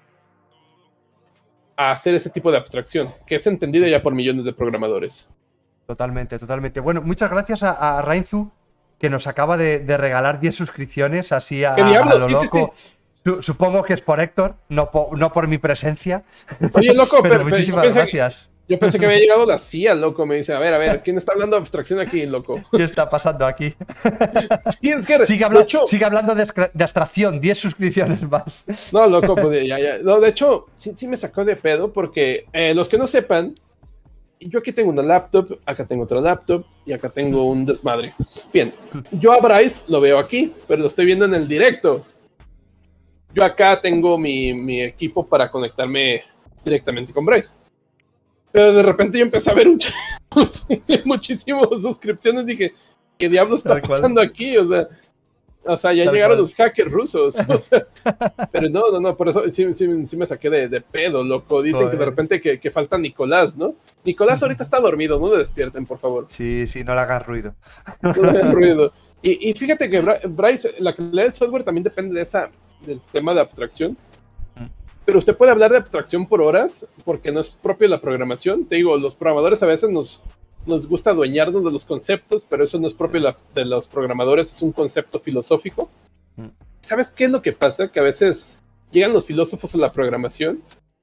a hacer ese tipo de abstracción, que es entendida ya por millones de programadores.
Totalmente, totalmente. Bueno, muchas gracias a, a Rainzu, que nos acaba de, de regalar diez suscripciones, así a, a lo sí, loco. Sí, sí. Supongo que es por Héctor, no por, no por mi presencia.
Oye, loco, pero,
pero muchísimas
pero yo
gracias.
Que, yo pensé que había llegado la C I A, loco. Me dice, a ver, a ver, ¿quién está hablando de abstracción aquí, loco?
¿Qué está pasando aquí?
Sí, es que,
sigue, habla,
de hecho,
sigue hablando de, de abstracción, diez suscripciones más.
No, loco, pues ya, ya. No, de hecho, sí, sí me sacó de pedo porque eh, los que no sepan, yo aquí tengo una laptop, acá tengo otra laptop y acá tengo un desmadre. Bien, yo a Bryce lo veo aquí, pero lo estoy viendo en el directo. Yo acá tengo mi, mi equipo para conectarme directamente con Bryce. Pero de repente yo empecé a ver un muchísimas suscripciones. Dije, ¿qué diablos está pasando aquí? O sea, o sea ya Tal llegaron cual. los hackers rusos. O sea, pero no, no, no, por eso sí, sí, sí me saqué de, de pedo, loco. Dicen Joder. que de repente que, que falta Nicolás, ¿no? Nicolás ahorita está dormido, no lo despierten, por favor.
Sí, sí, no le hagas ruido.
No le hagas ruido. Y, y fíjate que Bryce, la calidad del software también depende de esa, del tema de abstracción. Pero usted puede hablar de abstracción por horas, porque no es propio de la programación. Te digo, los programadores a veces nos, nos gusta adueñarnos de los conceptos, pero eso no es propio de, la, de los programadores, es un concepto filosófico. Mm. ¿Sabes qué es lo que pasa? Que a veces llegan los filósofos a la programación,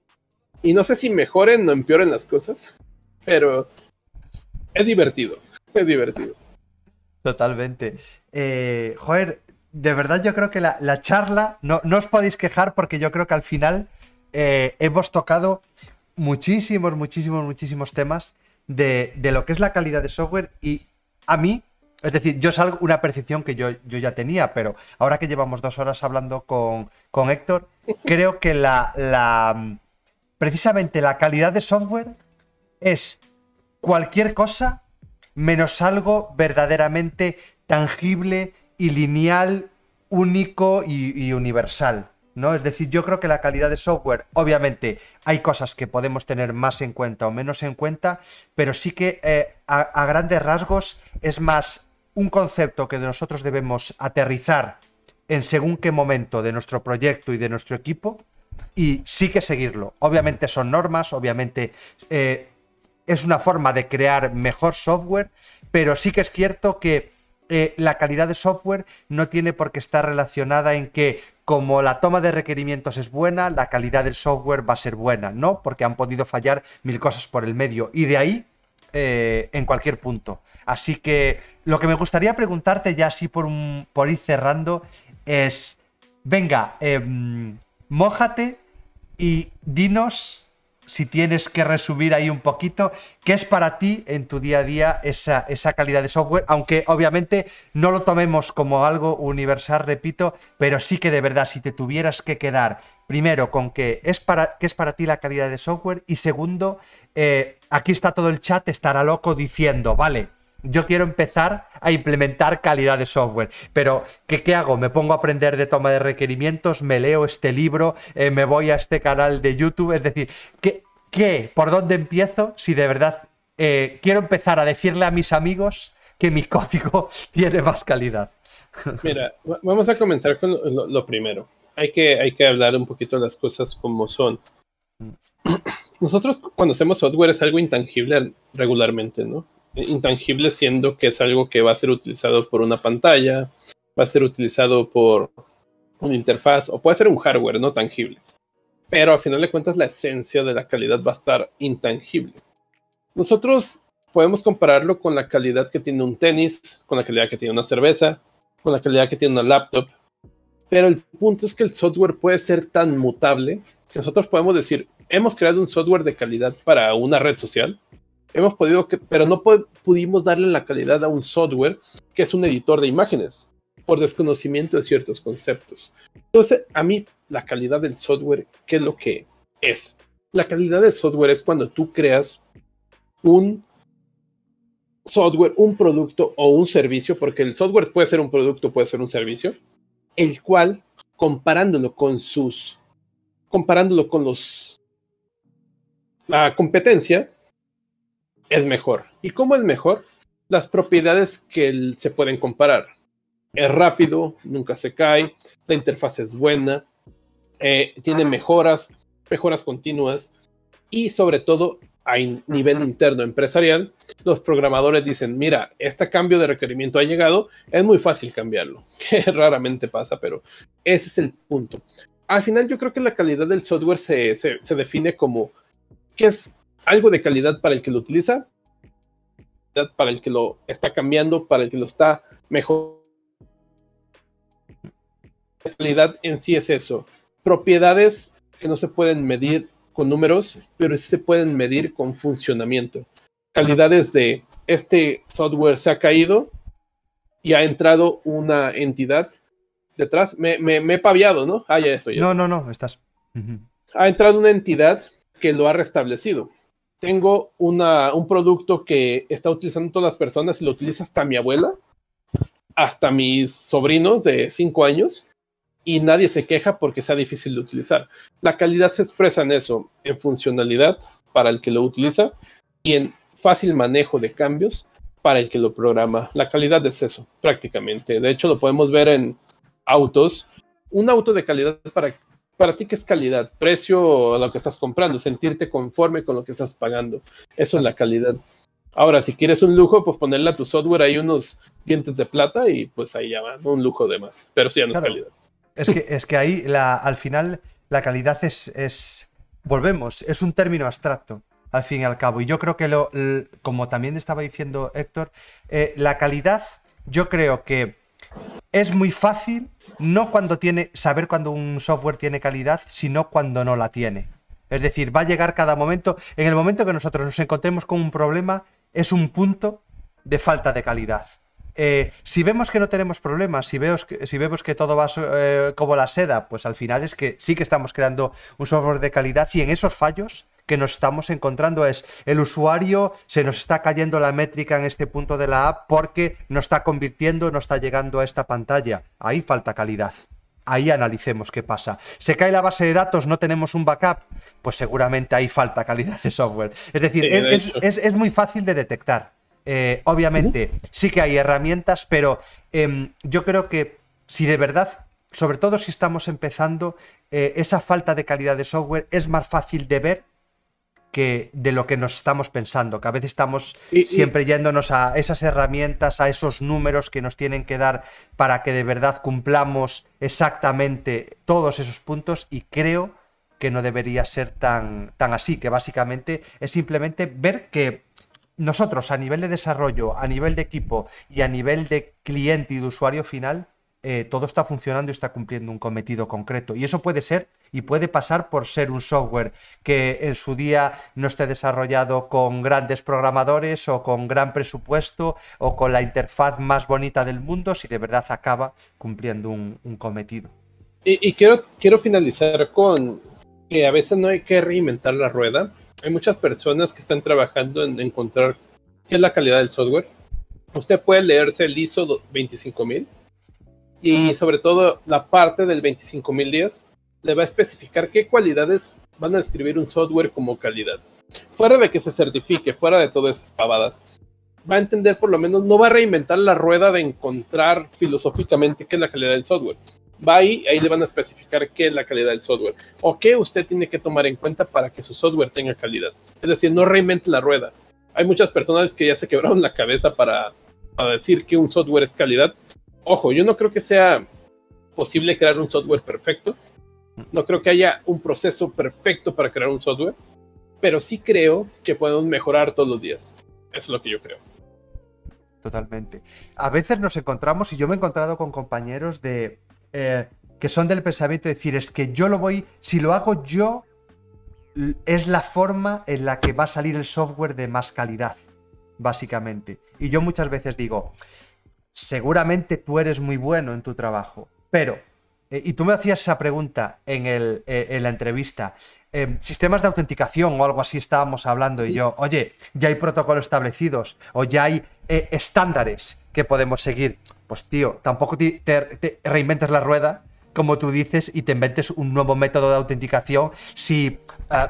y no sé si mejoren o empeoren las cosas, pero es divertido, es divertido.
Totalmente. Eh, joder, de verdad yo creo que la, la charla, no, no os podéis quejar porque yo creo que al final eh, hemos tocado muchísimos, muchísimos, muchísimos temas de, de lo que es la calidad de software y a mí, es decir, yo salgo una percepción que yo, yo ya tenía, pero ahora que llevamos dos horas hablando con, con Héctor, creo que la, la precisamente la calidad de software es cualquier cosa menos algo verdaderamente tangible y lineal, único y, y universal, ¿no? Es decir, yo creo que la calidad de software, obviamente, hay cosas que podemos tener más en cuenta o menos en cuenta, pero sí que eh, a, a grandes rasgos es más un concepto que nosotros debemos aterrizar en según qué momento de nuestro proyecto y de nuestro equipo y sí que seguirlo. Obviamente son normas, obviamente eh, es una forma de crear mejor software, pero sí que es cierto que eh, la calidad de software no tiene por qué estar relacionada en que como la toma de requerimientos es buena, la calidad del software va a ser buena, ¿no? Porque han podido fallar mil cosas por el medio y de ahí eh, en cualquier punto. Así que lo que me gustaría preguntarte ya así por, un, por ir cerrando es, venga, eh, mójate y dinos, si tienes que resumir ahí un poquito, ¿qué es para ti en tu día a día esa, esa calidad de software? Aunque obviamente no lo tomemos como algo universal, repito, pero sí que de verdad, si te tuvieras que quedar primero con qué es para, qué es para ti la calidad de software y segundo, eh, aquí está todo el chat, estará loco diciendo, vale, yo quiero empezar a implementar calidad de software, pero ¿qué, qué hago? ¿Me pongo a aprender de toma de requerimientos? ¿Me leo este libro? Eh, ¿Me voy a este canal de YouTube? Es decir, ¿qué, qué, ¿por dónde empiezo si de verdad eh, quiero empezar a decirle a mis amigos que mi código tiene más calidad?
Mira, vamos a comenzar con lo, lo primero. hay que, hay que hablar un poquito de las cosas como son. Nosotros cuando hacemos software es algo intangible regularmente, ¿no? Intangible siendo que es algo que va a ser utilizado por una pantalla, va a ser utilizado por una interfaz, o puede ser un hardware no tangible. Pero al final de cuentas la esencia de la calidad va a estar intangible. Nosotros podemos compararlo con la calidad que tiene un tenis, con la calidad que tiene una cerveza, con la calidad que tiene una laptop. Pero el punto es que el software puede ser tan mutable que nosotros podemos decir, hemos creado un software de calidad para una red social, hemos podido, pero no pudimos darle la calidad a un software que es un editor de imágenes, por desconocimiento de ciertos conceptos. Entonces, a mí, la calidad del software, ¿qué es lo que es? La calidad del software es cuando tú creas un software, un producto o un servicio, porque el software puede ser un producto, puede ser un servicio, el cual, comparándolo con sus, comparándolo con los, la competencia, es mejor. ¿Y cómo es mejor? Las propiedades que el, se pueden comparar. Es rápido, nunca se cae, la interfaz es buena, eh, tiene mejoras, mejoras continuas y sobre todo a nivel interno empresarial, los programadores dicen, mira, este cambio de requerimiento ha llegado, es muy fácil cambiarlo, que raramente pasa, pero ese es el punto. Al final yo creo que la calidad del software se, se, se define como que es algo de calidad para el que lo utiliza, para el que lo está cambiando, para el que lo está mejorando. La calidad en sí es eso, propiedades que no se pueden medir con números, pero sí se pueden medir con funcionamiento. Calidades de este software se ha caído y ha entrado una entidad detrás. Me, me, me he paviado, ¿no? Ah, ya eso, ya
No,
eso.
no, no, estás. Uh-huh.
Ha entrado una entidad que lo ha restablecido. Tengo una, un producto que está utilizando todas las personas y lo utiliza hasta mi abuela, hasta mis sobrinos de cinco años. Y nadie se queja porque sea difícil de utilizar. La calidad se expresa en eso, en funcionalidad para el que lo utiliza y en fácil manejo de cambios para el que lo programa. La calidad es eso, prácticamente. De hecho, lo podemos ver en autos. Un auto de calidad para, para ti, ¿qué es calidad? Precio a lo que estás comprando, sentirte conforme con lo que estás pagando. Eso es la calidad. Ahora, si quieres un lujo, pues ponerle a tu software ahí unos dientes de plata y pues ahí ya va, un lujo de más. Pero sí, ya no claro. es calidad.
Es que, es que ahí, la, al final, la calidad es, es, volvemos, es un término abstracto, al fin y al cabo. Y yo creo que, lo, l, como también estaba diciendo Héctor, eh, la calidad, yo creo que es muy fácil, no cuando tiene, saber cuando un software tiene calidad, sino cuando no la tiene. Es decir, va a llegar cada momento, en el momento que nosotros nos encontremos con un problema, es un punto de falta de calidad. Eh, si vemos que no tenemos problemas, si, veo que, si vemos que todo va eh, como la seda, pues al final es que sí que estamos creando un software de calidad y en esos fallos que nos estamos encontrando es el usuario, se nos está cayendo la métrica en este punto de la app porque no está convirtiendo, no está llegando a esta pantalla. Ahí falta calidad. Ahí analicemos qué pasa. ¿Se cae la base de datos? ¿No tenemos un backup? Pues seguramente ahí falta calidad de software. Es decir, sí, es, es, es, es muy fácil de detectar. Eh, obviamente uh-huh. sí que hay herramientas, pero eh, yo creo que si de verdad, sobre todo si estamos empezando, eh, esa falta de calidad de software es más fácil de ver que de lo que nos estamos pensando, que a veces estamos y, siempre y... yéndonos a esas herramientas, a esos números que nos tienen que dar para que de verdad cumplamos exactamente todos esos puntos, y creo que no debería ser tan, tan así, que básicamente es simplemente ver que nosotros a nivel de desarrollo, a nivel de equipo y a nivel de cliente y de usuario final, eh, todo está funcionando y está cumpliendo un cometido concreto. Y eso puede ser y puede pasar por ser un software que en su día no esté desarrollado con grandes programadores o con gran presupuesto o con la interfaz más bonita del mundo, si de verdad acaba cumpliendo un, un cometido.
Y, y quiero, quiero finalizar con que a veces no hay que reinventar la rueda. Hay muchas personas que están trabajando en encontrar qué es la calidad del software. Usted puede leerse el I S O veinticinco mil y sobre todo la parte del veinticinco mil días le va a especificar qué cualidades van a describir un software como calidad. Fuera de que se certifique, fuera de todas esas pavadas, va a entender por lo menos, no va a reinventar la rueda de encontrar filosóficamente qué es la calidad del software. va ahí, ahí le van a especificar qué es la calidad del software o qué usted tiene que tomar en cuenta para que su software tenga calidad. Es decir, no reinvente la rueda. Hay muchas personas que ya se quebraron la cabeza para, para decir que un software es calidad. Ojo, yo no creo que sea posible crear un software perfecto. No creo que haya un proceso perfecto para crear un software, pero sí creo que podemos mejorar todos los días. Eso es lo que yo creo.
Totalmente. A veces nos encontramos, y yo me he encontrado con compañeros de eh, que son del pensamiento de decir, es que yo lo voy, si lo hago yo, es la forma en la que va a salir el software de más calidad, básicamente. Y yo muchas veces digo, seguramente tú eres muy bueno en tu trabajo, pero, eh, y tú me hacías esa pregunta en, el, eh, en la entrevista, eh, sistemas de autenticación o algo así estábamos hablando, y yo, oye, ya hay protocolos establecidos, o ya hay eh, estándares que podemos seguir. Pues tío, tampoco te, te, te reinventes la rueda, como tú dices, y te inventes un nuevo método de autenticación si uh,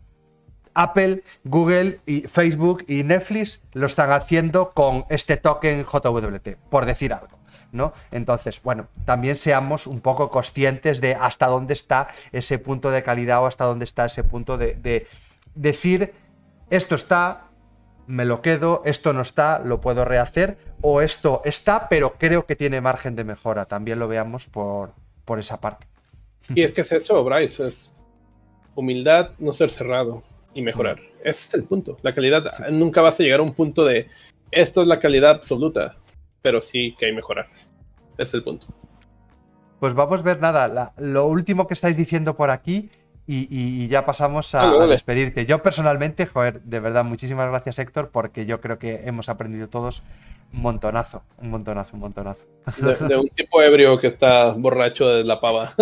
Apple, Google, y Facebook y Netflix lo están haciendo con este token J W T, por decir algo, ¿no? Entonces, bueno, también seamos un poco conscientes de hasta dónde está ese punto de calidad o hasta dónde está ese punto de, de decir, esto está, me lo quedo, esto no está, lo puedo rehacer, o esto está, pero creo que tiene margen de mejora. También lo veamos por, por esa parte.
Y es que es eso, Bryce, es humildad, no ser cerrado y mejorar. Ese es el punto. La calidad, sí. Nunca vas a llegar a un punto de esto es la calidad absoluta, pero sí que hay que mejorar. Ese es el punto.
Pues vamos a ver nada, la, lo último que estáis diciendo por aquí y, y, y ya pasamos a,
dale, dale.
a despedirte. Yo personalmente, joder, de verdad, muchísimas gracias, Héctor, porque yo creo que hemos aprendido todos un montonazo, un montonazo, un montonazo.
De, de un tipo ebrio que está borracho de la pava.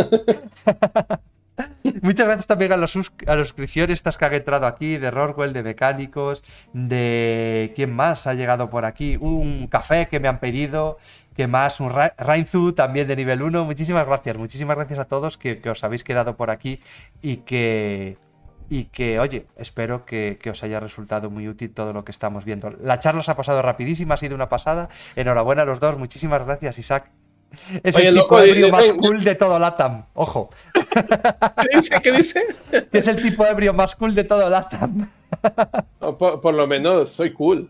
Muchas gracias también a los, a los suscripcionistas que han entrado aquí, de Roswell, de Mecánicos, de... ¿Quién más ha llegado por aquí? Un café que me han pedido, ¿qué más? Un Rainzu también de nivel uno. Muchísimas gracias, muchísimas gracias a todos que, que os habéis quedado por aquí y que... Y que, oye, espero que, que os haya resultado muy útil todo lo que estamos viendo. La charla se ha pasado rapidísima, ha sido una pasada. Enhorabuena a los dos, muchísimas gracias, Isaac. Es Oye, el tipo loco, ebrio de, más de, cool de... de todo LATAM, ojo.
¿Qué dice? ¿Qué dice?
Que es el tipo ebrio más cool de todo LATAM.
No, por, por lo menos soy cool.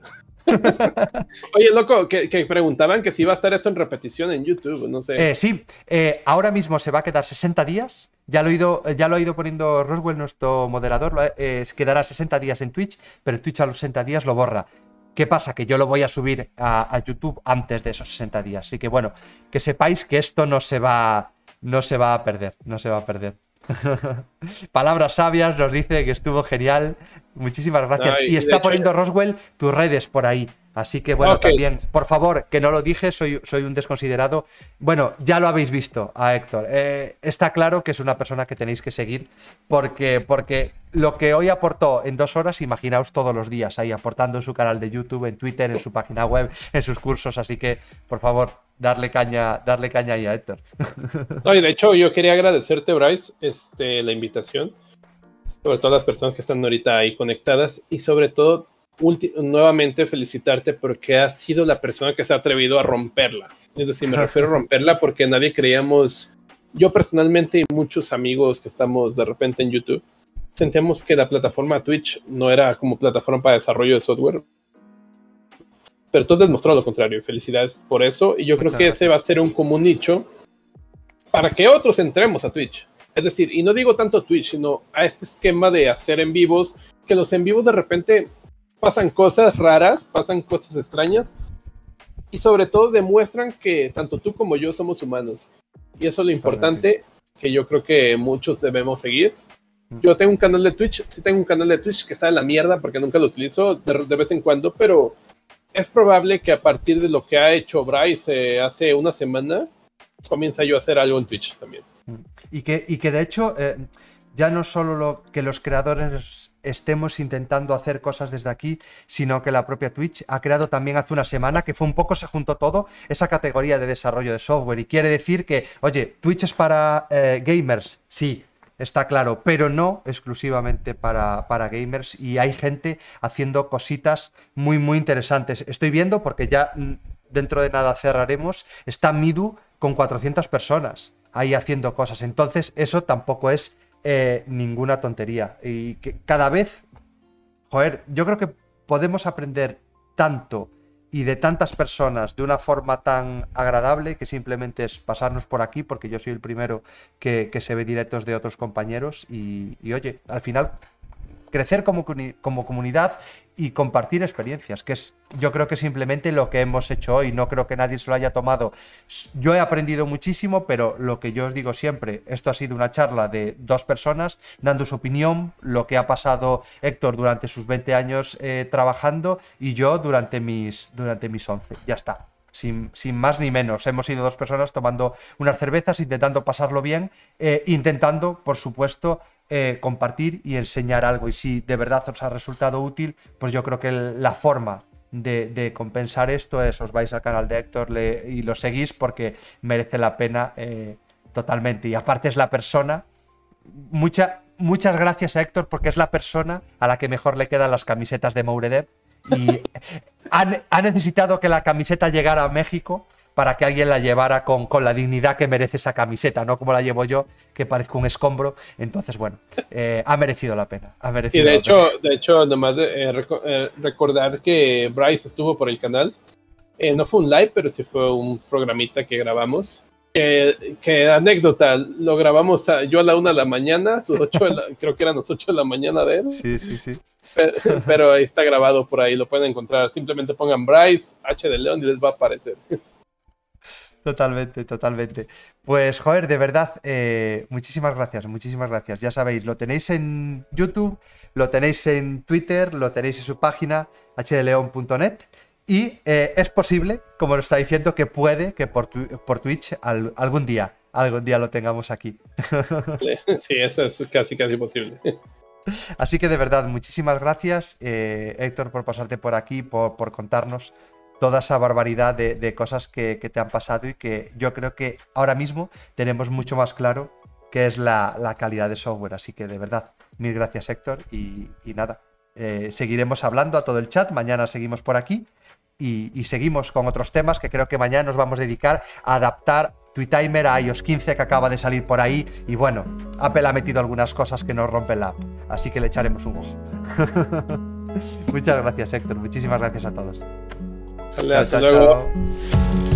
Oye, loco, que, que preguntaban que si iba a estar esto en repetición en YouTube, no sé.
Eh, sí, eh, ahora mismo se va a quedar sesenta días. Ya lo, he ido, ya lo ha ido poniendo Roswell, nuestro moderador. Lo, eh, quedará sesenta días en Twitch, pero Twitch a los sesenta días lo borra. ¿Qué pasa? Que yo lo voy a subir a, a YouTube antes de esos sesenta días. Así que bueno, que sepáis que esto no se va, no se va a perder. No se va a perder. Palabras sabias, nos dice que estuvo genial. Muchísimas gracias. Ay, y está hecho, poniendo Roswell tus redes por ahí. Así que bueno, okay. También, por favor, que no lo dije, soy, soy un desconsiderado. Bueno, ya lo habéis visto a Héctor. Eh, está claro que es una persona que tenéis que seguir porque, porque lo que hoy aportó en dos horas, imaginaos todos los días ahí aportando en su canal de YouTube, en Twitter, en su página web, en sus cursos. Así que, por favor, darle caña, darle caña ahí a Héctor.
No, y de hecho, yo quería agradecerte, Bryce, este, la invitación, sobre todo a las personas que están ahorita ahí conectadas y sobre todo nuevamente felicitarte porque has sido la persona que se ha atrevido a romperla. Es decir, me refiero a romperla porque nadie creíamos, yo personalmente y muchos amigos que estamos de repente en YouTube, sentíamos que la plataforma Twitch no era como plataforma para desarrollo de software, pero tú has demostrado lo contrario. Felicidades por eso y yo creo que ese va a ser un común nicho para que otros entremos a Twitch. Es decir, y no digo tanto Twitch, sino a este esquema de hacer en vivos, que los en vivos de repente pasan cosas raras, pasan cosas extrañas y sobre todo demuestran que tanto tú como yo somos humanos. Y eso es lo importante que yo creo que muchos debemos seguir. Yo tengo un canal de Twitch, sí tengo un canal de Twitch que está en la mierda porque nunca lo utilizo de, de vez en cuando, pero es probable que a partir de lo que ha hecho Bryce eh, hace una semana, comienza yo a hacer algo en Twitch también.
Y que, y que de hecho, eh, ya no solo lo que los creadores estemos intentando hacer cosas desde aquí, sino que la propia Twitch ha creado también hace una semana, que fue un poco, se juntó todo, esa categoría de desarrollo de software. Y quiere decir que, oye, Twitch es para eh, gamers, sí, está claro, pero no exclusivamente para, para gamers. Y hay gente haciendo cositas muy, muy interesantes. Estoy viendo, porque ya dentro de nada cerraremos, está Midu con cuatrocientas personas. ahí haciendo cosas. Entonces, eso tampoco es eh, ninguna tontería. Y que cada vez, joder, yo creo que podemos aprender tanto y de tantas personas de una forma tan agradable que simplemente es pasarnos por aquí, porque yo soy el primero que, que se ve directos de otros compañeros y, y oye, al final crecer como, como comunidad y compartir experiencias, que es yo creo que simplemente lo que hemos hecho hoy. No creo que nadie se lo haya tomado. Yo he aprendido muchísimo, pero lo que yo os digo siempre, esto ha sido una charla de dos personas dando su opinión, lo que ha pasado Héctor durante sus veinte años eh, trabajando y yo durante mis, durante mis once. Ya está. Sin, sin más ni menos. Hemos sido dos personas tomando unas cervezas, intentando pasarlo bien, eh, intentando, por supuesto, Eh, compartir y enseñar algo. Y si de verdad os ha resultado útil, pues yo creo que el, la forma de, de compensar esto es os vais al canal de Héctor le, y lo seguís porque merece la pena eh, totalmente. Y aparte es la persona, mucha, muchas gracias a Héctor porque es la persona a la que mejor le quedan las camisetas de Mouredeb y ha, ha necesitado que la camiseta llegara a México para que alguien la llevara con, con la dignidad que merece esa camiseta, no como la llevo yo, que parezco un escombro. Entonces, bueno, eh, ha merecido la pena. Ha merecido
y de
la
hecho,
pena.
de hecho, nomás de, eh, reco eh, recordar que Bryce estuvo por el canal. Eh, no fue un live, pero sí fue un programita que grabamos. Que, que anécdota, lo grabamos a, yo a la una de la mañana, sus ocho de la, creo que eran las ocho de la mañana de él.
Sí, sí, sí.
Pero, pero está grabado por ahí, lo pueden encontrar. Simplemente pongan Bryce, H de León y les va a aparecer.
Totalmente, totalmente. Pues, joder, de verdad, eh, muchísimas gracias, muchísimas gracias. Ya sabéis, lo tenéis en YouTube, lo tenéis en Twitter, lo tenéis en su página, h de león punto net. Y eh, es posible, como lo está diciendo, que puede que por, tu, por Twitch al, algún día, algún día lo tengamos aquí.
Sí, eso es casi, casi posible.
Así que de verdad, muchísimas gracias, eh, Héctor, por pasarte por aquí, por, por contarnos toda esa barbaridad de, de cosas que, que te han pasado y que yo creo que ahora mismo tenemos mucho más claro qué es la, la calidad de software. Así que de verdad, mil gracias, Héctor, y, y nada, eh, seguiremos hablando a todo el chat, mañana seguimos por aquí y, y seguimos con otros temas que creo que mañana nos vamos a dedicar a adaptar Twitimer a i o ese quince que acaba de salir por ahí y bueno, Apple ha metido algunas cosas que nos rompen la app, así que le echaremos un ojo. Muchas gracias, Héctor, muchísimas gracias a todos.
Hasta luego. Chao.